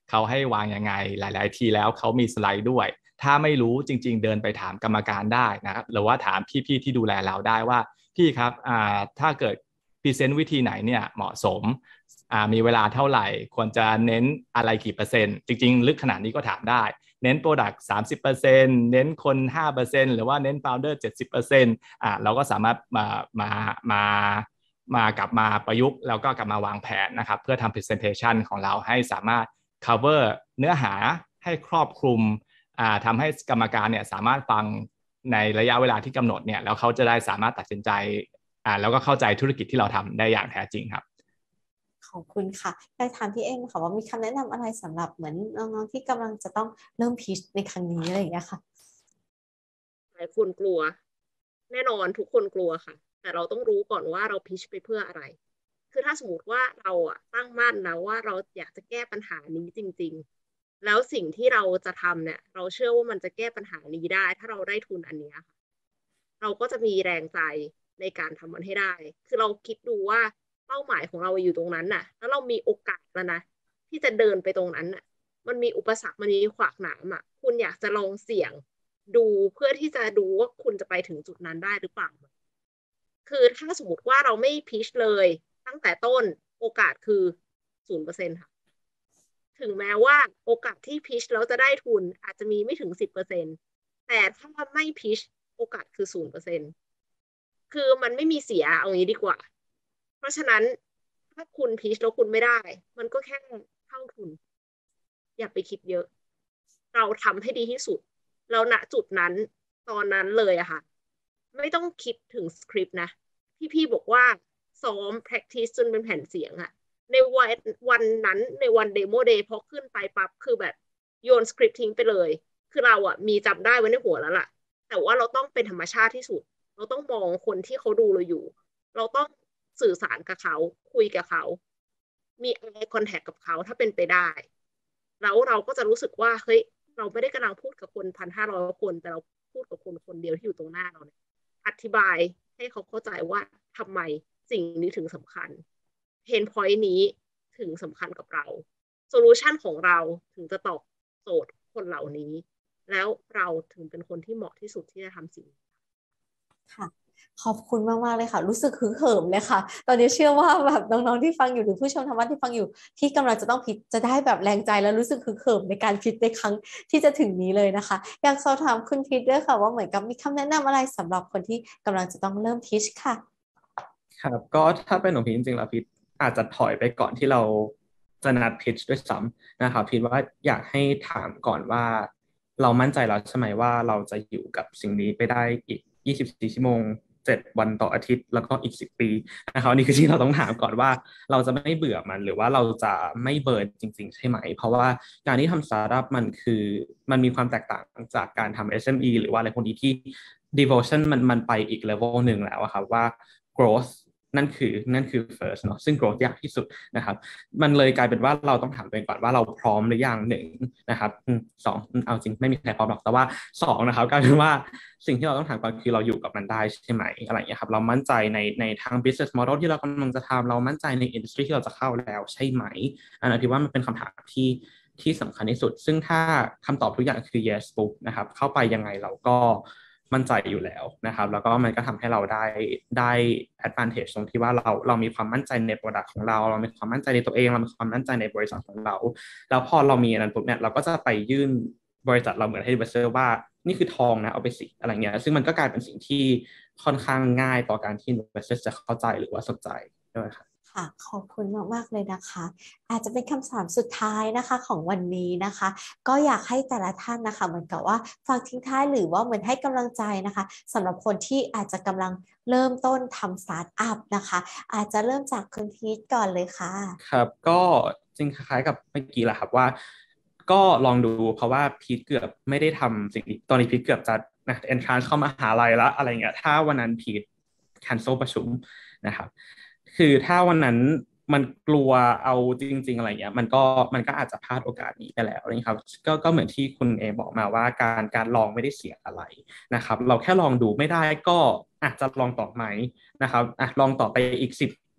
เขาให้วางยังไงหลายๆทีแล้วเขามีสไลด์ด้วยถ้าไม่รู้จริงๆเดินไปถามกรรมการได้นะครับหรือว่าถามพี่ๆที่ดูแลเราได้ว่าพี่ครับอ่าถ้าเกิดพรีเซนต์วิธีไหนเนี่ยเหมาะสมอ่ามีเวลาเท่าไหร่ควรจะเน้นอะไรกี่เปอร์เซ็นต์จริงๆลึกขนาดนี้ก็ถามได้เน้น Product สามสิบเปอร์เซ็นต์ เน้นคน ห้าเปอร์เซ็นต์ หรือว่าเน้น Founder เจ็ดสิบเปอร์เซ็นต์ อ่าเราก็สามารถมามามามากลับมาประยุกต์แล้วก็กลับมาวางแผนนะครับเพื่อทำ Presentation ของเราให้สามารถ cover เนื้อหาให้ครอบคลุมอ่าทำให้กรรมการเนี่ยสามารถฟังในระยะเวลาที่กำหนดเนี่ยแล้วเขาจะได้สามารถตัดสินใจอ่าแล้วก็เข้าใจธุรกิจที่เราทำได้อย่างแท้จริงครับขอบคุณค่ะอยากถามพี่เอ็มค่ะว่ามีคำแนะนำอะไรสำหรับเหมือนน้องๆที่กำลังจะต้องเริ่มพิชในครั้งนี้อะไรอย่างเงี้ยค่ะหลายคนกลัวแน่นอนทุกคนกลัวค่ะแต่เราต้องรู้ก่อนว่าเราพิชไปเพื่ออะไรคือถ้าสมมติว่าเราอะตั้งมั่นนะว่าเราอยากจะแก้ปัญหานี้จริงๆแล้วสิ่งที่เราจะทำเนี่ยเราเชื่อว่ามันจะแก้ปัญหานี้ได้ถ้าเราได้ทุนอันนี้ค่ะเราก็จะมีแรงใจในการทำมันให้ได้คือเราคิดดูว่าเป้าหมายของเราอยู่ตรงนั้นน่ะแล้วเรามีโอกาสแล้วนะที่จะเดินไปตรงนั้นน่ะมันมีอุปสรรคมันมีขวากหนามอ่ะคุณอยากจะลองเสี่ยงดูเพื่อที่จะดูว่าคุณจะไปถึงจุดนั้นได้หรือเปล่าคือถ้าสมมติว่าเราไม่พิชเลยตั้งแต่ต้นโอกาสคือศูนย์เปอร์เซ็นต์ค่ะถึงแม้ว่าโอกาสที่พิชแล้วจะได้ทุนอาจจะมีไม่ถึงสิบเปอร์เซ็นต์แต่ถ้าไม่พิชโอกาสคือศูนย์เปอร์เซ็นต์คือมันไม่มีเสียเอางี้ดีกว่าเพราะฉะนั้นถ้าคุณพิชแล้วคุณไม่ได้มันก็แค่เท่าทุนอย่าไปคิดเยอะเราทำให้ดีที่สุดแล้วณจุดนั้นตอนนั้นเลยอะค่ะไม่ต้องคิดถึงสคริปต์นะที่พี่บอกว่าซ้อม practice จนเป็นแผ่นเสียงอะในวันวันนั้นในวันเดโมเดย์พอขึ้นไปปั๊บคือแบบโยนสคริปต์ทิ้งไปเลยคือเราอะมีจำได้ไว้ในหัวแล้วล่ะแต่ว่าเราต้องเป็นธรรมชาติที่สุดเราต้องมองคนที่เขาดูเราอยู่เราต้องสื่อสารกับเขาคุยกับเขามี eye contact กับเขาถ้าเป็นไปได้แล้วเราก็จะรู้สึกว่าเฮ้ยเราไม่ได้กำลังพูดกับคนพันห้าร้อยคนแต่เราพูดกับคนคนเดียวที่อยู่ตรงหน้าเราเนี่ยอธิบายให้เขาเข้าใจว่าทำไมสิ่งนี้ถึงสำคัญเพนพอยต์นี้ถึงสำคัญกับเราโซลูชันของเราถึงจะตอบโจทย์คนเหล่านี้แล้วเราถึงเป็นคนที่เหมาะที่สุดที่จะทำสิ่งค่ะขอบคุณมากๆเลยค่ะรู้สึกฮึกเหิมเลยค่ะตอนนี้เชื่อว่าแบบน้องๆที่ฟังอยู่หรือผู้ชมทางบ้านที่ฟังอยู่ที่กำลังจะต้องพิชจะได้แบบแรงใจและรู้สึกฮึกเหิมในการพิชในครั้งที่จะถึงนี้เลยนะคะอยากสอบถามคุณพิชด้วยค่ะว่าเหมือนกับมีคำแนะนำอะไรสำหรับคนที่กำลังจะต้องเริ่มพิชค่ะครับก็ถ้าเป็นของพีจริงๆแล้วพีอาจจะถอยไปก่อนที่เราจะนัดพิชด้วยซ้ำนะครับพีว่าอยากให้ถามก่อนว่าเรามั่นใจแล้วใช่ไหมว่าเราจะอยู่กับสิ่งนี้ไปได้อีกยี่สิบสี่ชั่วโมงเจ็ดวันต่ออาทิตย์แล้วก็อีกสิบปีนะครับนี่คือที่เราต้องถามก่อนว่าเราจะไม่เบื่อมันหรือว่าเราจะไม่เบิร์นจริงๆใช่ไหมเพราะว่าการที่ทำสตาร์ทอัพมันคือมันมีความแตกต่างจากการทำ เอส เอ็ม อี หรือว่าอะไรพวกนี้ที่ devotion มันมันไปอีก level หนึ่งแล้วครับว่า growth นั่นคือนั่นคือ first เนาะซึ่ง growth ยากที่สุดนะครับมันเลยกลายเป็นว่าเราต้องถามตัวเองก่อนว่าเราพร้อมหรือยังหนึ่งนะครับสองเอาจริงไม่มีใครพร้อมหรอกแต่ว่าสองนะครับกลายเป็นว่าสิ่งที่เราต้องถามก่อนคือเราอยู่กับมันได้ใช่ไหมอะไรอย่างเงี้ยครับเรามั่นใจในในทาง business model ที่เรากำลังจะทำเรามั่นใจใน industry ที่เราจะเข้าแล้วใช่ไหมอันนั้นคิดว่ามันเป็นคำถามที่ที่สำคัญที่สุดซึ่งถ้าคำตอบทุกอย่างคือ yes ปุ๊บนะครับเข้าไปยังไงเราก็มั่นใจอยู่แล้วนะครับแล้วก็มันก็ทำให้เราได้ได้ advantage ตรงที่ว่าเราเรามีความมั่นใจใน product ของเราเรามีความมั่นใจในตัวเองเรามีความมั่นใจในบริษัทของเราแล้วพอเรามีอันนั้นปุ๊บเนี่ยเราก็จะไปยื่นบริษัทเราเหมือนให้ investor ว่านี่คือทองนะเอาไปสิอะไรเงี้ยซึ่งมันก็กลายเป็นสิ่งที่ค่อนข้างง่ายต่อการที่ investor จะเข้าใจหรือว่าสนใจด้วยครับค่ะขอบคุณมากๆเลยนะคะอาจจะเป็นคำถามสุดท้ายนะคะของวันนี้นะคะก็อยากให้แต่ละท่านนะคะเหมือนกับว่าฝากทิ้งท้ายหรือว่าเหมือนให้กำลังใจนะคะสำหรับคนที่อาจจะกำลังเริ่มต้นทำสตาร์ทอัพนะคะอาจจะเริ่มจากคุณพีทก่อนเลยค่ะครับก็จริงคล้ายๆกับเมื่อกี้แหละครับว่าก็ลองดูเพราะว่าพีทเกือบไม่ได้ทำสิ่งนี้ตอนนี้พีทเกือบจะนะ entrance เข้ามหาลัยแล้วอะไรเงี้ยถ้าวันนั้นพีท cancel ประชุมนะครับคือถ้าวันนั้นมันกลัวเอาจริงๆอะไรเงี้ยมันก็มันก็อาจจะพลาดโอกาสนี้ไปแล้วนะครับก็ก็เหมือนที่คุณเอบอกมาว่าการการลองไม่ได้เสียอะไรนะครับเราแค่ลองดูไม่ได้ก็อาจจะลองต่อไหมนะครับอ่ะลองต่อไปอีกสิบ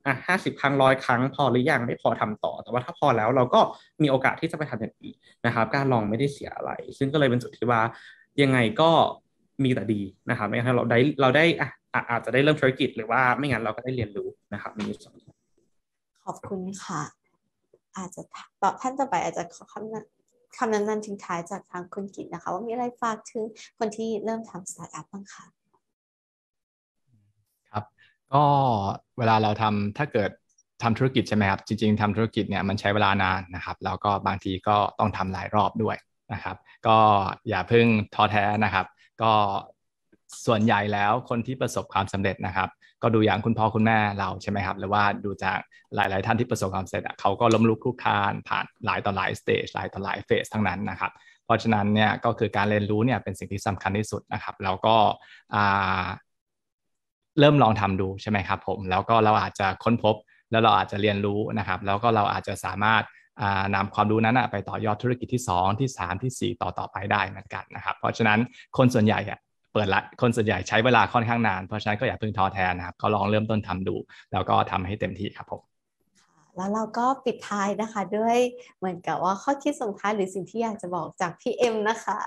อ่ะห้าสิบครั้งร้อยครั้งพอหรือยังไม่พอทำต่อแต่ว่าถ้าพอแล้วเราก็มีโอกาสที่จะไปทำอย่างอื่นนะครับการลองไม่ได้เสียอะไรซึ่งก็เลยเป็นจุดที่ว่ายังไงก็มีแต่ดีนะครับไม่งั้นเราได้เราได้อ่ะอาจจะได้เริ่มธุรกิจหรือว่าไม่งั้นเราก็ได้เรียนรู้นะครับมีสองขอบคุณค่ะอาจจะตอบท่านต่อไปอาจจะขอคำนั้นคำนั้นทิ้งท้ายจากทางคุณกิตนะคะว่ามีอะไรฝากถึงคนที่เริ่มทำสตาร์ทอัพบ้างคะครับก็เวลาเราทำถ้าเกิดทำธุรกิจใช่ไหมครับจริงๆทำธุรกิจเนี่ยมันใช้เวลานานนะครับแล้วก็บางทีก็ต้องทำหลายรอบด้วยนะครับก็อย่าเพิ่งท้อแท้นะครับก็ส่วนใหญ่แล้วคนที่ประสบความสำเร็จนะครับก็ดูอย่างคุณพ่อคุณแม่เราใช่ไหมครับหรือว่าดูจากหลายๆท่านที่ประสบความสำเร็จเขาก็ล้มลุกคลุกคลานผ่านหลายต่อหลายสเตจหลายต่อหลายเฟสทั้งนั้นนะครับเพราะฉะนั้นเนี่ยก็คือการเรียนรู้เนี่ยเป็นสิ่งที่สำคัญที่สุดนะครับแล้วก็เริ่มลองทำดูใช่ไหมครับผมแล้วก็เราอาจจะค้นพบแล้วเราอาจจะเรียนรู้นะครับแล้วก็เราอาจจะสามารถนำความรู้นั้นไปต่อยอดธุรกิจที่สองที่สามที่สี่ต่อต่อไปได้เหมือนกันนะครับเพราะฉะนั้นคนส่วนใหญ่เปิดละคนส่วนใหญ่ใช้เวลาค่อนข้างนานเพราะฉะนั้นก็อย่าเพิ่งท้อแท้นะครับก็ลองเริ่มต้นทำดูแล้วก็ทำให้เต็มที่ครับผมแล้วเราก็ปิดท้ายนะคะด้วยเหมือนกับว่าข้อคิดส่งท้ายหรือสิ่งที่อยากจะบอกจากพี่เอ็มนะคะ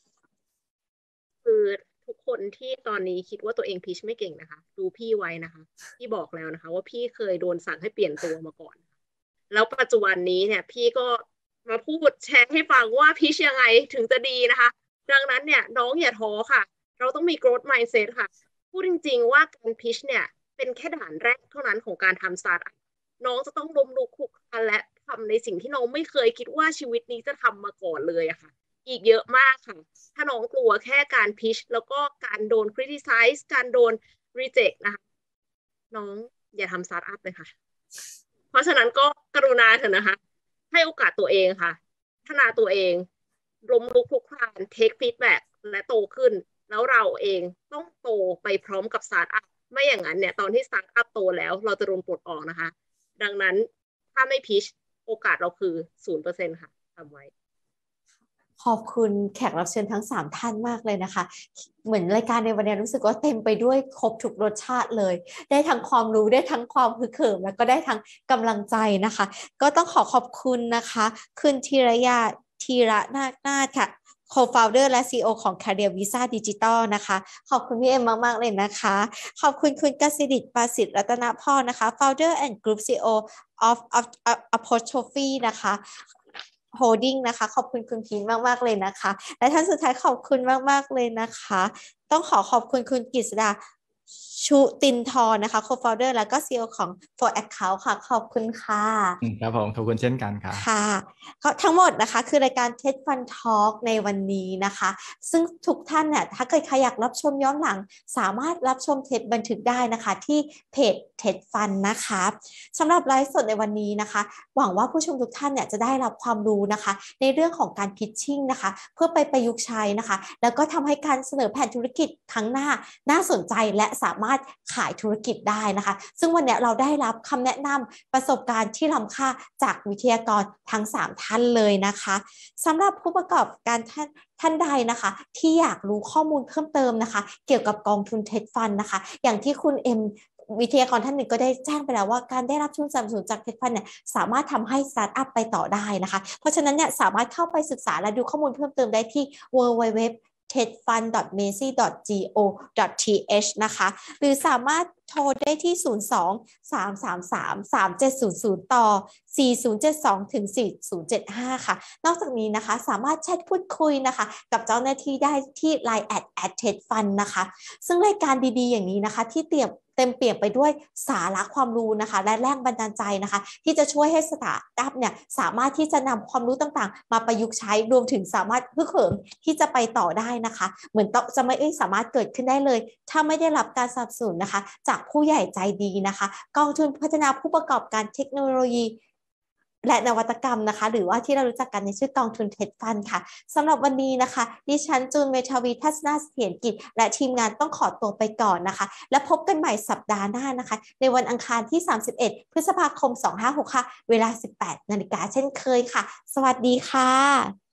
คือทุกคนที่ตอนนี้คิดว่าตัวเองพิชไม่เก่งนะคะดูพี่ไว้นะคะพี่บอกแล้วนะคะว่าพี่เคยโดนสั่งให้เปลี่ยนตัวมาก่อนแล้วปัจจุบันนี้เนี่ยพี่ก็มาพูดแชร์ให้ฟังว่าพิชยังไงถึงจะดีนะคะดังนั้นเนี่ยน้องอย่าท้อค่ะเราต้องมี growth mindset ค่ะพูดจริงๆว่าการพิชเนี่ยเป็นแค่ด่านแรกเท่านั้นของการทำสตาร์ทอัพน้องจะต้องล้มลุกคลุกคลานและทำในสิ่งที่น้องไม่เคยคิดว่าชีวิตนี้จะทำมาก่อนเลยอะค่ะอีกเยอะมากค่ะถ้าน้องกลัวแค่การพิชแล้วก็การโดน criticize การโดน reject นะคะน้องอย่าทำสตาร์ทอัพเลยค่ะเพราะฉะนั้นก็กรุณาเถอะนะคะให้โอกาสตัวเองค่ะพัฒนาตัวเองล้มลุกคลุกคลาน take feedback และโตขึ้นแล้วเราเองต้องโตไปพร้อมกับสตาร์ทอัพไม่อย่างนั้นเนี่ยตอนที่สตาร์ทอัพโตแล้วเราจะโดนปลดออกนะคะดังนั้นถ้าไม่พิชโอกาสเราคือ ศูนย์เปอร์เซ็นต์ ค่ะทำไว้ขอบคุณแขกรับเชิญทั้งสามท่านมากเลยนะคะเหมือนรายการในวันนี้รู้สึกว่าเต็มไปด้วยครบทุกรสชาติเลยได้ทั้งความรู้ได้ทั้งความฮึกเหิมแล้วก็ได้ทั้งกำลังใจนะคะก็ต้องขอขอบคุณนะคะคุณธีรยาธีระนาคนาถค่ะ Co-founder และ ซี อี โอ ของ Career Visa Digital นะคะขอบคุณพี่เอ็มมากๆเลยนะคะขอบคุณคุณกสิดิษฐ์ ปาสิทธิ์ รัตนพรนะคะ Founder and Group ซี อี โอ of Apostrophe นะคะโฮลดิ้งนะคะขอบคุณคุณพีนมากๆเลยนะคะและท่านสุดท้ายขอบคุณมากๆเลยนะคะต้องขอขอบคุณคุณกฤษดาชุตินทร์นะคะ Co-founder แล้วก็ ซี อี โอ ของ For Account ค่ะขอบคุณค่ะครับผมขอบคุณเช่นกันครับค่ะทั้งหมดนะคะคือรายการ Tech Fun Talk ในวันนี้นะคะซึ่งทุกท่านเนี่ยถ้าเกิดใครอยากรับชมย้อนหลังสามารถรับชมเทปบันทึกได้นะคะที่เพจ Tech Fun นะคะสำหรับไลฟ์สดในวันนี้นะคะหวังว่าผู้ชมทุกท่านเนี่ยจะได้รับความรู้นะคะในเรื่องของการพิชชิ่งนะคะเพื่อไปประยุกต์ใช้นะคะแล้วก็ทำให้การเสนอแผนธุรกิจครั้งหน้าน่าสนใจและสามารถขายธุรกิจได้นะคะซึ่งวันนี้เราได้รับคำแนะนำประสบการณ์ที่ล้ำค่าจากวิทยากรทั้งสามท่านเลยนะคะสำหรับผู้ประกอบการท่านท่านใดนะคะที่อยากรู้ข้อมูลเพิ่มเติมนะคะเกี่ยวกับกองทุน Tech Fund นะคะอย่างที่คุณเอ็มวิทยากรท่านหนึ่งก็ได้แจ้งไปแล้วว่าการได้รับทุนสนับสนุนจาก Tech Fund เนี่ยสามารถทำให้สตาร์ทอัพไปต่อได้นะคะเพราะฉะนั้นเนี่ยสามารถเข้าไปศึกษาและดูข้อมูลเพิ่มเติมได้ที่ ดับเบิลยู ดับเบิลยู ดับเบิลยู ดอท เท อี ดี ฟัน ดอท เมซี่ ดอท โก ดอท ที เอช นะคะหรือสามารถโทรได้ที่ ศูนย์ สอง สาม สาม สาม สาม เจ็ด ศูนย์ ศูนย์ ต่อ สี่ ศูนย์ เจ็ด สอง ถึง สี่ ศูนย์ เจ็ด ห้า ค่ะนอกจากนี้นะคะสามารถแชทพูดคุยนะคะกับเจ้าหน้าที่ได้ที่ ไลน์ แอท แอท เทคฟัน นะคะซึ่งรายการดีๆอย่างนี้นะคะที่เตรียมเต็มเปี่ยมไปด้วยสาระความรู้นะคะและแรงบันดาลใจนะคะที่จะช่วยให้สตาร์ทอัพเนี่ยสามารถที่จะนำความรู้ต่างๆมาประยุกต์ใช้รวมถึงสามารถฮึกเหิมที่จะไปต่อได้นะคะเหมือนจะไม่สามารถเกิดขึ้นได้เลยถ้าไม่ได้รับการสนับสนุนนะคะจากผู้ใหญ่ใจดีนะคะกองทุนพัฒนาผู้ประกอบการเทคโนโลยีและนวัตกรรมนะคะหรือว่าที่เรารู้จักกันในชื่อกองทุน Tech Fund ค่ะสำหรับวันนี้นะคะดิฉันจูนเมทาวีทัศนาเสถียรกิจและทีมงานต้องขอตัวไปก่อนนะคะและพบกันใหม่สัปดาห์หน้านะคะในวันอังคารที่สามสิบเอ็ดพฤษภาคมสองพันห้าร้อยหกสิบค่ะเวลา สิบแปดนาฬิกาเช่นเคยค่ะสวัสดีค่ะ